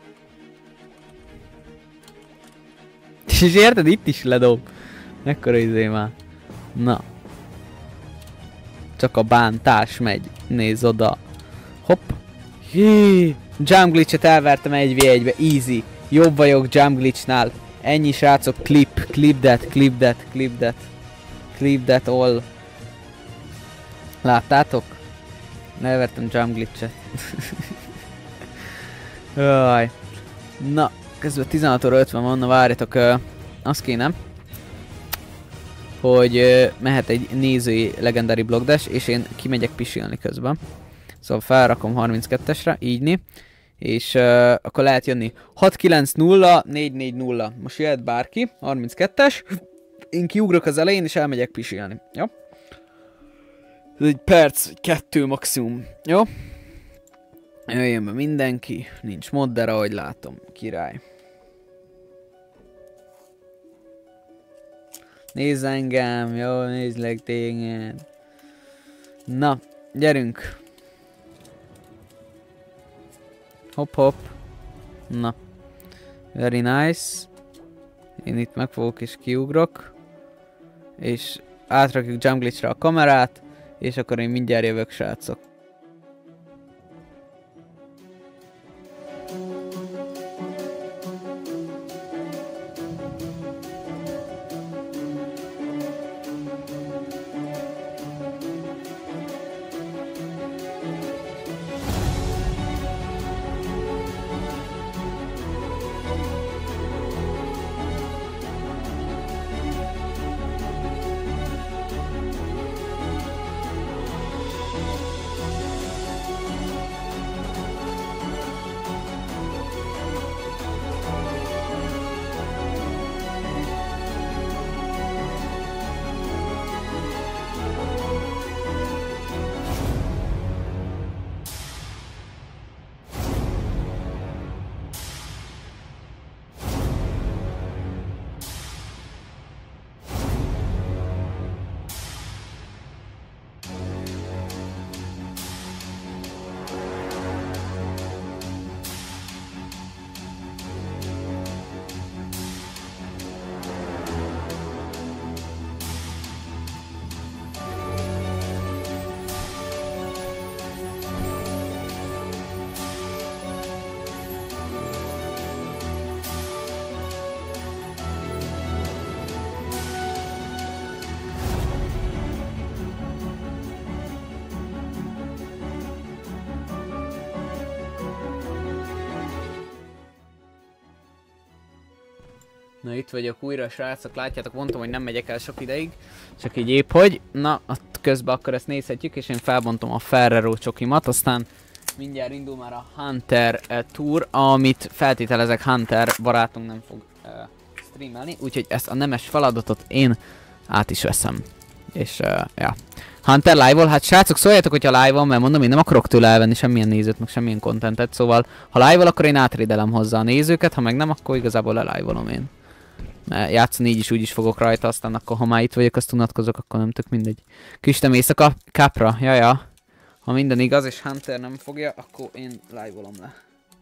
És érted? Itt is ledob. Mekkora izé már. Na. Csak a bántás megy. Nézd oda. Hopp. Hí. Jump glitchet elvertem 1v1-be. Easy. Jobb vagyok jump glitchnál. Ennyi srácok. Clip that, clip that, clip that. Clip that all. Láttátok? Elvertem jump glitchet. Jaj. Na. Közben 16 óra 50 van, na várjatok. Azt kéne, hogy mehet egy nézői legendary blockdash, és én kimegyek pisilni közben. Szóval felrakom 32-esre, ígyni. És akkor lehet jönni 690 440. Most jöhet bárki, 32-es. Én kiugrok az elején, és elmegyek pisilni. Jó? Ez egy perc, 2 maximum. Jó? Jöjjön be mindenki. Nincs modder, ahogy látom. Király. Nézz engem, jó, nézlek téged. Na, gyerünk. Hopp, hopp. Na. Very nice. Én itt megfogok és kiugrok. És átrakjuk jump glitchre a kamerát. És akkor én mindjárt jövök, srácok. Na itt vagyok újra, srácok, látjátok, mondtam, hogy nem megyek el sok ideig, csak így épp hogy. Na, közben akkor ezt nézhetjük, és én felbontom a Ferrero csokimat, aztán mindjárt indul már a Hunter Tour, amit feltételezek Hunter barátunk nem fog streamelni, úgyhogy ezt a nemes feladatot én át is veszem. És ja. Hunter live-ol? Hát srácok, szóljátok, hogyha live-ol, mert mondom, én nem akarok tőle elvenni semmilyen nézőt, meg semmilyen contentet, szóval ha live-ol, akkor én átrédelem hozzá a nézőket, ha meg nem, akkor igazából le-live-olom én. Mert játszani így is úgy is fogok rajta, aztán akkor ha már itt vagyok, azt unatkozok, akkor nem tök mindegy. Küstem éjszaka, Capra, jaja. Ha minden igaz, és Hunter nem fogja, akkor én live-olom le.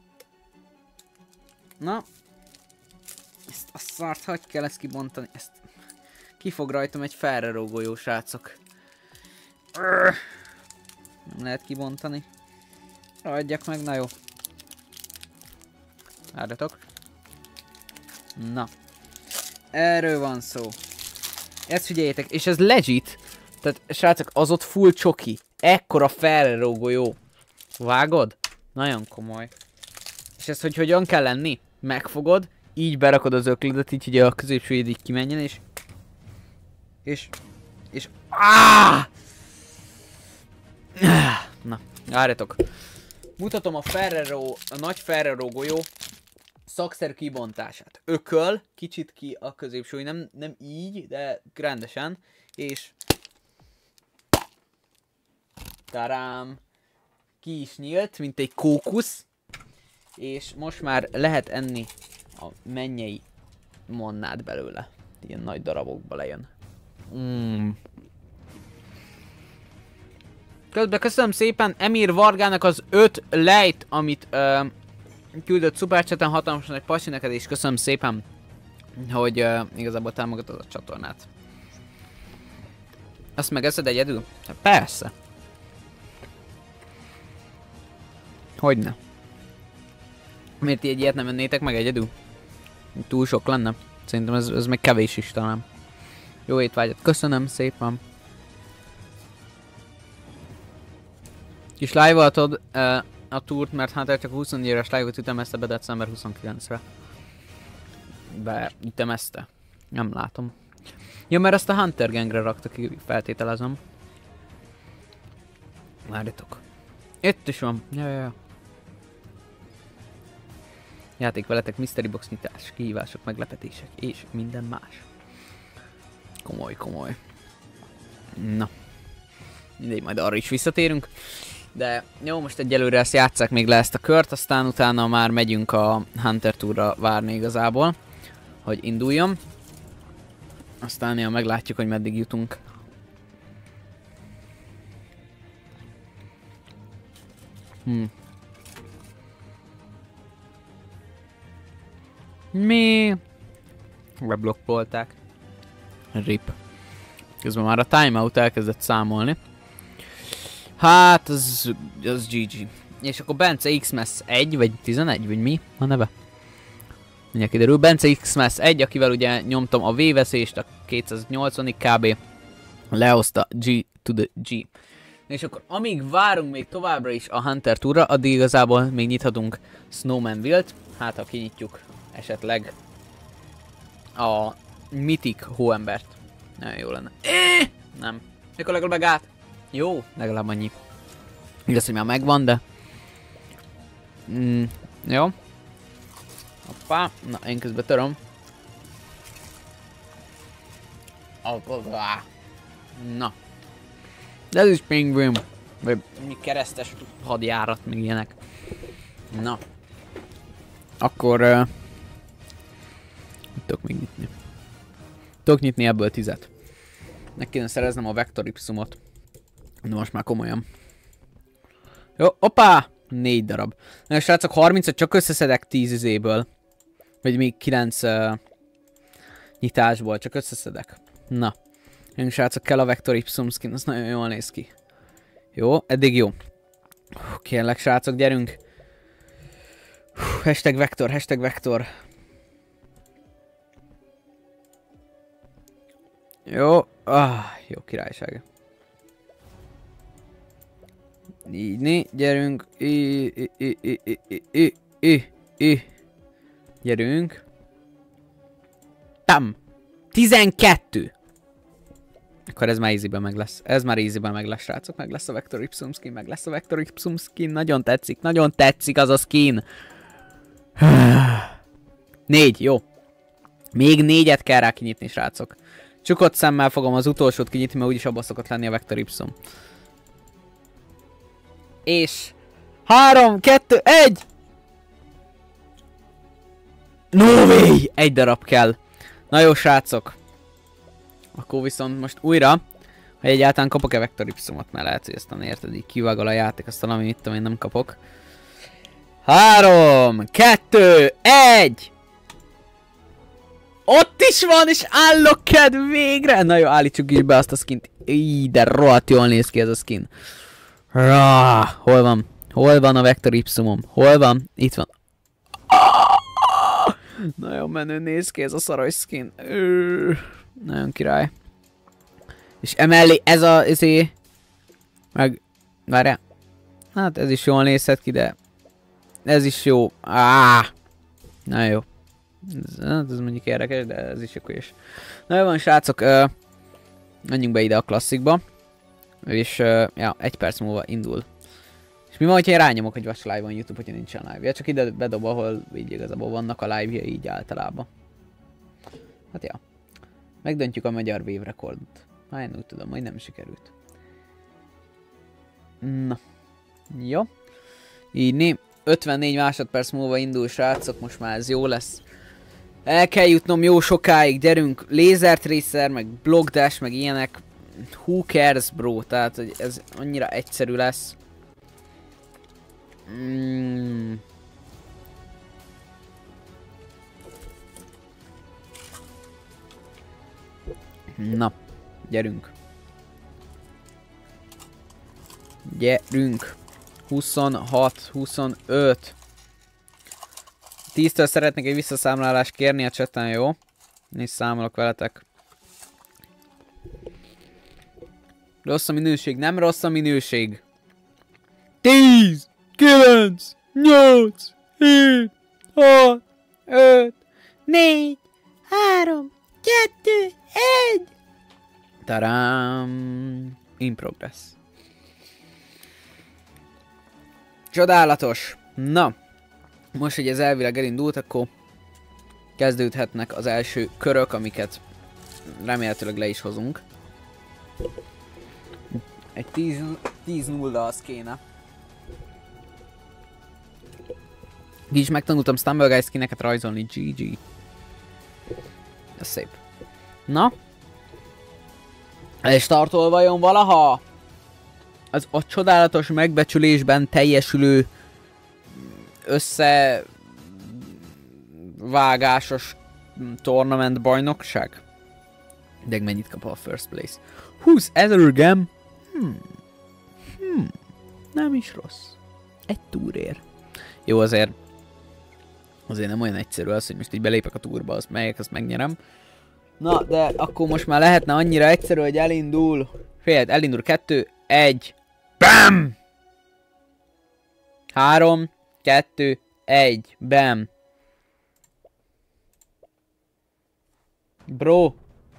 Na. Ezt a szart, hogy kell ezt kibontani? Ezt ki fog rajtam egy Ferrero golyó, srácok. Nem lehet kibontani. Adjak meg, na jó. Várjatok. Na. Erről van szó. Ezt figyeljétek, és ez legit. Tehát srácok, az ott full csoki. Ekkora Ferrero golyó. Vágod? Nagyon komoly. És ezt hogy hogyan kell lenni? Megfogod, így berakod az öklödet, így hogy a középsőjéd így kimenjen, és... Na, várjatok. Mutatom a nagy Ferrero golyó szakszerű kibontását. Ököl, kicsit ki a középső, nem így, de rendesen, és tarám, ki is nyílt, mint egy kókusz, és most már lehet enni a mennyei monnát belőle. Ilyen nagy darabokba lejön. Közben köszönöm szépen Emir Vargának az 5 lejt, amit küldött szuperchaten, hatalmasan egy pasi neked, és köszönöm szépen, hogy igazából támogatod a csatornát. Azt megeszed egyedül? Hát persze. Hogyne. Miért egy ilyet nem vennétek meg egyedül? Túl sok lenne. Szerintem ez még kevés is talán. Jó étvágyat, köszönöm szépen. Kis live-oltod a túrt, mert Hunter csak 24-es live-ot ütemezte be december 29-re. Ütemezte. Nem látom. Ja, mert ezt a Hunter Gangre rakta ki, feltételezem. Várjatok. Itt is van. Ja. Játék veletek, Mystery Box nyitás, kihívások, meglepetések és minden más. Komoly. Na. Mindegy, majd arra is visszatérünk. De jó, most egyelőre ezt játsszák még le ezt a kört, aztán utána már megyünk a Hunter Tourra várni igazából, hogy induljon. Aztán ja, meglátjuk, hogy meddig jutunk. Mi? Weblokkolták. RIP. Közben már a timeout elkezdett számolni. Hát, az GG. És akkor Bence Xmas 1, vagy 11, vagy mi a neve? Mindjárt kiderül. Bence Xmas 1, akivel ugye nyomtam a V-veszést, a 280-ig kb. Lehozta G to the G. És akkor amíg várunk még továbbra is a Hunter Tourra, addig igazából még nyithatunk Snowmanville-t. Hát ha kinyitjuk esetleg a Mythic hóembert. Nagyon jó lenne. Nem. Mikor legalább át? Jó, legalább annyi. Igaz, hogy már megvan, de... jó. Hoppá. Na, én közben töröm. Na. De ez is Penguin. Vagy mi keresztes hadjárat, még ilyenek. Na. Akkor... tudok még nyitni. Tudok nyitni ebből 10-et. Meg kéne szereznem a Vector Y-ot. De most már komolyan. Jó, hoppá! 4 darab. Na srácok, 30-at csak összeszedek 10 izéből. Vagy még 9 nyitásból, csak összeszedek. Na. Jön srácok, kell a Vector Y skin, az nagyon jól néz ki. Jó, eddig jó. Kérlek srácok, gyerünk. Hashtag Vector, hashtag Vector. Jó, jó királyság. Így, gyerünk. Gyerünk. Tam. 12. Akkor ez már easyben meg lesz. Ez már easyben meg lesz, srácok. Meg lesz a Vector Y skin, meg lesz a Vector Y skin. Nagyon tetszik az a skin. 4, jó. Még 4-et kell rá kinyitni, srácok. Csukott szemmel fogom az utolsót kinyitni, mert úgyis abban szokott lenni a Vector Y. És... 3, 2, 1! No way! Egy darab kell. Na jó, srácok. Akkor viszont most újra, ha egyáltalán kapok-e Vector Y-ot, mert lehet, hogy aztán érted, így kivágol a játék, aztán ami mit tudom én nem kapok. 3, 2, 1! Ott is van, és állok kedv végre! Na jó, állítsuk is be azt a skint. De rohadt jól néz ki ez a skin. Hol van? Hol van a Vector Y-om? Hol van? Itt van. Nagyon menő néz ki ez a szaros skin. Nagyon király. És emellé ez a... meg... várjál. Hát ez is jól nézhet ki, de... ez is jó. Na jó. Ez mondjuk érdekes, de ez is akkor is. Na jó van, srácok. Menjünk be ide a klasszikba. És ja, 1 perc múlva indul. És mi van, hogyha én rányomok, hogy vas live on YouTube, hogyha nincsen live? Ja, csak ide bedob, ahol így igazából vannak a live-ja így általában. Hát ja. Megdöntjük a magyar wave rekordot. Hát én úgy tudom, hogy nem sikerült. Na. Jó. Így 54 másodperc múlva indul, srácok, most már ez jó lesz. El kell jutnom jó sokáig, gyerünk. Laser Tracer, meg Block Dash, meg ilyenek. Who cares, bro? Tehát, hogy ez annyira egyszerű lesz. Na, gyerünk. Gyerünk. 26, 25. 10-től szeretnék egy visszaszámlálást kérni a chaten, jó? És számolok veletek. Rossz a minőség, nem rossz a minőség. 10, 9, 8, 7, 6, 5, 4, 3, 2, 1. Tarám! In progress. Csodálatos! Na, most, hogy ez elvileg elindult, akkor kezdődhetnek az első körök, amiket remélhetőleg le is hozunk. Egy 10-0 az kéne. Így is megtanultam Stumble Guys skineket rajzolni, GG. Ez szép. Na? És startol vajon valaha? Az a csodálatos megbecsülésben teljesülő összevágásos tournament bajnokság? De mennyit kap a first place? 20,000 gem? Nem is rossz. Egy túrér. Jó, azért nem olyan egyszerű az, hogy most így belépek a túrba, azt megyek, azt megnyerem. Na, de akkor most már lehetne annyira egyszerű, hogy elindul. Fél, elindul 2, 1. BAM! 3, 2, 1. BAM! Bro!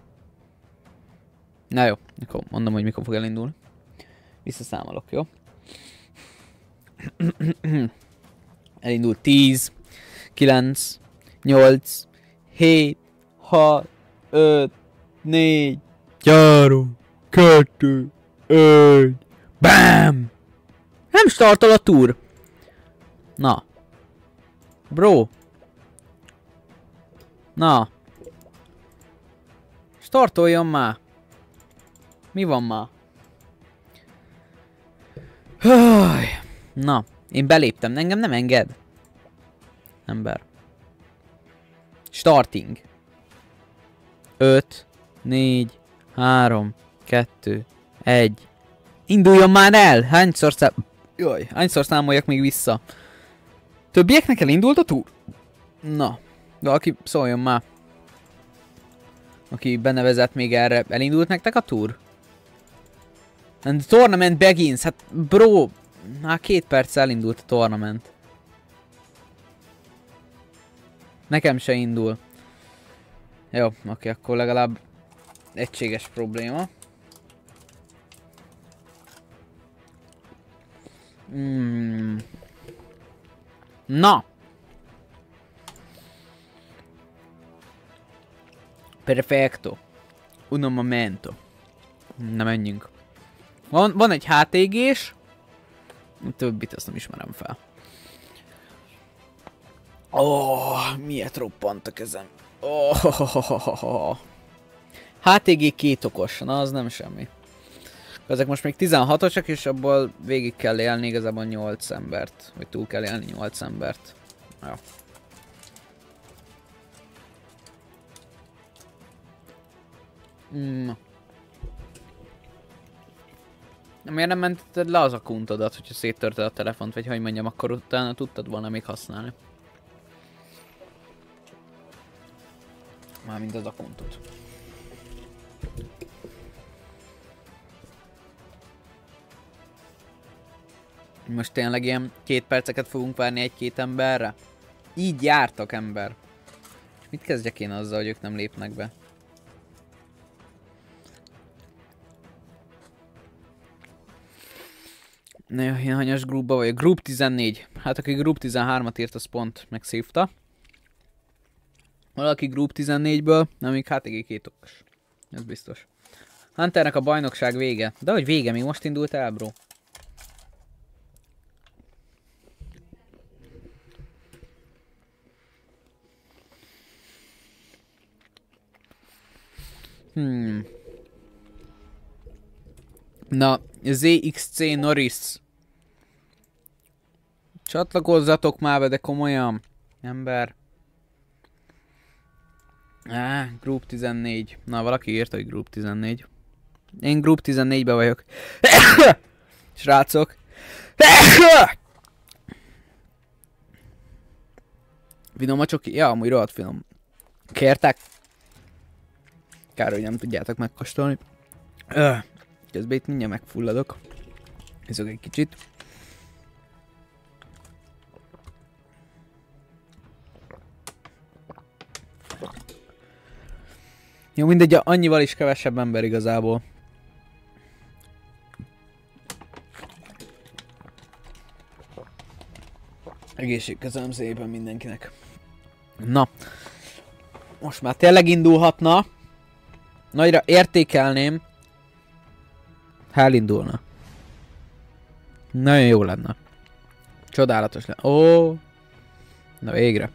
Na jó, akkor mondom, hogy mikor fog elindulni. Visszaszámolok, jó? Elindul 10, 9, 8, 7, 6, 5, 4, 3, 2, 1. BAM! Nem startol a túr. Na. Bro. Na. Startoljon már. Mi van már? Na. Én beléptem. Engem nem enged. Ember. Starting. 5, 4, 3, 2, 1. Induljon már el! Hányszor számoljak még vissza? Többieknek elindult a túr? Na. Valaki szóljon már. Aki benevezett még erre. Elindult nektek a túr? And the tournament begins. Hát bro. Már 2 perc elindult a tournament. Nekem se indul. Jó, oké, akkor legalább egységes probléma. Na! Perfecto. Uno momento. Na menjünk. Van egy HTG-s. Többit azt nem ismerem fel. Miért roppant a kezem? HTG 2 okos. Na, az nem semmi. Ezek most még 16-osak, és abból végig kell élni igazából 8 embert. Vagy túl kell élni 8 embert. Jó. Miért nem mentetted le az akkuntodat, hogyha széttörted a telefont, vagy hogy mondjam, akkor utána tudtad volna még használni. Mármint az akkuntot. Most tényleg ilyen 2 perceket fogunk várni 1-2 emberre? Így jártak, ember. És mit kezdjek én azzal, hogy ők nem lépnek be? Na jó, én hanyas groupba vagyok. Group 14. Hát aki Group 13-at írt, az pont megszívta. Valaki Group 14-ből, nem még HTG 2 okos. Ez biztos. Hunternek a bajnokság vége. De hogy vége, még most indult el, bro. Na, ZXC Norris. Csatlakozzatok már be, de komolyan. Ember. Group 14. Na, valaki írta, hogy Group 14. Én Group 14-ben vagyok. Srácok. Finom a csoki? Ja, amúgy rohadt finom. Kértek? Kár, hogy nem tudjátok megkóstolni. Közben itt mindjárt megfulladok. Iszok egy kicsit. Jó, mindegy, annyival is kevesebb ember igazából. Egészség, köszönöm szépen mindenkinek. Na. Most már tényleg indulhatna. Nagyra értékelném, ha elindulna. Nagyon jó lenne. Csodálatos lenne. Ó. Na végre.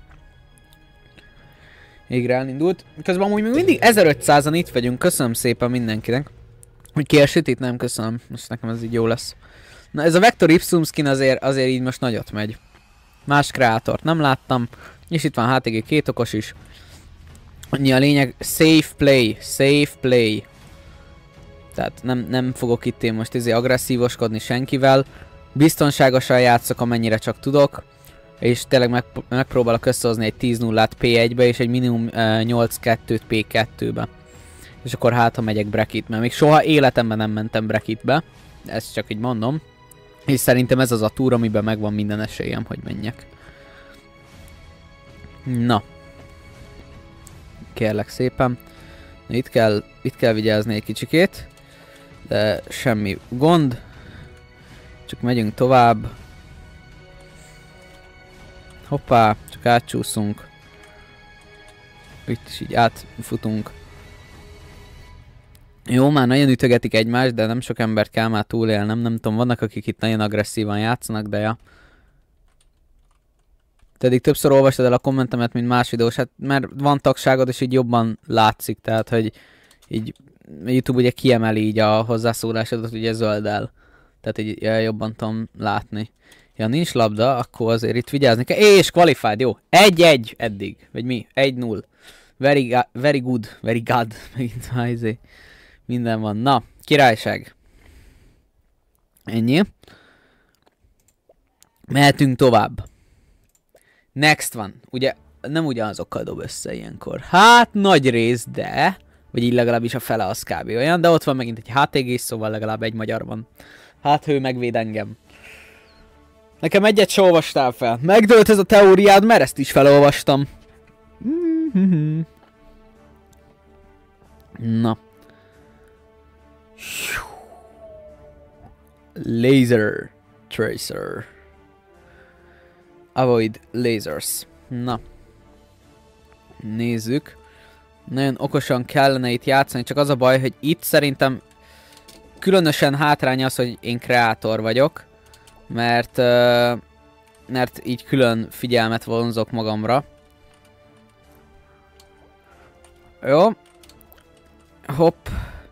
Végre elindult. Közben amúgy még mindig 1500-an itt vagyunk. Köszönöm szépen mindenkinek. Hogy kiesít itt, nem köszönöm. Most nekem ez így jó lesz. Na ez a Vector Ipsum skin azért így most nagyot megy. Más kreátort nem láttam. És itt van HTG 2 okos is. Annyi a lényeg. Safe play. Safe play. Tehát nem fogok itt én most agresszívoskodni senkivel. Biztonságosan játszok, amennyire csak tudok. És tényleg megpróbálok összehozni egy 10-0-át P1-be és egy minimum 8-2-t P2-be. És akkor hát, ha megyek bracket, mert még soha életemben nem mentem bracketbe. Ezt csak így mondom. És szerintem ez az a túr, amiben megvan minden esélyem, hogy menjek. Na. Kérlek szépen. Itt kell vigyázni egy kicsikét. De semmi gond. Csak megyünk tovább. Hoppá, csak átcsúszunk. Itt is így átfutunk. Jó, már nagyon ütögetik egymást, de nem sok embert kell már túlélnem. Nem tudom, vannak akik itt nagyon agresszívan játszanak, de ja. Te eddig többször olvastad el a kommentemet, mint más videós, hát mert van tagságod, és így jobban látszik, tehát hogy így YouTube ugye kiemeli így a hozzászólásodat, ugye zölddel. Tehát így jobban tudom látni. Ja, nincs labda, akkor azért itt vigyázni kell. És qualified, jó. 1-1 eddig. Vagy mi? 1-0. Very good. Megint már minden van. Na, királyság. Ennyi. Mehetünk tovább. Next van. Ugye nem ugyanazokkal dob össze ilyenkor. Hát nagy rész, de... Vagy így legalábbis a fele az kb. Olyan, de ott van megint egy HTG, szóval legalább egy magyar van. Hát ő megvéd engem. Nekem egyet se olvastál fel. Megdőlt ez a teóriád, mert ezt is felolvastam. Na. Laser Tracer. Avoid lasers. Na. Nézzük. Nagyon okosan kellene itt játszani, csak az a baj, hogy itt szerintem különösen hátrány az, hogy én kreátor vagyok. Mert így külön figyelmet vonzok magamra. Jó. Hopp.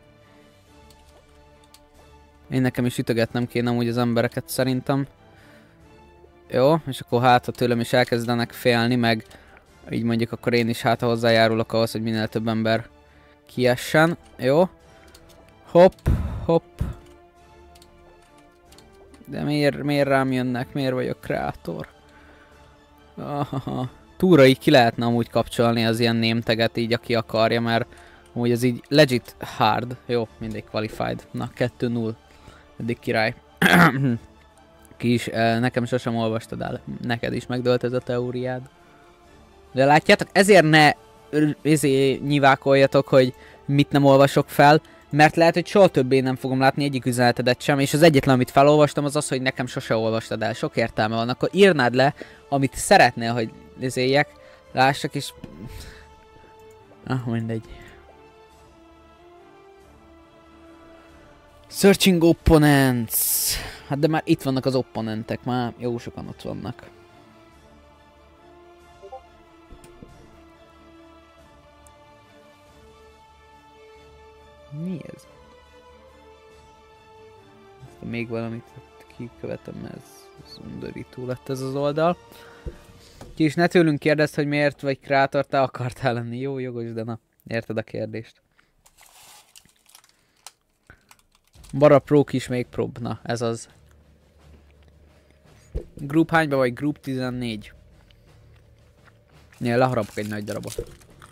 Én nekem is ütögetnem kéne amúgy az embereket szerintem. Jó, és akkor hát, ha tőlem is elkezdenek félni, meg így mondjuk akkor én is hát hozzájárulok ahhoz, hogy minél több ember kiessen. Jó. Hopp, hopp. De miért rám jönnek? Miért vagyok kreátor? Túra így ki lehetne amúgy kapcsolni az ilyen némteget így, aki akarja, mert amúgy ez így legit hard. Jó, mindegy qualified. Na, 2-0. Eddig király. Ki is, nekem sosem olvastad el. Neked is megdőlt ez a teóriád. De látjátok, ezért ne nyivákoljatok, hogy mit nem olvasok fel, mert lehet, hogy soha többé nem fogom látni egyik üzenetedet sem, és az egyetlen, amit felolvastam, az az, hogy nekem sose olvastad el. Sok értelme van. Akkor írnád le, amit szeretnél, hogy nézzéljek, lássak, és... mindegy. Searching opponents. Hát de már itt vannak az opponentek, már jó sokan ott vannak. Mi ez? Aztán még valamit kikövetem, mert ez undorító lett ez az oldal. Ki is ne tőlünk kérdezd, hogy miért vagy kreator, te akartál lenni. Jó, jogos, de na, érted a kérdést. Bara Pro is még prob, na ez az. Group hányba vagy? Group 14. Leharapok egy nagy darabot.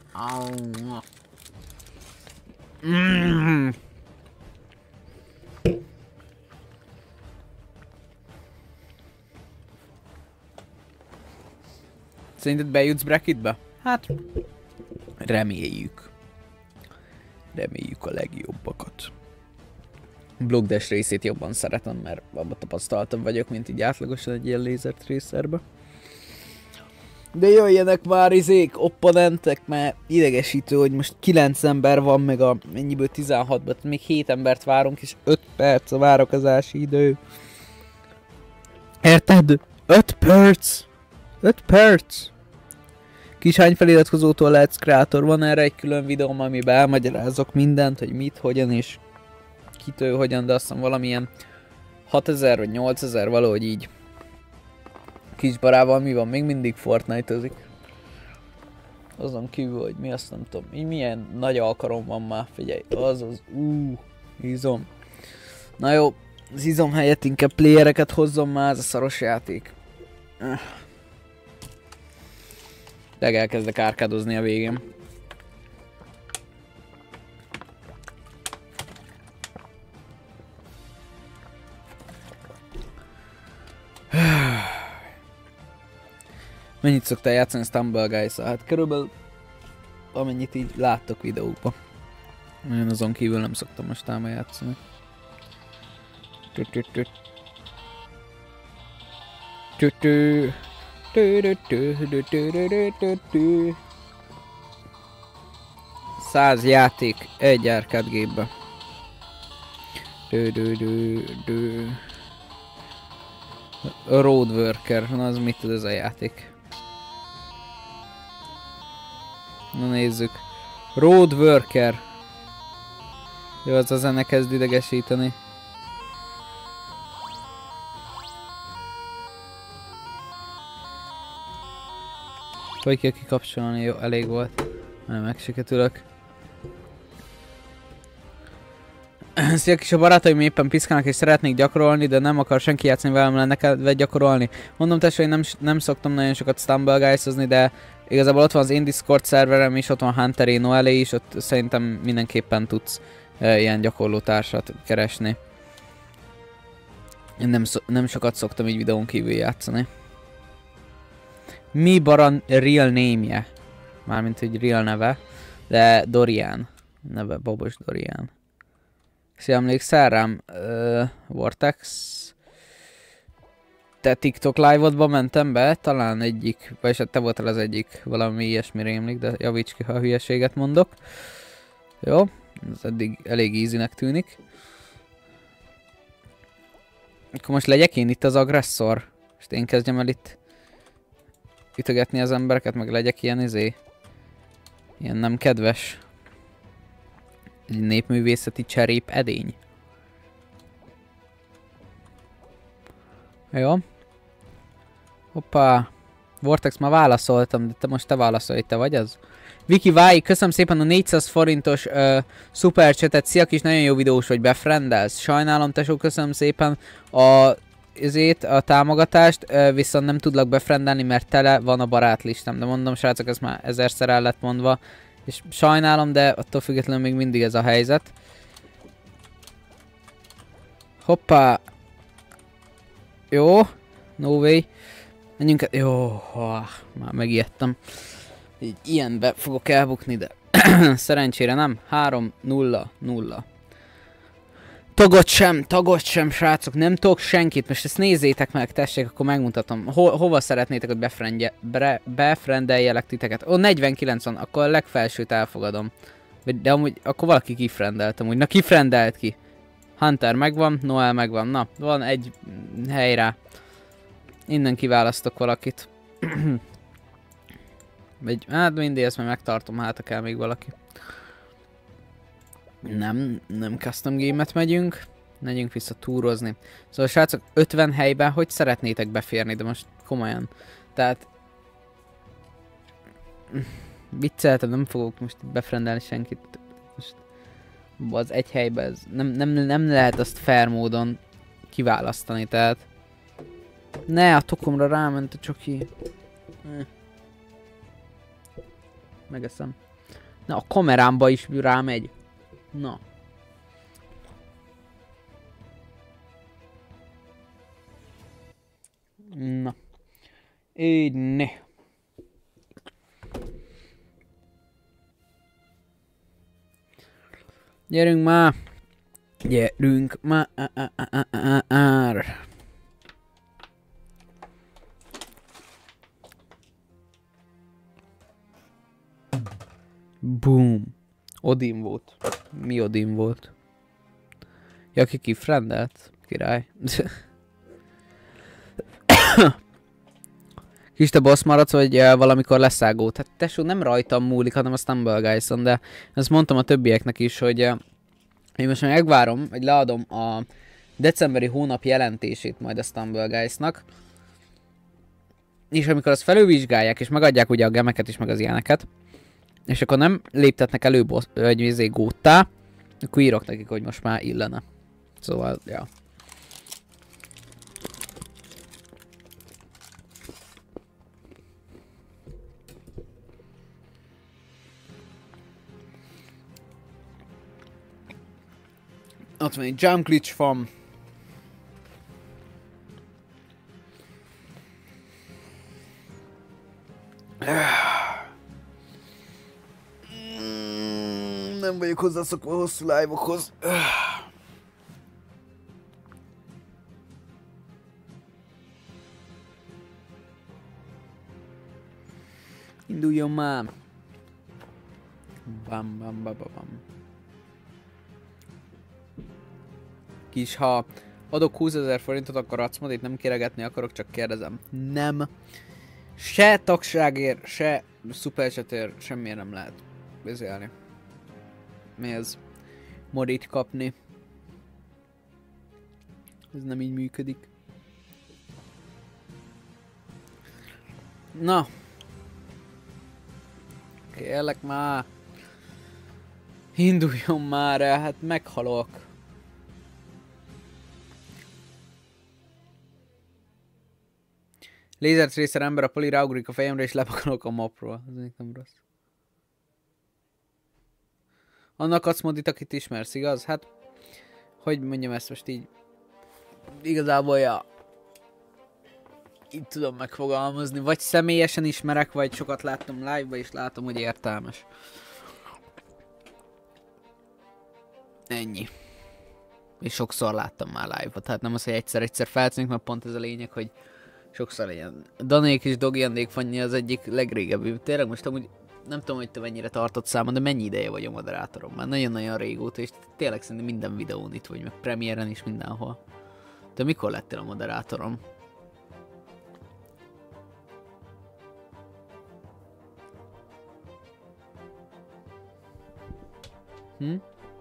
Szerinted bejutsz bracketbe? Hát... reméljük. Reméljük a legjobbakat. Blockdash részét jobban szeretem, mert abban tapasztaltabb vagyok, mint így átlagosan egy ilyen laser tracerbe. De jöjjenek már opponentek, mert idegesítő, hogy most 9 ember van, meg a mennyiből 16-ban, még 7 embert várunk, és 5 perc a várakozási idő. Érted? 5 perc! 5 perc! Kis hány feliratkozótól lehetsz kreator, van erre egy külön videóm, amiben elmagyarázok mindent, hogy mit, hogyan és kitől, hogyan, de azt hiszem valamilyen 6000 vagy 8000 valahogy így. Kisbarával mi van? Még mindig Fortnite-ozik. Azon kívül, hogy mi, azt nem tudom. Így milyen nagy alkalom van már, figyelj. Azaz, izom. Na jó, az izom helyett inkább playereket hozzon már, ez a szaros játék. De elkezdek árkádozni a végén. Mennyit szoktál játszani Stumble Guys-szal? Hát körülbelül amennyit így láttok videókba. Nagyon azon kívül nem szoktam most álma játszani. Száz játék egy arcade gépbe. Road Worker, na az mit tud ez a játék? Na nézzük. Road Worker. Jó, az a zene kezd idegesíteni. Hogy kell kikapcsolni? Jó, elég volt. Már megsiketülök. Szia kis a barátaim éppen piszkálnak és szeretnék gyakorolni, de nem akar senki játszani velem, lenne kedved gyakorolni. Mondom testvére, hogy nem szoktam nagyon sokat Stumble Guys-ozni, de igazából ott van az én Discord szerverem is, ott van Hunter Noelé is, ott szerintem mindenképpen tudsz ilyen gyakorló társat keresni. Én nem sokat szoktam így videón kívül játszani. Mi Baran real name-je? Mármint hogy real neve, de Dorian. Neve Babos Dorian. Szia, emlékszel rám? Vortex? Te TikTok live-odba mentem be? Talán egyik, vagyis hát te voltál az egyik, valami ilyesmi rémlik, de javíts ki, ha hülyeséget mondok. Jó, ez eddig elég easynek tűnik. Akkor most legyek én itt az agresszor? És én kezdjem el itt ütögetni az embereket, meg legyek ilyen ilyen nem kedves. Egy népművészeti cserép edény. Jó. Hoppá. Vortex, már válaszoltam, de most te válaszolj, te vagy az? Viki Váj, köszönöm szépen a 400 forintos szupercsetet. Szia kis, nagyon jó videós vagy, befriendelsz. Sajnálom tesó, köszönöm szépen a támogatást, viszont nem tudlak befriendelni, mert tele van a barátlistám. De mondom srácok, ez már 1000-szer el lett mondva. És sajnálom, de attól függetlenül még mindig ez a helyzet. Hoppá. Jó. No way. Menjünk. Jó. Már megijedtem. Így ilyenbe fogok elbukni, de szerencsére nem. 3-0-0. Tagot sem, srácok. Nem tog senkit. Most ezt nézzétek meg, tessék, akkor megmutatom. Hova szeretnétek, hogy befriendeljelek titeket? Ó, 49 van, akkor a legfelsőt elfogadom. De amúgy, akkor valaki kifriendelt amúgy. Na, kifriendelt ki. Hunter megvan, Noel megvan. Na, van egy hely rá. Innen kiválasztok valakit. Hát mindig ezt már megtartom, hát ha kell még valaki. Nem custom game-et megyünk. Megyünk vissza túrozni. Szóval srácok, 50 helyben hogy szeretnétek beférni, de most komolyan. Tehát... Vicceltem, nem fogok most befrendelni senkit. Most az egy helyben ez nem lehet azt fair módon kiválasztani, tehát... Ne, a tokomra ráment a csoki. Megeszem. Na, a kamerámba is rámegy. Na. Na. Így ne. Gyerünk már. Gyerünk már. Boom. Odin volt. Mi Odin volt? Ja, ki kifrendelt? Király. Kis te boss maradsz, vagy valamikor leszágód? Hát tesó, nem rajtam múlik, hanem a Stumble Guys-on, de ezt mondtam a többieknek is, hogy én most már megvárom, hogy leadom a decemberi hónap jelentését majd a Stumble Guys-nak. És amikor azt felülvizsgálják, és megadják ugye a gemeket is, meg az ilyeneket, és akkor nem léptetnek elő egy góttá, akkor írok nekik, hogy most már illene. Szóval, ja. Ott van egy jump glitch van. Nem vagyok hozzászokva hosszú live-okhoz. Induljon már! Bam bam bam bam. Kis, ha adok 20 000 forintot, akkor adsz majd, itt nem kéregetni akarok, csak kérdezem. Nem. Se tagságért, se szuperchatért, semmiért nem lehet bezélni. Mi ez? Modit kapni. Ez nem így működik. Na. Kérlek már. Induljon már el, hát meghalok. Lézertracer ember a poli ráugrik a fejemre és lepakolok a mapról. Ez még nem rossz. Annak adsz modit, akit ismersz, igaz? Hát, hogy mondjam ezt most így. Igazából, ja. Így tudom megfogalmazni. Vagy személyesen ismerek, vagy sokat láttam live-ba, és látom, hogy értelmes. Ennyi. És sokszor láttam már live-ba. Tehát nem az, hogy egyszer feltűnik, mert pont ez a lényeg, hogy sokszor legyen. Danék és Dogi Endék Fanny az egyik legrégebbi. Tényleg most amúgy nem tudom, hogy te mennyire tartott számon, de mennyi ideje vagy a moderátorom. Már nagyon-nagyon régóta, és tényleg szerintem minden videón itt vagy, meg premiéren is mindenhol. De mikor lettél a moderátorom? Hm?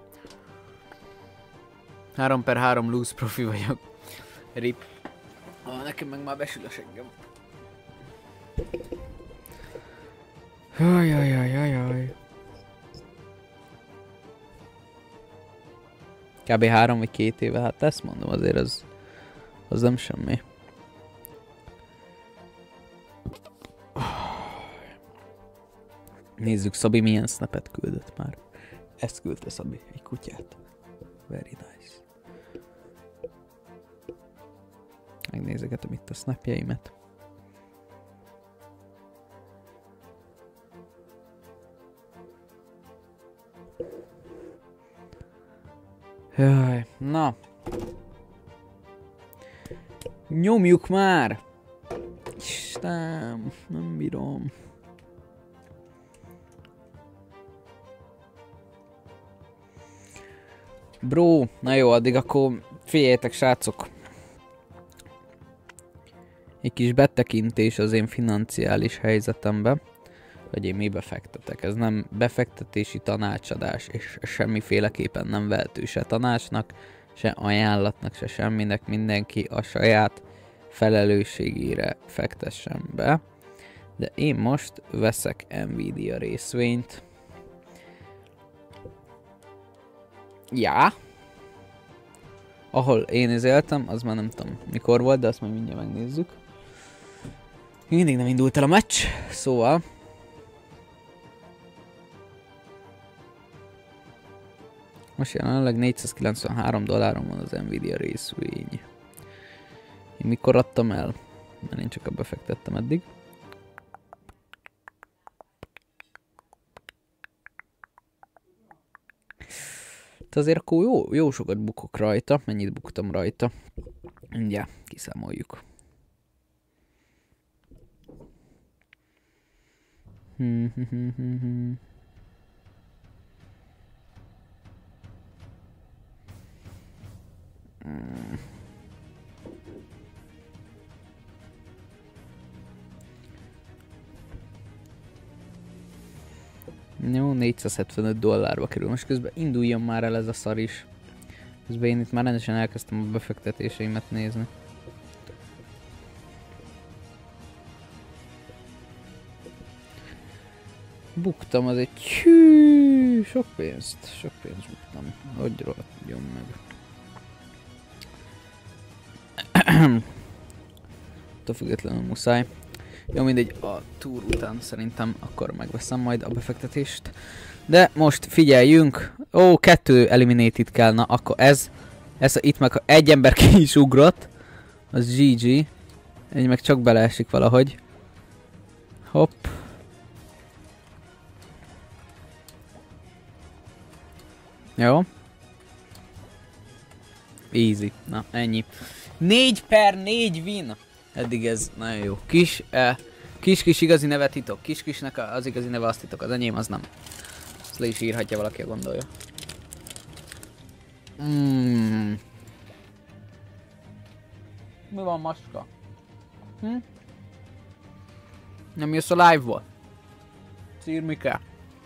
3/3 loose profi vagyok. Rip. Nekem meg már besül a seggem. Jaj. Kb. 3 vagy 2 éve, hát ezt mondom, azért az nem semmi. Nézzük, Szabi milyen snapet küldött már. Ezt küldte Szabi, egy kutyát. Very nice. Megnézegetem itt a snapjeimet. Jaj, na. Nyomjuk már! Isten, nem bírom. Bro, na jó, addig akkor figyeljétek, srácok. Egy kis betekintés az én financiális helyzetembe. hogy én mibe fektetek. Ez nem befektetési tanácsadás, és semmiféleképpen nem vehető se tanácsnak, se ajánlatnak, se semminek. Mindenki a saját felelősségére fektessen be. De én most veszek Nvidia részvényt. Ja. Ahol én éltem, az már nem tudom mikor volt, de azt majd mindjárt megnézzük. Mindig nem indult el a meccs, szóval... Most jelenleg $493 van az Nvidia részvény. Én mikor adtam el? Mert én csak abba fektettem eddig. De azért akkor jó sokat bukok rajta. Mennyit buktam rajta? Mindjárt kiszámoljuk. Jó, $475 kerül. Most közben induljon már el ez a szar is. Közben én itt már rendesen elkezdtem a befektetéseimet nézni. Buktam az egy sok pénzt buktam. Hogy rohadjon meg. Attól függetlenül muszáj. Jó, mindegy, a túr után szerintem akkor megveszem majd a befektetést. De most figyeljünk. Ó, 2 eliminated kell, na akkor ez itt meg egy ember ki is ugrott. Az GG. Egy meg csak beleesik valahogy. Hopp. Jó. Easy. Na, ennyi. 4/4 win. Eddig ez nagyon jó. Kis igazi nevet titok. Kisnek az igazi neve azt titok. Az enyém az nem. Ezt le is írhatja valaki, gondolja. Mi van, macska? Nem jössz a live-ból? Szírmike?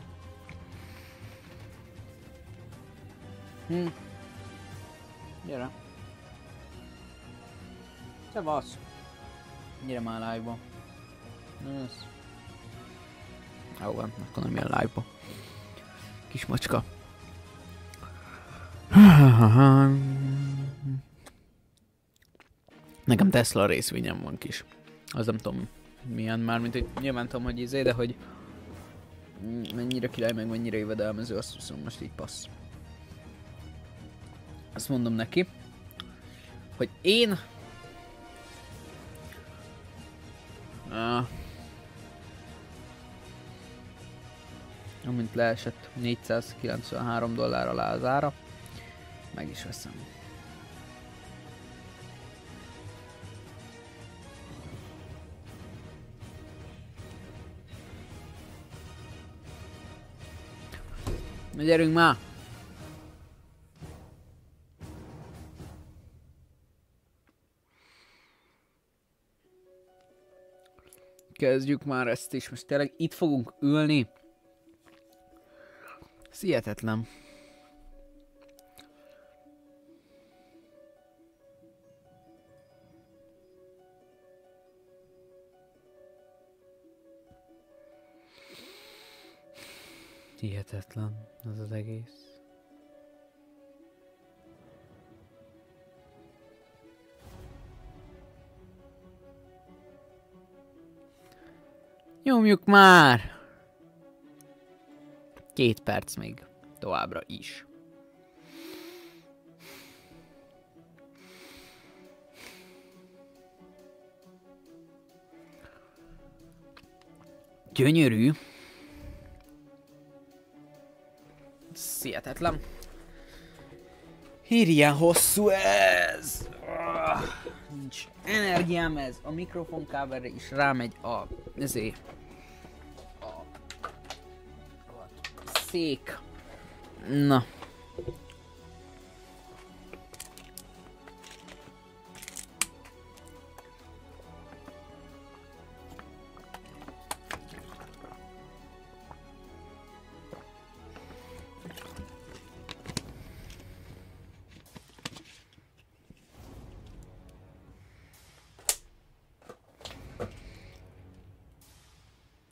Gyere. Szevasz. Gyere már live-ba. Jössz. Jó van, akkor nem jön live-ba. Kis macska. Nekem Tesla részvényem van kis. Az nem tudom milyen már, mint hogy nyilván tudom, hogy de hogy mennyire király, meg mennyire jövedelmező, azt hiszem most így passz. Azt mondom neki, hogy én amint leesett $493 alá az ára, meg is veszem. Na gyerünk már! Kezdjük már ezt is, most tényleg itt fogunk ülni. Ez hihetetlen. Hihetetlen ez az egész. Nyomjuk már! 2 perc még továbbra is. Gyönyörű. Hihetetlen. Hirján hosszú ez! Nincs energiám ez. A mikrofonkábelre is rámegy a szék. Na.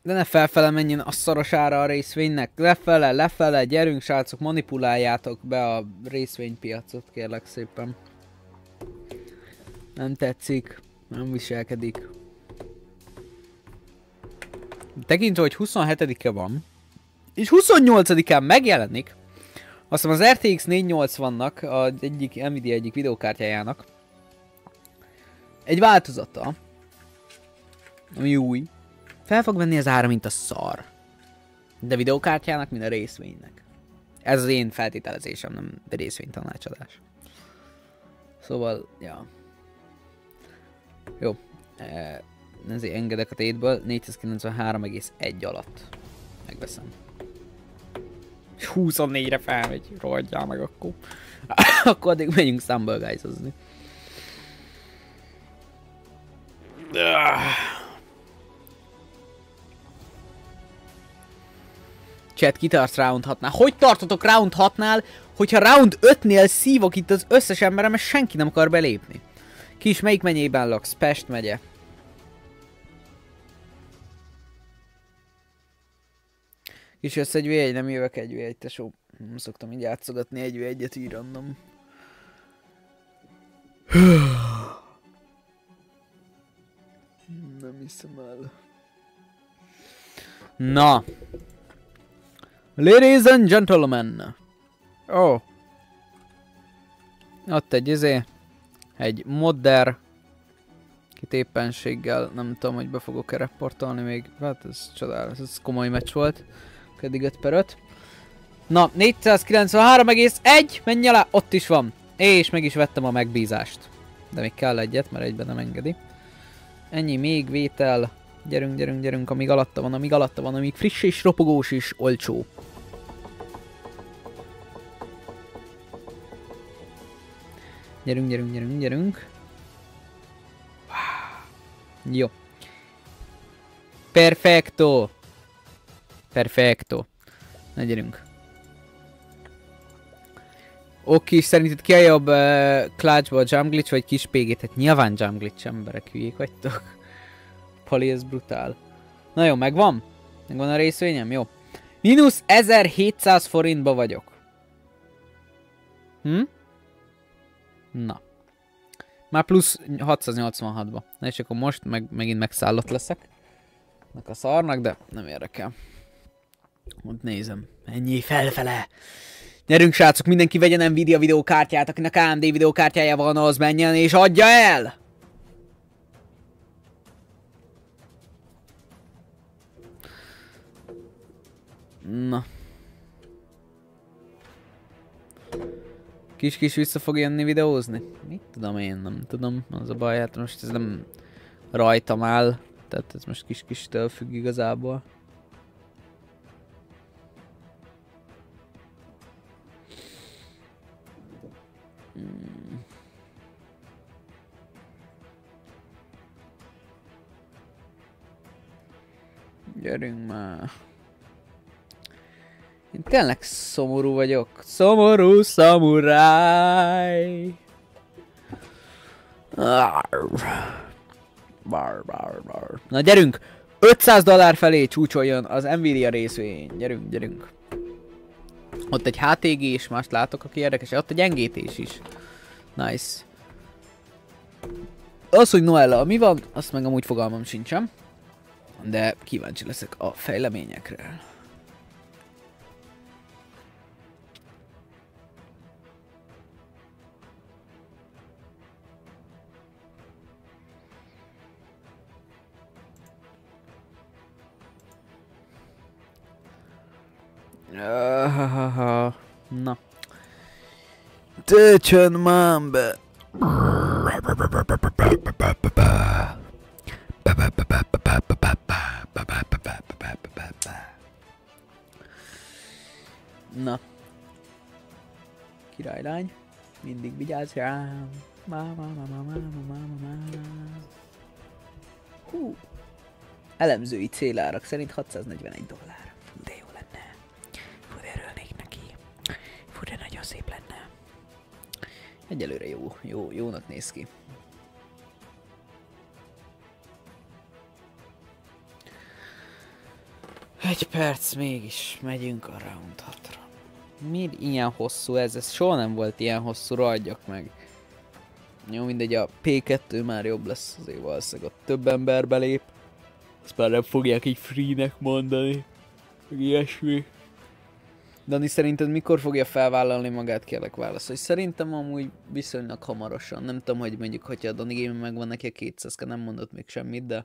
De ne felfele menjen a szarosára a részvénynek. Lefele, gyerünk srácok, manipuláljátok be a részvénypiacot, kérlek szépen. Nem tetszik, nem viselkedik. Tekintve, hogy 27-e van, és 28-án megjelenik, azt hiszem az RTX 480-nak, az egyik Nvidia egyik videókártyájának egy változata, ami új, fel fog venni az ára, mint a szar. De videókártyának, mint a részvénynek. Ez az én feltételezésem, nem részvénytanácsadás. Szóval, ja. Jó. Ezért engedek a tétből, 493,1 alatt. Megveszem. 24-re felmegy, rohadjál meg akkor. Akkor addig megyünk Stumble Guys-ozni. Chat, ki tartsz round 6-nál? Hogy tartotok round 6-nál, hogyha round 5-nél szívok itt az összes emberem, mert senki nem akar belépni? Kis, melyik megyében laksz? Pest megye. Kis, jössz egy V1, nem jövök egy V1, tesó. Nem szoktam így játszogatni egy V1-et így random. Nem hiszem el. Na. Ladies and gentlemen. Oh. Ott egy egy modder kitéppenséggel, nem tudom, hogy be fogok-e reportolni még. Hát ez csodálatos, ez komoly meccs volt. Eddig 5/5. Na, 493,1, menj alá, ott is van. És meg is vettem a megbízást. De még kell egyet, mert egyben nem engedi. Ennyi, még vétel. Gyerünk, gyerünk, gyerünk, amíg alatta van, amíg friss és ropogós és olcsó. Gyerünk, gyerünk, gyerünk, gyerünk. Jó. Perfecto. Perfecto. Na gyerünk. Oké, szerinted ki a jobb clutchba, a jump glitch vagy kis PG? Tehát nyilván jump glitch, emberek, hülyék vagytok. Pali, ez brutál. Na jó, megvan? Megvan a részvényem? Jó. Mínusz 1700 forintba vagyok. Na. Már plusz 686-ba. Na és akkor most megint megszállott leszek. Ennek a szarnak, de nem érdekel. Ott nézem. Ennyi felfele. Gyerünk srácok, mindenki vegyen Nvidia videókártyát, akinek AMD videókártyája van, az menjen és adja el! Na. Kis vissza fog jönni videózni? Mit tudom én, nem tudom. Az a baj, hát most ez nem rajtam áll. Tehát ez most kis-kistől függ igazából. Gyerünk már. Én tényleg szomorú vagyok. Szomorú szamuráj. Na gyerünk! $500 felé csúcsoljon az Nvidia részvény. Gyerünk, gyerünk. Ott egy HTG is, mást látok, aki érdekes. Ott egy NGT-s is. Nice. Az, hogy Noella mi van, azt meg amúgy fogalmam sincsen. De kíváncsi leszek a fejleményekre. Na. Töltsön már be! Na. Királylány. Mindig vigyázz rám. Hú. Elemzői célárak szerint $641. De jó lenne. Fú, de örülnék neki. Fú, de nagyon szép lenne. Egyelőre jónak néz ki. Egy perc mégis, megyünk a round 6-ra. Miért ilyen hosszú ez? Ez soha nem volt ilyen hosszú, ragadjak meg. Jó, mindegy, a P2 már jobb lesz, azért valószínűleg ott több ember belép. Ezt már nem fogják így free-nek mondani. Meg ilyesmi. Dani, szerinted mikor fogja felvállalni magát, kérlek válaszolj. Szerintem amúgy viszonylag hamarosan. Nem tudom, hogy mondjuk, hogyha a Dani Game megvan neki a 200, nem mondott még semmit, de...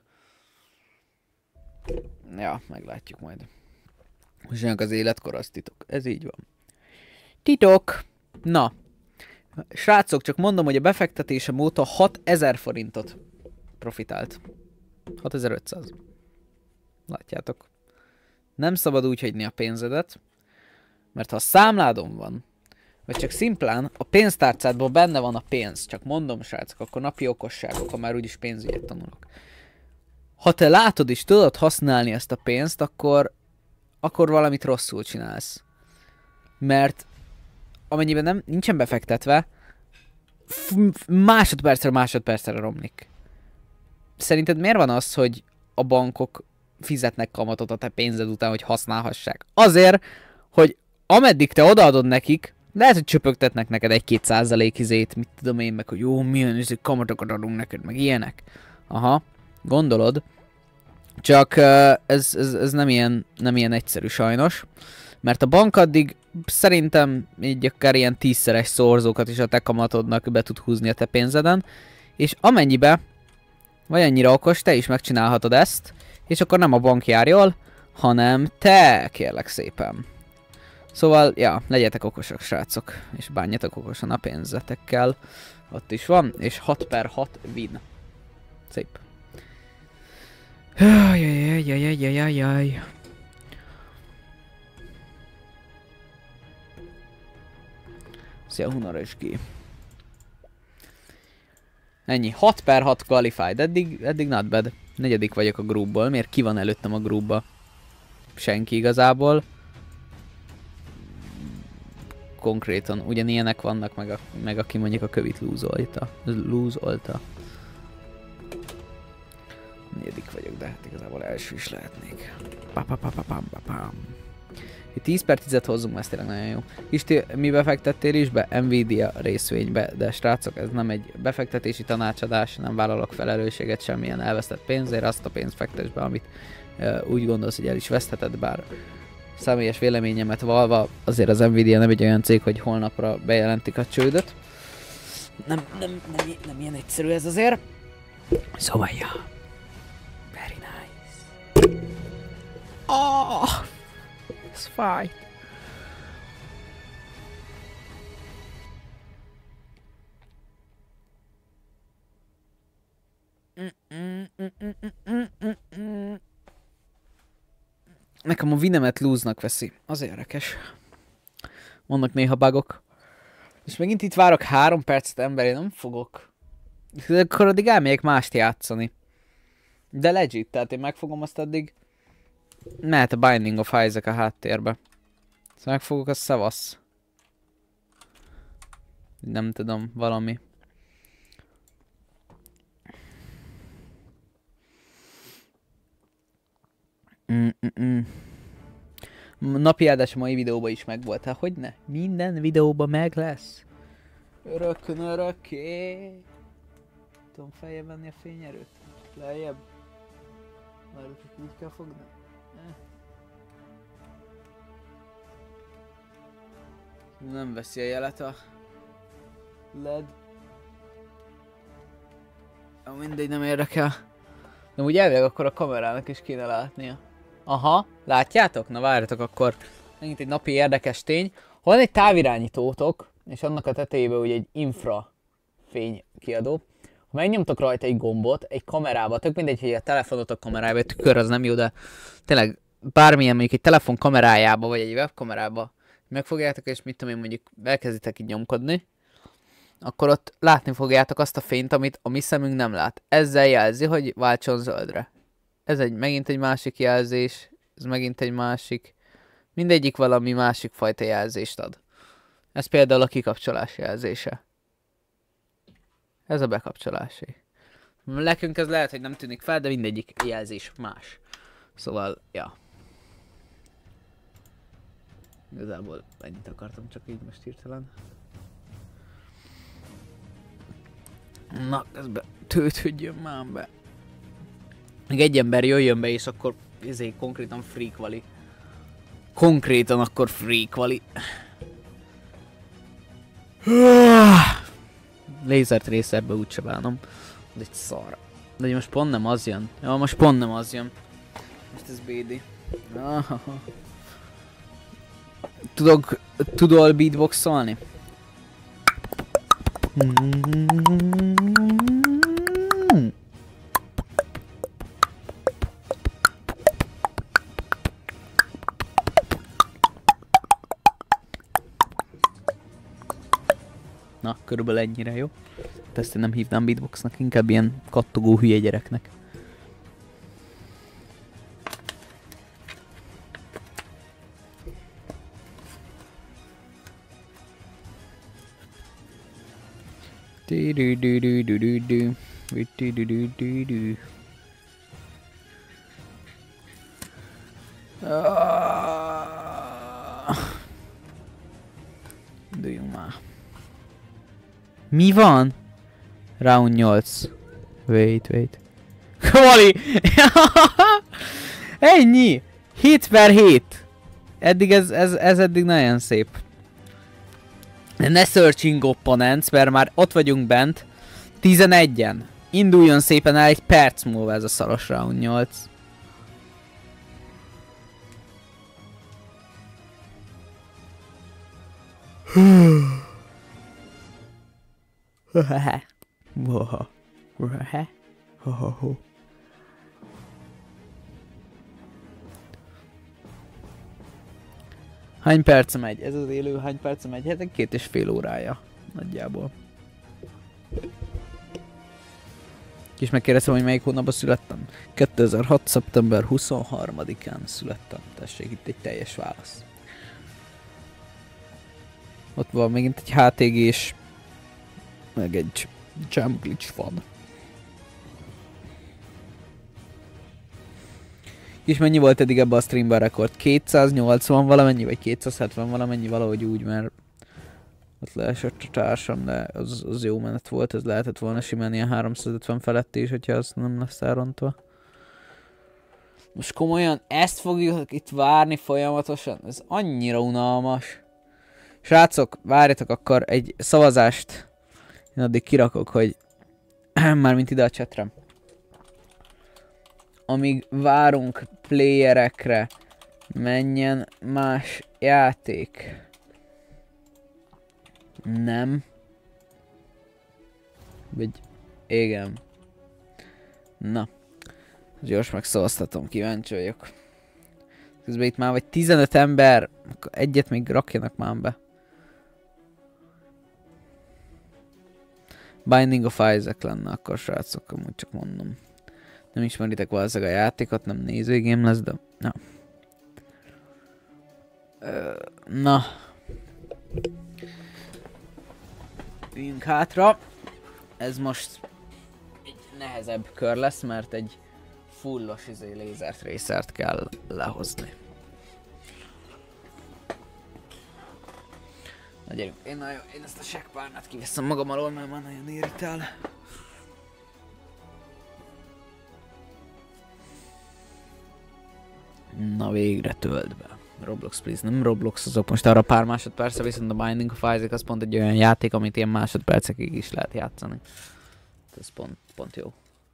Ja, meglátjuk majd. Most az életkor az titok. Ez így van. Titok! Na. Srácok, csak mondom, hogy a befektetésem óta 6000 forintot profitált. 6500. Látjátok. Nem szabad úgy hagyni a pénzedet, mert ha a számládon van, vagy csak szimplán a pénztárcádban benne van a pénz, csak mondom, srácok, akkor napi okosságok, ha már úgyis pénzügyet tanulok. Ha te látod és tudod használni ezt a pénzt, akkor valamit rosszul csinálsz. Mert amennyiben nincsen befektetve, másodpercre romlik. Szerinted miért van az, hogy a bankok fizetnek kamatot a te pénzed után, hogy használhassák? Azért, hogy ameddig te odaadod nekik, lehet, hogy csöpögtetnek neked 1-2% izét, mit tudom én, meg hogy jó, milyen kamatokat adunk neked, meg ilyenek. Aha, gondolod. Csak ez nem ilyen egyszerű sajnos. Mert a bank addig szerintem így akár ilyen 10-szeres szorzókat is a te kamatodnak be tud húzni a te pénzeden. És amennyibe vagy annyira okos, te is megcsinálhatod ezt, és akkor nem a bank jár jól, hanem te, kérlek szépen. Szóval, ja, legyetek okosak, srácok, és bánjatok okosan a pénzetekkel. Ott is van, és 6/6 win. Szép. Jajjajjajjajjajjajjaj. Szia, Hunoros G. Ennyi. 6/6 qualified. Eddig not bad. 4. vagyok a groupból. Miért ki van előttem a groupba? Senki igazából. Konkrétan ugyanilyenek vannak, meg aki mondjuk a kövit lúzolta. 4. vagyok, de hát igazából első is lehetnék. Itt 10/10 hozzunk, ez tényleg nagyon jó. Isti, mi befektettél is be? Nvidia részvénybe, de srácok, ez nem egy befektetési tanácsadás, nem vállalok felelősséget semmilyen elvesztett pénzért, azt a pénzt fektess be, amit úgy gondolsz, hogy el is vesztheted, bár személyes véleményemet valva, azért az Nvidia nem egy olyan cég, hogy holnapra bejelentik a csődöt. Nem ilyen egyszerű ez azért. Szóval, ja. Very nice. Oh! It's fine. Nekem a winemet lose-nak veszi. Az érdekes. Vannak néha bugok. És megint itt várok 3 percet, ember, én nem fogok. De akkor addig elmegyek mást játszani. De legit, tehát én megfogom azt addig. Mehet a Binding of Isaac a háttérbe. Szóval megfogok, a szavasz. Nem tudom, valami. Napi áldás a mai videóban is meg volt, hát hogyne? Minden videóban meg lesz. Örökkön örökké. Tudom feljebb venni a fényerőt? Lejjebb. Várjuk, hogy így kell fogni. Nem veszi a jelet a LED. Mindegy, nem érdekel. De úgy elvileg akkor a kamerának is kéne látnia. Aha, látjátok? Na várjatok akkor. Megint egy napi érdekes tény. Ha van egy távirányítótok, és annak a tetejében ugye egy infra fény kiadó. Ha megnyomtok rajta egy gombot, egy kamerába, tök mindegy, hogy a telefonotok kamerájába, egy tükör az nem jó, de tényleg bármilyen mondjuk egy telefon kamerájába, vagy egy webkamerába megfogjátok, és mit tudom én mondjuk elkezditek így nyomkodni, akkor ott látni fogjátok azt a fényt, amit a mi szemünk nem lát. Ezzel jelzi, hogy váltson zöldre. Ez megint egy másik jelzés, ez megint egy másik. Mindegyik valami másik fajta jelzést ad. Ez például a kikapcsolás jelzése. Ez a bekapcsolásé. Nekünk ez lehet, hogy nem tűnik fel, de mindegyik jelzés más. Szóval, ja. Igazából ennyit akartam csak így most hirtelen. Na, közben töltődjön már be. Még egy ember jöjjön be és akkor konkrétan free quali. Konkrétan akkor free quali. Laser Tracerbe úgyse bánom. Ez egy szar. De most pont nem az jön. Ja, most pont nem az jön. Most ez BD. Tudod beatboxolni? Na, körülbelül ennyire jó. Ezt én nem hívnám beatboxnak, inkább ilyen kattogó hülye gyereknek. Induljunk már. Mi van? Round 8. Wait. Kvali! Ennyi! 7/7! Eddig ez eddig nagyon szép. De ne searching opponents, mert már ott vagyunk bent. 11-en. Induljon szépen el egy perc múlva ez a szaros round 8. Hány perce megy? Ez az élő hány perce megy? Hát 2,5 órája. Nagyjából. És megkérdeztem, hogy melyik hónapban születtem. 2006. szeptember 23-án születtem. Tessék, itt egy teljes válasz. Ott van megint egy HTG-s, meg egy Jump Glitch fan. És mennyi volt eddig ebbe a streamben a rekord? 280 valamennyi, vagy 270 valamennyi, valahogy úgy, mert ott leesett a társam, de az jó menet volt, ez lehetett volna simán ilyen 350 felett is, hogyha az nem lesz elrontva. Most komolyan ezt fogjuk itt várni folyamatosan? Ez annyira unalmas. Srácok, várjatok akkor egy szavazást. Én addig kirakok, hogy mármint ide a chatre. Amíg várunk playerekre, menjen más játék. Nem. Vagy igen. Na. Gyors megszavaztatom, kíváncsi vagyok. Közben itt már vagy 15 ember, egyet még rakjanak már be. Binding of Isaac lenne akkor, srácok, amúgy csak mondom. Nem ismeritek valószínűleg a játékot, nem nézőgém lesz, de... Na. Na. Üljünk hátra. Ez most egy nehezebb kör lesz, mert egy fullos laser tracert kell lehozni. Na gyerünk, én ezt a seggpárnát kiveszem magam alól, mert már nagyon irritál. Na végre tölt be. Roblox please, nem Roblox azok most arra pár másodpercre, viszont a Binding of Isaac az pont egy olyan játék, amit ilyen másodpercekig is lehet játszani. Ez pont jó.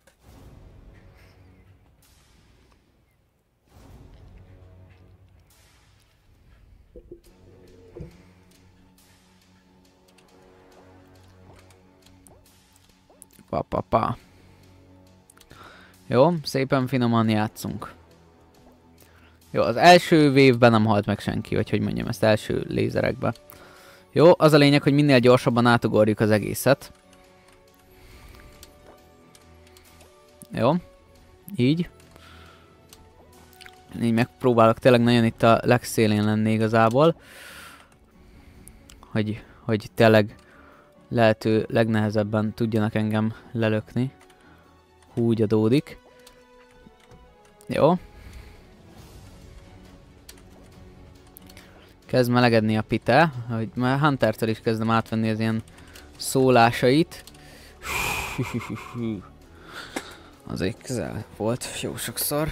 Pa. Jó, szépen finoman játszunk. Jó, az első wave-ben nem halt meg senki, vagy hogy mondjam, ezt első lézerekbe. Jó, az a lényeg, hogy minél gyorsabban átugorjuk az egészet. Jó, így. Így megpróbálok tényleg nagyon itt a legszélén lenni igazából. Hogy tényleg lehető legnehezebben tudjanak engem lelökni. Úgy adódik. Jó. Kezd melegedni a pite, hogy már Huntertől is kezdem átvenni az ilyen szólásait. Azért közel volt jó sokszor.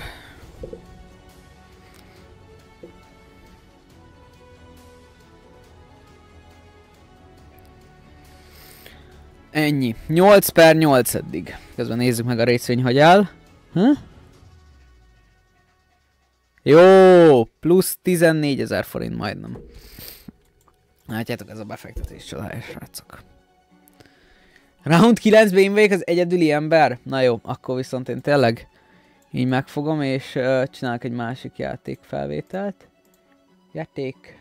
Ennyi. 8/8 eddig. Közben nézzük meg a részvény, hogy áll. Jó, plusz 14 000 forint majdnem. Látjátok, ez a befektetés csodája, srácok. Round 9-ben én vagyok az egyedüli ember? Na jó, akkor viszont én tényleg így megfogom, és csinálok egy másik játékfelvételt. Játék.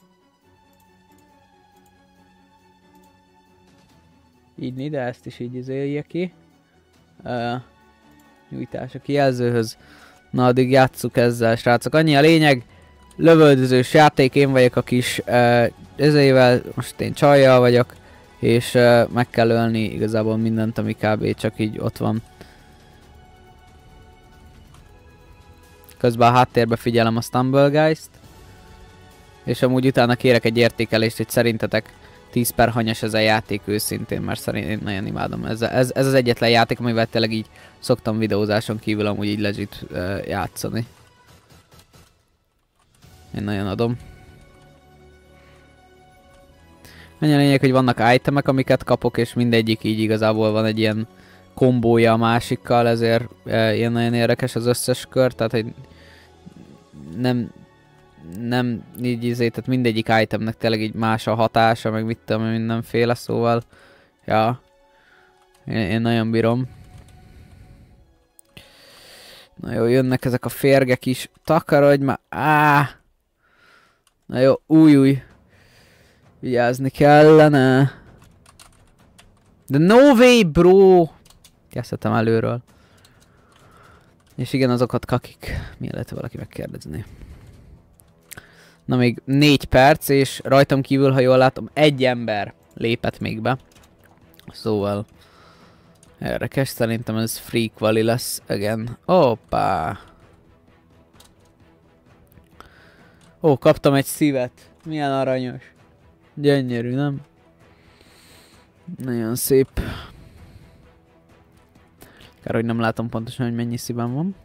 Így ide, ezt is így izélje ki. Nyújtás a kijelzőhöz. Na, addig játsszuk ezzel, srácok. Annyi a lényeg. Lövöldözős játék, én vagyok a kis ezével, most én csajjal vagyok. És meg kell ölni igazából mindent, ami kb. Csak így ott van. Közben a háttérbe figyelem a Stumblegeist. És amúgy utána kérek egy értékelést, hogy szerintetek 10 hanyas ez a játék őszintén, mert szerintem én nagyon imádom. Ez az egyetlen játék, amivel tényleg így szoktam videózáson kívül amúgy így legit játszani. Én nagyon adom. Annyi a lényeg, hogy vannak itemek, amiket kapok, és mindegyik így igazából van egy ilyen kombója a másikkal, ezért ilyen nagyon érdekes az összes kör, tehát hogy nem így tehát mindegyik itemnek tényleg így más a hatása, meg mit tudom, mindenféle, szóval ja, én nagyon bírom. Na jó, jönnek ezek a férgek is, takarodj már, na jó, új. Vigyázni kellene. De no way, bro! Kezdhetem előről. És igen, azokat kakik. Mielőtt valaki megkérdezni. Na még 4 perc, és rajtam kívül, ha jól látom, egy ember lépett még be. Szóval érdekes, szerintem ez free quali lesz again. Hoppá! Ó, kaptam egy szívet. Milyen aranyos. Gyönyörű, nem? Nagyon szép. Kár, hogy nem látom pontosan, hogy mennyi szívem van.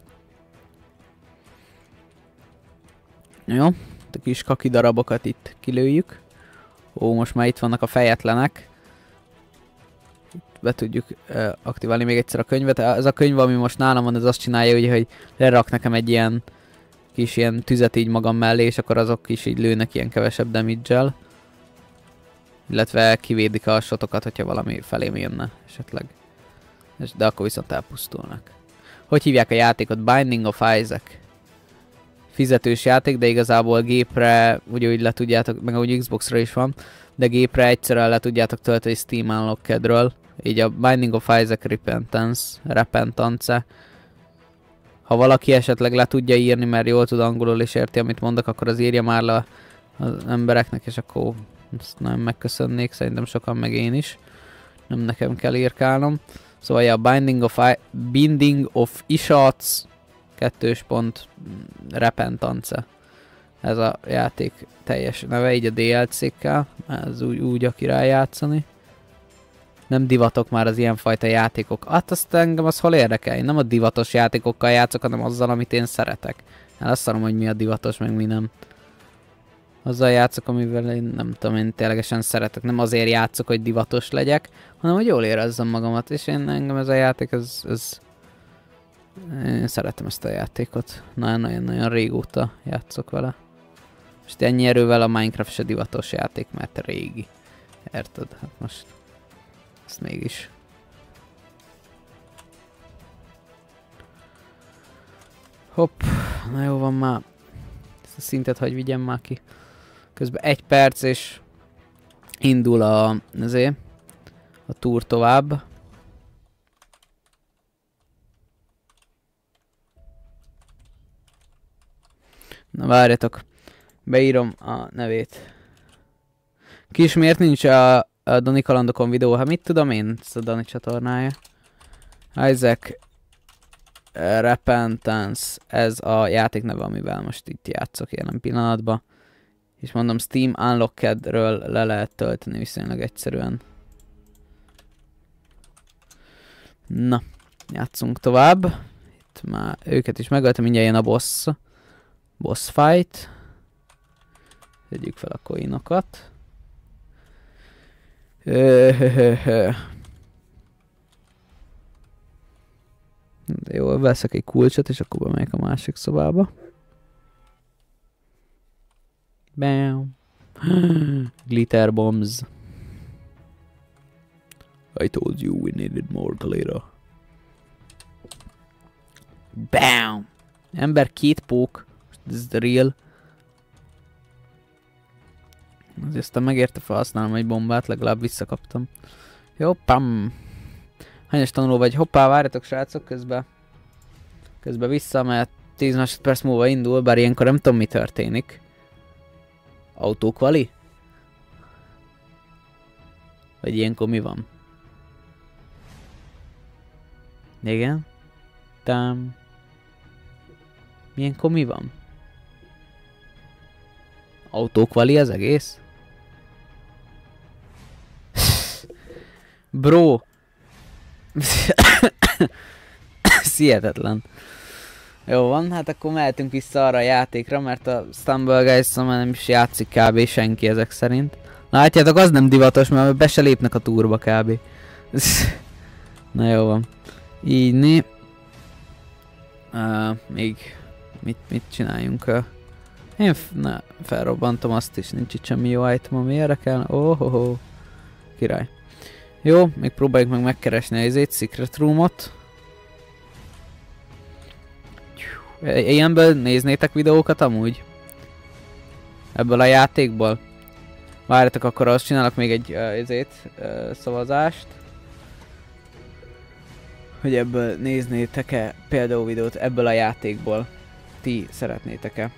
Jó, a kis kaki darabokat itt kilőjük. Ó, most már itt vannak a fejetlenek. Itt be tudjuk aktiválni még egyszer a könyvet. Ez a könyv, ami most nálam van, ez azt csinálja, ugye, hogy lerak nekem egy ilyen kis ilyen tüzet így magam mellé, és akkor azok is így lőnek ilyen kevesebb damage-el. Illetve kivédik a shotokat, hogyha valami felém jönne esetleg. De akkor viszont elpusztulnak. Hogy hívják a játékot? Binding of Isaac. Fizetős játék, de igazából gépre úgy le tudjátok, meg úgy Xboxra is van, de gépre egyszerűen le tudjátok tölteni Steam Unlocked-ről. Így a Binding of Isaac Repentance. Ha valaki esetleg le tudja írni, mert jól tud angolul és érti, amit mondok, akkor az írja már le az embereknek, és akkor ezt nagyon megköszönnék, szerintem sokan, meg én is. Nem nekem kell írkálnom. Szóval ja, Binding of Isaac 2. Repentance. Ez a játék teljes neve, így a DLC-kkel. Ez úgy aki rá játszani. Nem divatok már az ilyenfajta játékok. Hát azt engem az hol érdekel? Én nem a divatos játékokkal játszok, hanem azzal, amit én szeretek. Hát azt mondom, hogy mi a divatos, meg mi nem. Azzal játszok, amivel én nem tudom, én ténylegesen szeretek. Nem azért játszok, hogy divatos legyek, hanem hogy jól érezzem magamat. És engem ez a játék, én szeretem ezt a játékot. Nagyon-nagyon régóta játszok vele. És ennyi erővel a Minecraft se divatos játék, mert régi. Érted? Hát most ezt mégis. Hopp, na jó van már. Ezt a szintet hagy vigyem már ki. Közben 1 perc és indul a túr tovább. Na várjatok, beírom a nevét. Kis miért nincs a Dani kalandokon videó? Hát mit tudom én, ez a Dani csatornája. Isaac Repentance, ez a játék neve, amivel most itt játszok jelen pillanatban. És mondom, Steam Unlocked-ről le lehet tölteni viszonylag egyszerűen. Na, játszunk tovább. Itt már őket is megöltem, mindjárt jön a boss. Boss fight. Tegyük fel a coinokat. Jó, veszek egy kulcsot, és akkor bemegyek a másik szobába. Bam. Glitter bombs. I told you we needed more glitter. Bam! Ember 2 pók. This is the real. Azért aztán megérte felhasználnom egy bombát, legalább visszakaptam. Jó, pam! Hányas tanuló vagy? Hoppá, várjatok srácok, közben vissza, mert 10 másodperc múlva indul, bár ilyenkor nem tudom mi történik. Autókvali? Vagy ilyenkor mi van? Igen? Tám. Ilyenkor mi van? Autókvali az egész? Bro! Hihetetlen. Jó van, hát akkor mehetünk vissza arra a játékra, mert a Stumble Guys-on már nem is játszik kb. Senki ezek szerint. Látjátok, az nem divatos, mert be se lépnek a túrba kb. Na jó van. Így még mit csináljunk? Én felrobbantom azt is, nincs itt semmi jó item, ami érdekel. Oh. Király. Jó, még próbáljuk meg megkeresni az Secret Roomot. Ilyenből néznétek videókat amúgy? Ebből a játékból? Várjatok, akkor azt csinálok még egy szavazást. Hogy ebből néznétek-e például videót ebből a játékból? Ti szeretnétek-e?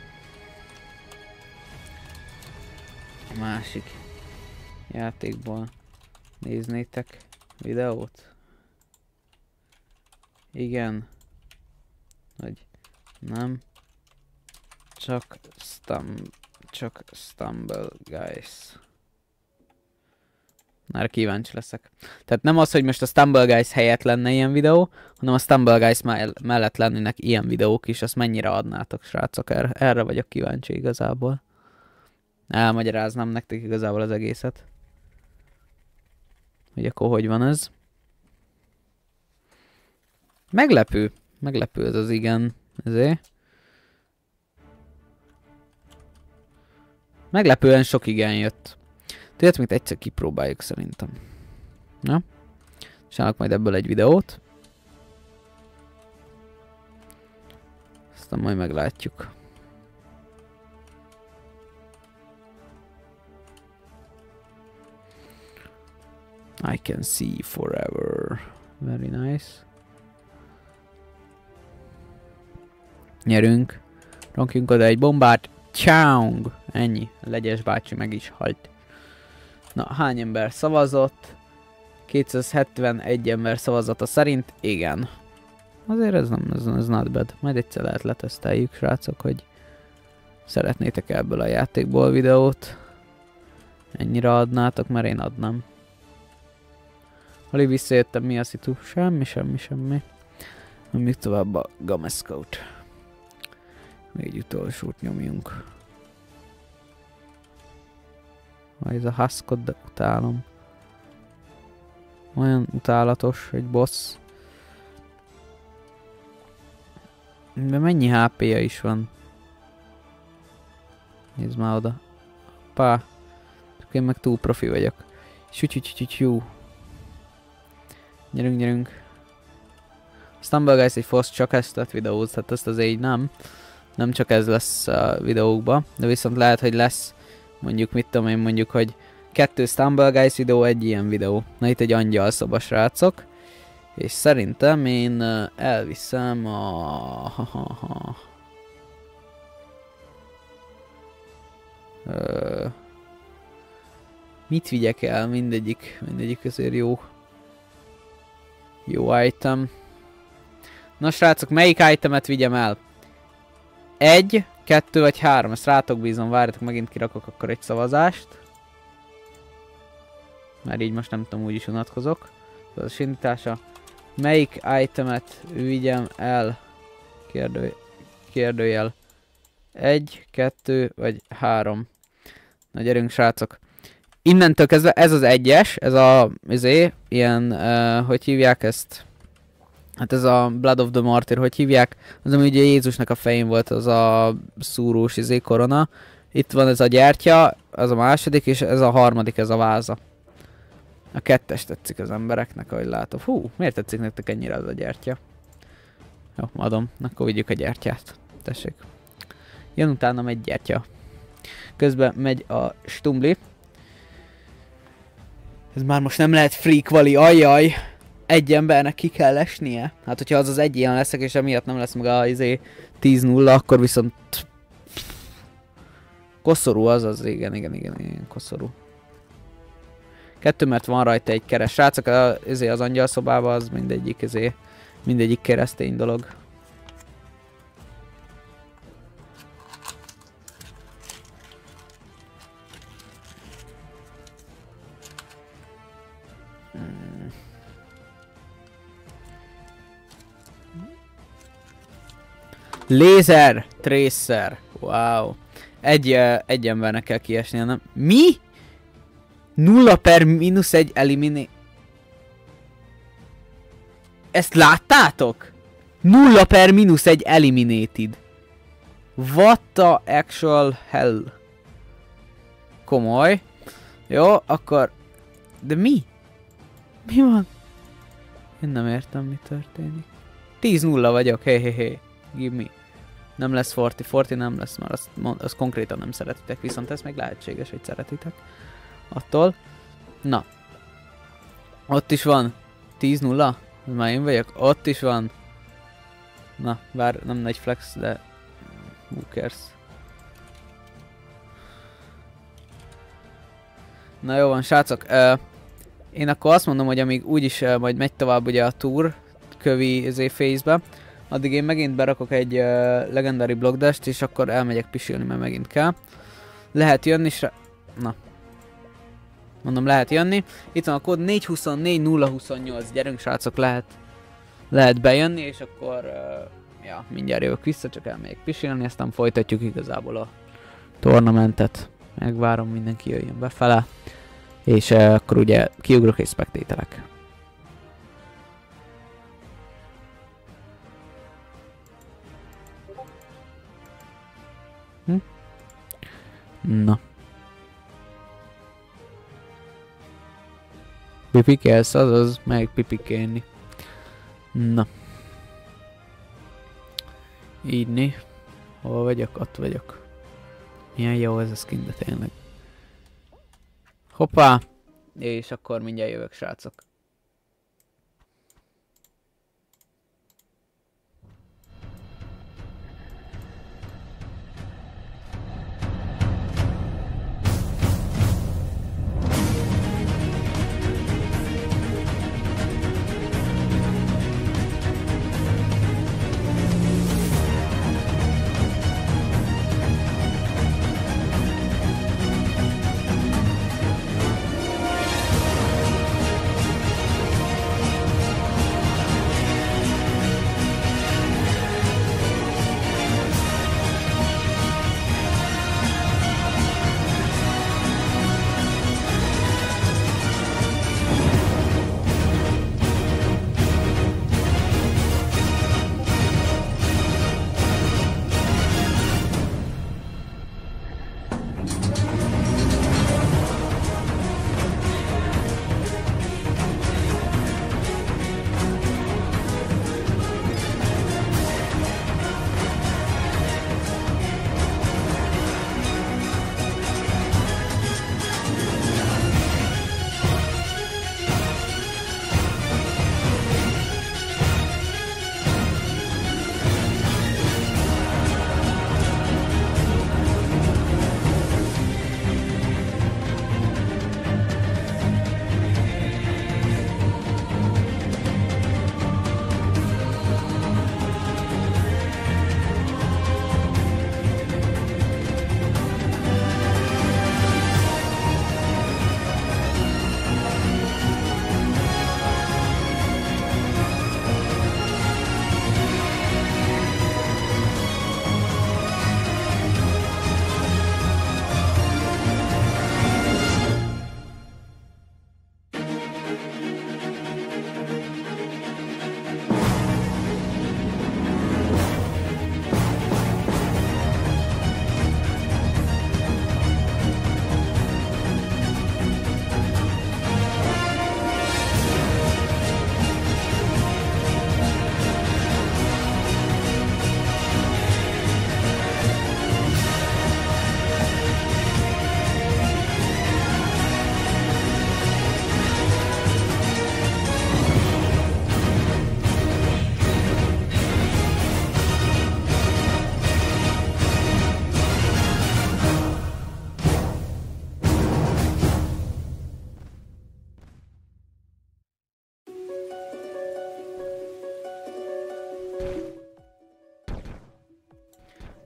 A másik játékból néznétek videót? Igen. Vagy nem. Csak Stumble Guys. Már kíváncsi leszek. Tehát nem az, hogy most a Stumble Guys helyett lenne ilyen videó, hanem a Stumble Guys mellett lennének ilyen videók is, azt mennyire adnátok, srácok? Erre vagyok kíváncsi igazából. Elmagyaráznám nektek igazából az egészet. Hogy akkor hogy van ez? Meglepő. Meglepő ez az igen. Ezért. Meglepően sok igen jött. Tudjátok, mit egyszer kipróbáljuk szerintem. Na? Csinálok majd ebből egy videót. Aztán majd meglátjuk. I can see forever. Very nice. Nyerünk. Rakjunk oda egy bombát. Csáng! Ennyi. Legyes bácsi meg is halt. Na, hány ember szavazott? 271 ember szavazata szerint igen. Azért ez nem, ez not bad. Majd egyszer lehet leteszteljük, srácok, hogy szeretnétek ebből a játékból videót. Ennyire adnátok, mert én adnám. Alig visszajöttem, mi a szitu? Semmi. Még tovább a Gamescout. Még egy utolsót nyomjunk. Ez a Huskot, de utálom. Olyan utálatos, egy boss. De mennyi HP-ja is van? Nézd már oda. Pá. Csak én meg túl profi vagyok. Sütyütyütyütyű. Gyerünk. Stumble Guys egy fosz csak ezt lett videót, tehát ezt azért így nem. Nem csak ez lesz a videókban, de viszont lehet, hogy lesz mondjuk, mit tudom én, mondjuk, hogy 2 Stumble Guys videó, egy ilyen videó. Na itt egy angyal szoba, srácok. És szerintem én elviszem a... Mit vigyek el? Mindegyik azért jó item. Na srácok, melyik itemet vigyem el? 1, 2 vagy 3, ezt rátok bízom, várjatok, megint kirakok akkor egy szavazást. Mert így most nem tudom, úgyis unatkozok. Az indítása. Melyik itemet vigyem el? Kérdőjel. 1, 2 vagy 3. Na gyerünk srácok. Innentől kezdve ez az 1-es, ez a ilyen, hogy hívják ezt? Hát ez a Blood of the Martyr, hogy hívják? Az ami ugye Jézusnak a fején volt az a szúrós korona. Itt van ez a gyertya, az a második, és ez a harmadik, ez a váza. A 2-es tetszik az embereknek, ahogy látom. Hú, miért tetszik nektek ennyire az a gyertya? Jó, adom, akkor vigyük a gyertyát. Tessék. Jön utánam egy gyertya. Közben megy a stumbli. Ez már most nem lehet free quali, ajjaj! Egy embernek ki kell esnie. Hát hogyha az egy ilyen leszek, és emiatt nem lesz meg a 10-0, akkor viszont... Koszorú az, igen, koszorú. 2, mert van rajta egy keres. Srácok, az angyalszobában az mindegyik keresztény dolog. Laser Tracer. Wow. Egy embernek kell kiesnie, nem? Mi? 0/-1 eliminé... Ezt láttátok? 0/-1 eliminated. What the actual hell? Komoly. Jó, akkor... De mi? Mi van? Én nem értem, mi történik. 10-0 vagyok, hé. Give me. Nem lesz 40 nem lesz, mert azt konkrétan nem szeretitek, viszont ez még lehetséges, hogy szeretitek. Attól. Na. Ott is van 10-0. Már én vagyok. Ott is van. Na, bár nem nagy flex, de... Who cares? Na jó van, srácok. Én akkor azt mondom, hogy amíg úgyis majd megy tovább ugye a tour kövi phase-be, addig én megint berakok egy legendary blockdash-t, és akkor elmegyek pisilni, mert megint kell. Lehet jönni, na. Mondom, lehet jönni. Itt van a kód 424028. Gyerünk srácok, lehet bejönni, és akkor ja, mindjárt jövök vissza, csak elmegyek pisilni, aztán folytatjuk igazából a tornamentet. Megvárom, mindenki jöjjön befele. És akkor ugye kiugrok és spectatorek. Na. Pipikelsz, azaz, meg pipikelni. Na. Ígyni. Hol vagyok? Ott vagyok. Milyen jó ez a skin, de tényleg. Hoppá! És akkor mindjárt jövök, srácok.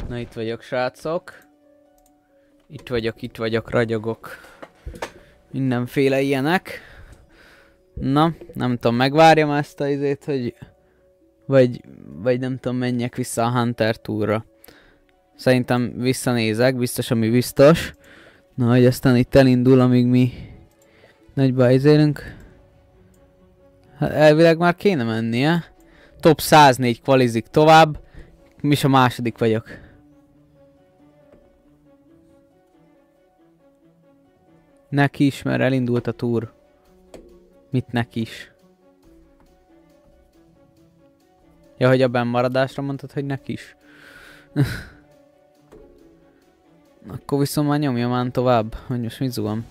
Na itt vagyok, srácok. Itt vagyok, ragyogok. Mindenféle ilyenek. Na, nem tudom, megvárjam ezt a izét, hogy... Vagy nem tudom, menjek vissza a Hunter Tourra. Szerintem visszanézek, biztos, ami biztos. Na, hogy aztán itt elindul, amíg mi nagyba izélünk. Hát elvileg már kéne mennie. Top 104 kvalizik tovább. Mi is a második vagyok. Neki is, mert elindult a túr. Mit neki is? Ja, hogy a bennmaradásra mondtad, hogy neki is. Akkor viszont már nyomja már tovább, hogy most mit zuham.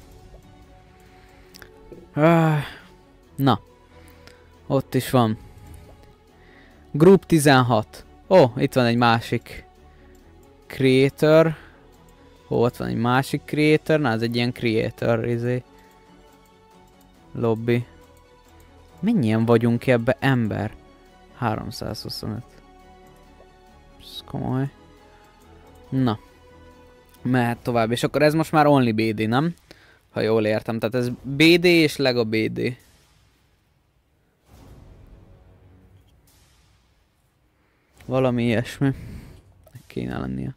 Na. Ott is van. Group 16. Ó, itt van egy másik creator. Ó, ott van egy másik creator. Na, ez egy ilyen creator, izé. Lobby. Mennyien vagyunk ebbe, ember? 325. Ez komoly. Na. Mehet tovább. És akkor ez most már only BD, nem? Ha jól értem. Tehát ez BD és Lego BD. Valami ilyesmi. Kéne lennie.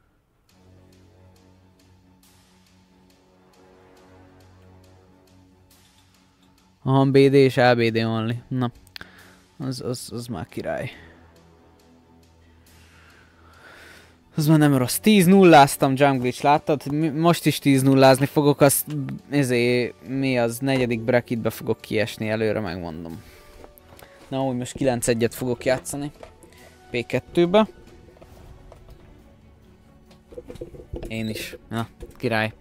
Aha, BD és LBD only. Na. Az már király. Az már nem rossz. 10-0-áztam Jump Glitch, láttad? Most is 10-0-ázni fogok, azt mi az negyedik bracketbe fogok kiesni, előre megmondom. Na, úgy most 9-1-et fogok játszani. P2-be. Én is. Na, király.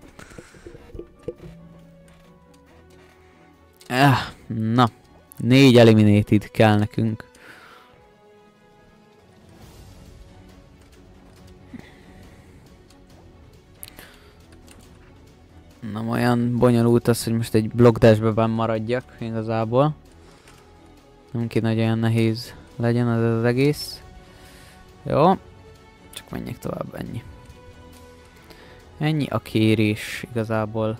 Na. 4 eliminated kell nekünk. Nem olyan bonyolult az, hogy most egy blokkdashbe maradjak igazából. Nem kéne, hogy olyan nehéz legyen az egész. Jó. Csak menjek tovább, ennyi. Ennyi a kérés igazából.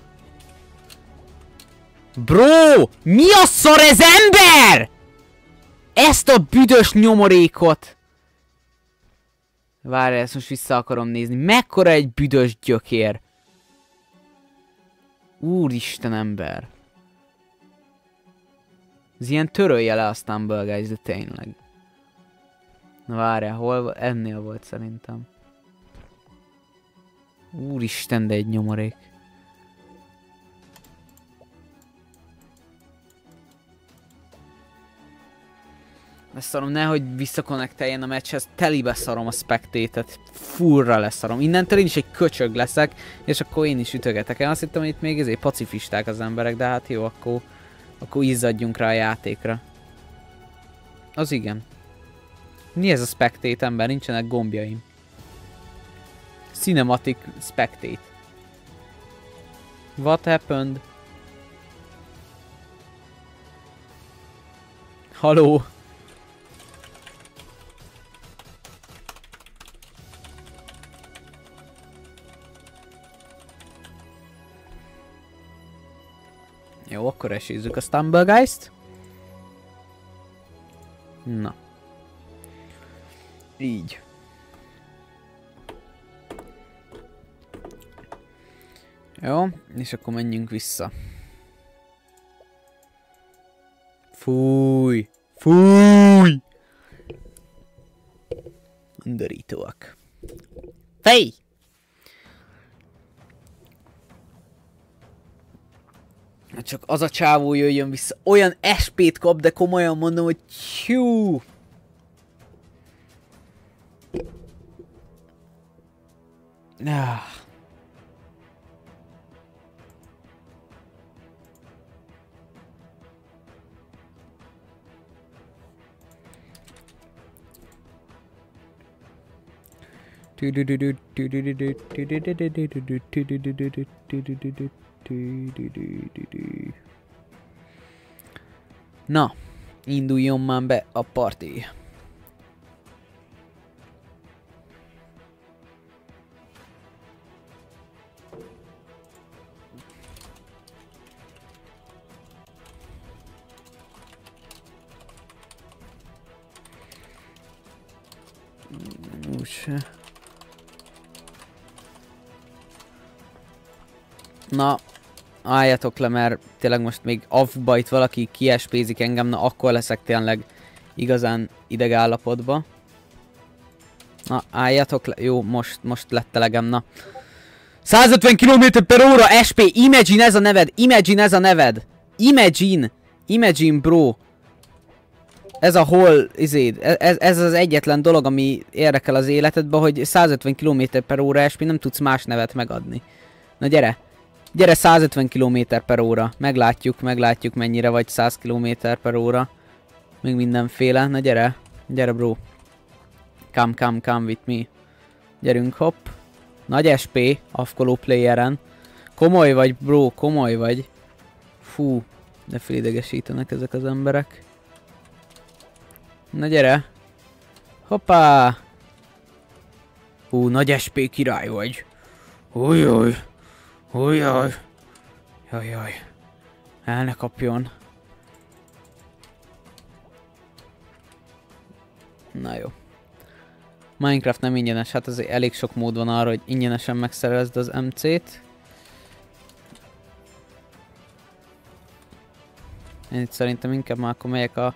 Bro! Mi a szar ez ember?! Ezt a büdös nyomorékot! Várj, ezt most vissza akarom nézni. Mekkora egy büdös gyökér! Úristen ember! Ez ilyen törölje le a Stumble Guys, de tényleg. Na várjál, hol ennél volt szerintem. Úristen, de egy nyomorék. Leszarom, nehogy visszakonnekteljen a meccshez, telibe szarom a spectate-et, fullra leszarom. Innentől én is egy köcsög leszek, és akkor én is ütögetek. Én azt hittem, hogy itt még ezért pacifisták az emberek, de hát jó, akkor izzadjunk rá a játékra. Az igen. Mi ez a spectate, ember? Nincsenek gombjaim. Cinematic spectate. What happened? Haló? Jó, akkor esézzük a Stumblegeist. Na. Így. Jó, és akkor menjünk vissza. Fúj! Fúj! Undorítóak. Fej! Csak az a csávó jöjjön vissza. Olyan SP-t kap, de komolyan mondom, hogy hű. Na, induljon már be a parti. Na, álljatok le, mert tényleg most még AV-ba itt valaki kiespézik engem, na akkor leszek tényleg igazán ideg állapotba. Na, álljatok le. Jó, most lett elegem, na. 150 km/h SP, Imagine ez a neved, Imagine ez a neved. Imagine bro. Ez a hol, ez az egyetlen dolog, ami érdekel az életedben, hogy 150 km/h SP, nem tudsz más nevet megadni. Na gyere. Gyere 150 km/h. Meglátjuk mennyire vagy 100 km/h. Még mindenféle. Na gyere. Gyere bro. Come with me. Gyerünk, hopp. Nagy SP, afkoló playeren. Komoly vagy bro, komoly vagy. Fú, de felidegesítenek ezek az emberek. Na gyere. Hoppá. Hú, nagy SP király vagy. Ujjaj. Ujjaj. Jajjaj. El ne kapjon. Na jó. Minecraft nem ingyenes, hát azért elég sok mód van arra, hogy ingyenesen megszerezd az MC-t. Én itt szerintem inkább már akkor megyek a...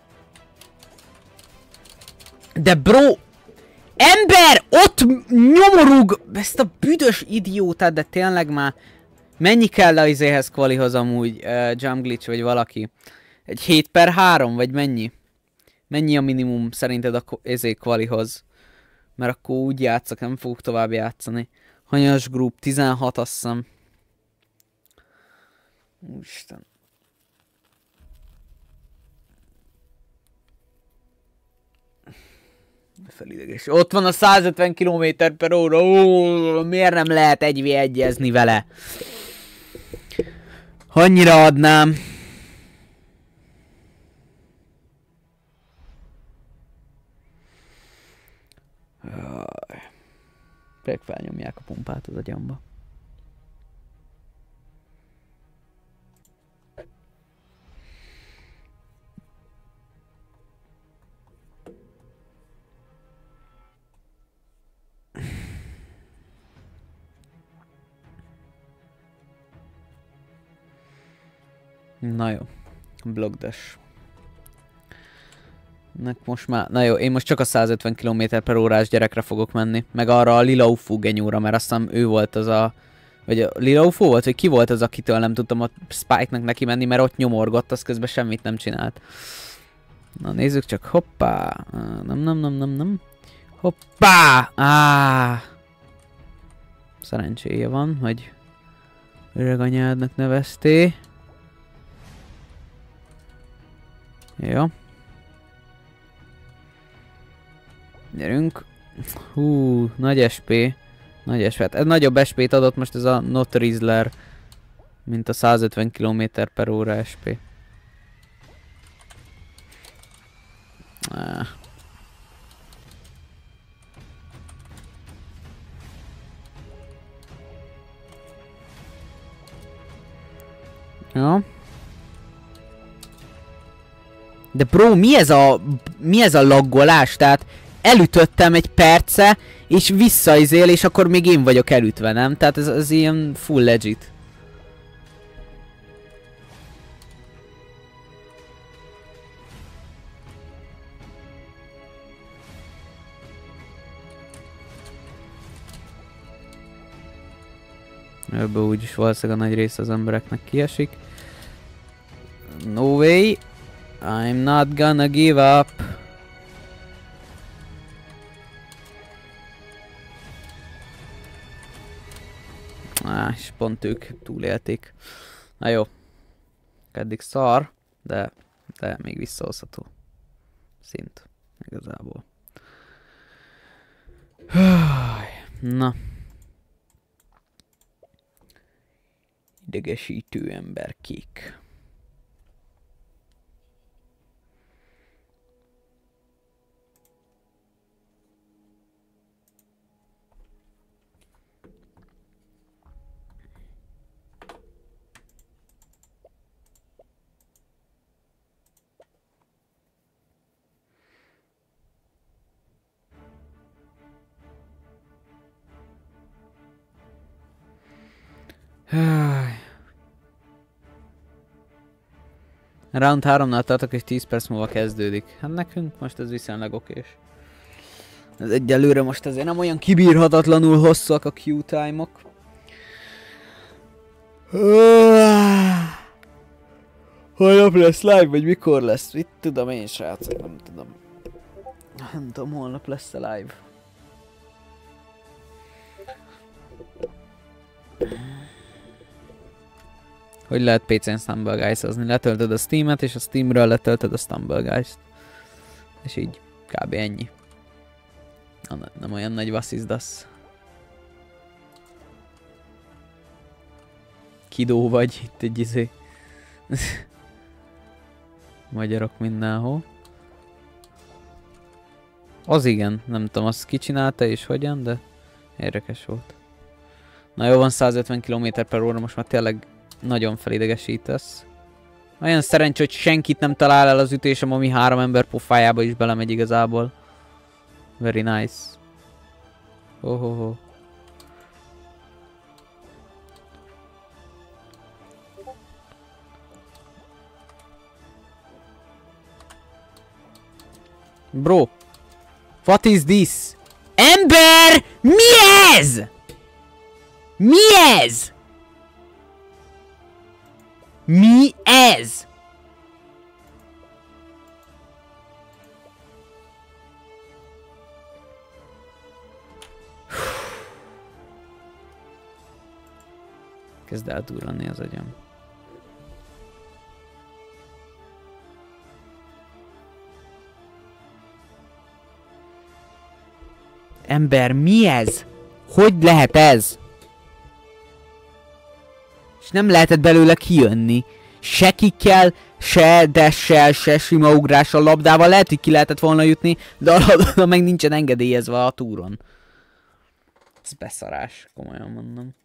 De bro! Ember! Ott nyomorúg! Ezt a büdös idiótát, de tényleg már... Mennyi kell a izéhez kvalihoz amúgy, Jump Glitch vagy valaki? Egy 7/3 vagy mennyi? Mennyi a minimum szerinted a kvalihoz? Mert akkor úgy játszok, nem fogok tovább játszani. Hanyas group, 16 azt hiszem. Úristen. Felideges. Ott van a 150 km/h. Ó, miért nem lehet 1v1-ezni vele? Annyira adnám. Pedig felnyomják a pumpát az agyamba. Na jó. Blogdash. Most már, na jó, én most csak a 150 km/h-s gyerekre fogok menni. Meg arra a Lila Ufó genyóra, mert azt hiszem ő volt az a... Vagy a Lila Ufó volt, vagy ki volt az, akitől nem tudtam a Spike-nak neki menni, mert ott nyomorgott, az közben semmit nem csinált. Na nézzük csak, hoppá! Nem. Hoppá! Szerencséje van, hogy öreg anyádnak nevezté. Jó. Gyerünk. Hú, nagy SP. Nagy SP. Hát ez nagyobb SP-t adott most ez a Not Rizzler, mint a 150 km/h SP. Jó. De bro, mi ez a laggolás? Tehát elütöttem egy perce, és visszaizél, és akkor még én vagyok elütve, nem? Tehát ez ilyen full legit. Ebből úgyis valószínűleg a nagy része az embereknek kiesik. No way. I'm not gonna give up. És pont ők túlélték. Na jó. Eddig szar, de még visszahozható. Szint. Igazából. Na. Idegesítő emberkék. Round 3-nál tartok és 10 perc múlva kezdődik. Hát nekünk most ez viszonylag okés. Ez egyelőre most azért nem olyan kibírhatatlanul hosszúak a queue time-ok. Holnap lesz live, vagy mikor lesz? Itt tudom én, srácok, nem tudom. Nem tudom, holnap lesz a live. Hogy lehet PC-n Stumble Guys-ozni? Letöltöd a Steam-et, és a Steamről letöltöd a Stumble Guys-t. És így kb. Ennyi. Nem olyan nagy vasszizdasz. Kidó vagy, itt egy izé. Magyarok mindenhol. Az igen, nem tudom, azt ki csinálta és hogyan, de érdekes volt. Na jó, van 150 km/h, most már tényleg nagyon felidegesítesz. Olyan szerencsé, hogy senkit nem talál el az ütésem, ami 3 ember pofájába is belemegy igazából. Very nice. Ho. Bro, what is this? Ember! Mi ez? Mi ez? Mi ez? Kezd el durranni az agyam. Ember, mi ez? Hogy lehet ez? És nem lehetett belőle kijönni. Se kikkel, se dessel, se sima ugrással, labdával lehet, hogy ki lehetett volna jutni, de a labda meg nincsen engedélyezve a túron. Ez beszarás, komolyan mondom.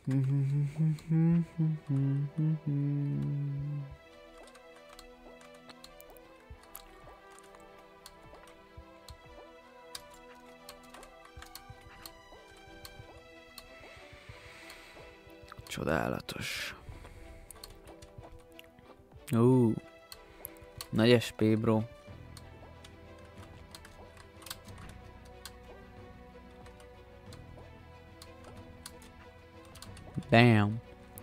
Csodálatos. Nagy SP, bro. Damn.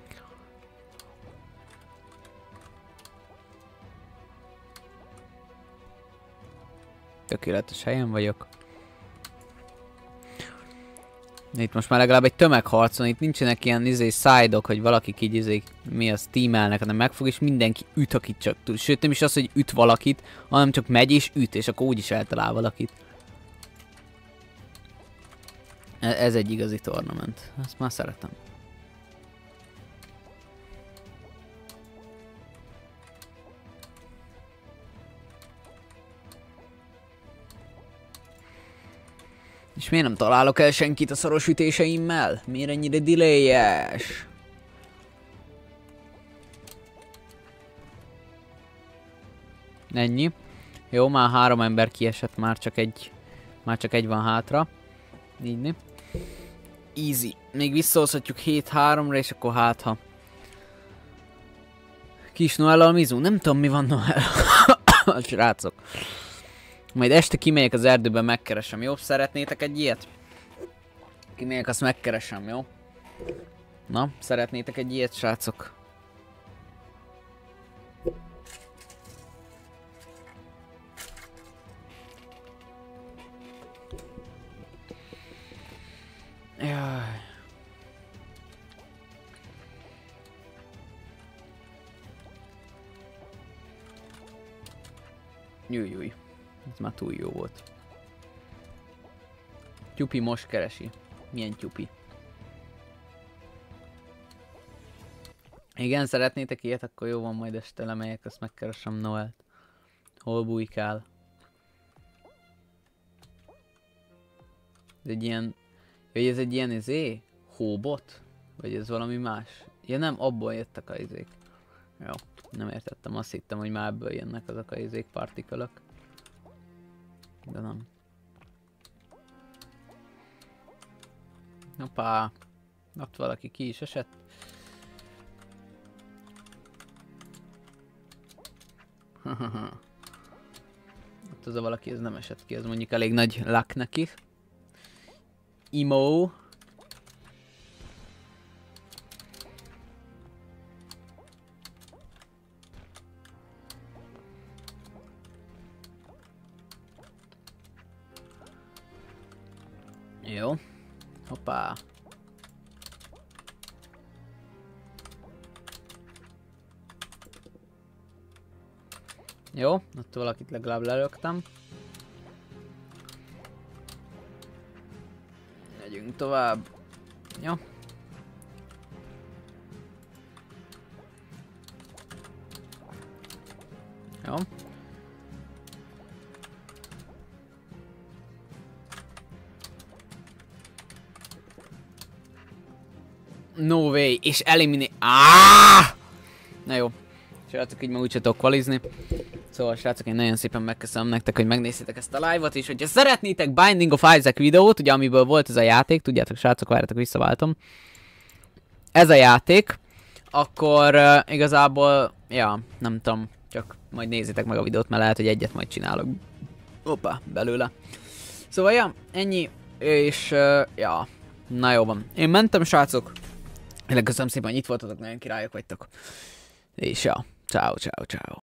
Tökéletes helyen vagyok. Itt most már legalább egy tömegharcon, itt nincsenek ilyen side-ok, hogy valakik így mi az teamelnek, hanem megfog és mindenki üt, akit csak tud. Sőt, nem is az, hogy üt valakit, hanem csak megy és üt, és akkor úgyis eltalál valakit. Ez egy igazi tournament. Ezt már szeretem. És miért nem találok el senkit a szoros ütéseimmel? Miért ennyire delay-es? Ennyi. Jó, már 3 ember kiesett, már csak egy van hátra. Így. Easy. Még visszahozhatjuk 7-3-ra, és akkor hátha. Kis Noella a Mizu. Nem tudom, mi van Noella. Srácok. Majd este kimegyek az erdőben, megkeresem, jó? Szeretnétek egy ilyet? Kimegyek, azt megkeresem, jó? Na, szeretnétek egy ilyet, srácok? Jaj. Jújjúj. Ez már túl jó volt. Tyupi most keresi. Milyen tyupi? Igen, szeretnétek ilyet? Akkor jó van, majd este lemegyek, azt megkeresem Noelt. Hol bujkál? Ez egy ilyen... Vagy ez egy ilyen hóbot? Vagy ez valami más? Ja nem, abból jöttek a izék. Jó, nem értettem, azt hittem, hogy már ebből jönnek azok a izék partikelök. De nem. Hoppá. Ott valaki ki is esett. Ott az a valaki, ez nem esett ki, ez mondjuk elég nagy luck neki. Imo. Jó. Hoppá. Jó, ott valakit legalább lelöktem. Megyünk tovább. Jó. Jó. No way, és eliminálni. Na jó. Srácok, így már úgyse tudok kvalizni. Szóval srácok, én nagyon szépen megköszönöm nektek, hogy megnéztétek ezt a live-ot, és hogyha szeretnétek Binding of Isaac videót, ugye amiből volt ez a játék, tudjátok srácok, várjatok, visszaváltom. Ez a játék, akkor igazából, ja, nem tudom, csak majd nézzétek meg a videót, mert lehet, hogy egyet majd csinálok. Hoppá, belőle. Szóval ja, ennyi, és ja, na jó van. Én mentem srácok, én köszönöm szépen, hogy itt voltatok, nagyon királyok vagytok. És ja, ciao, ciao, ciao.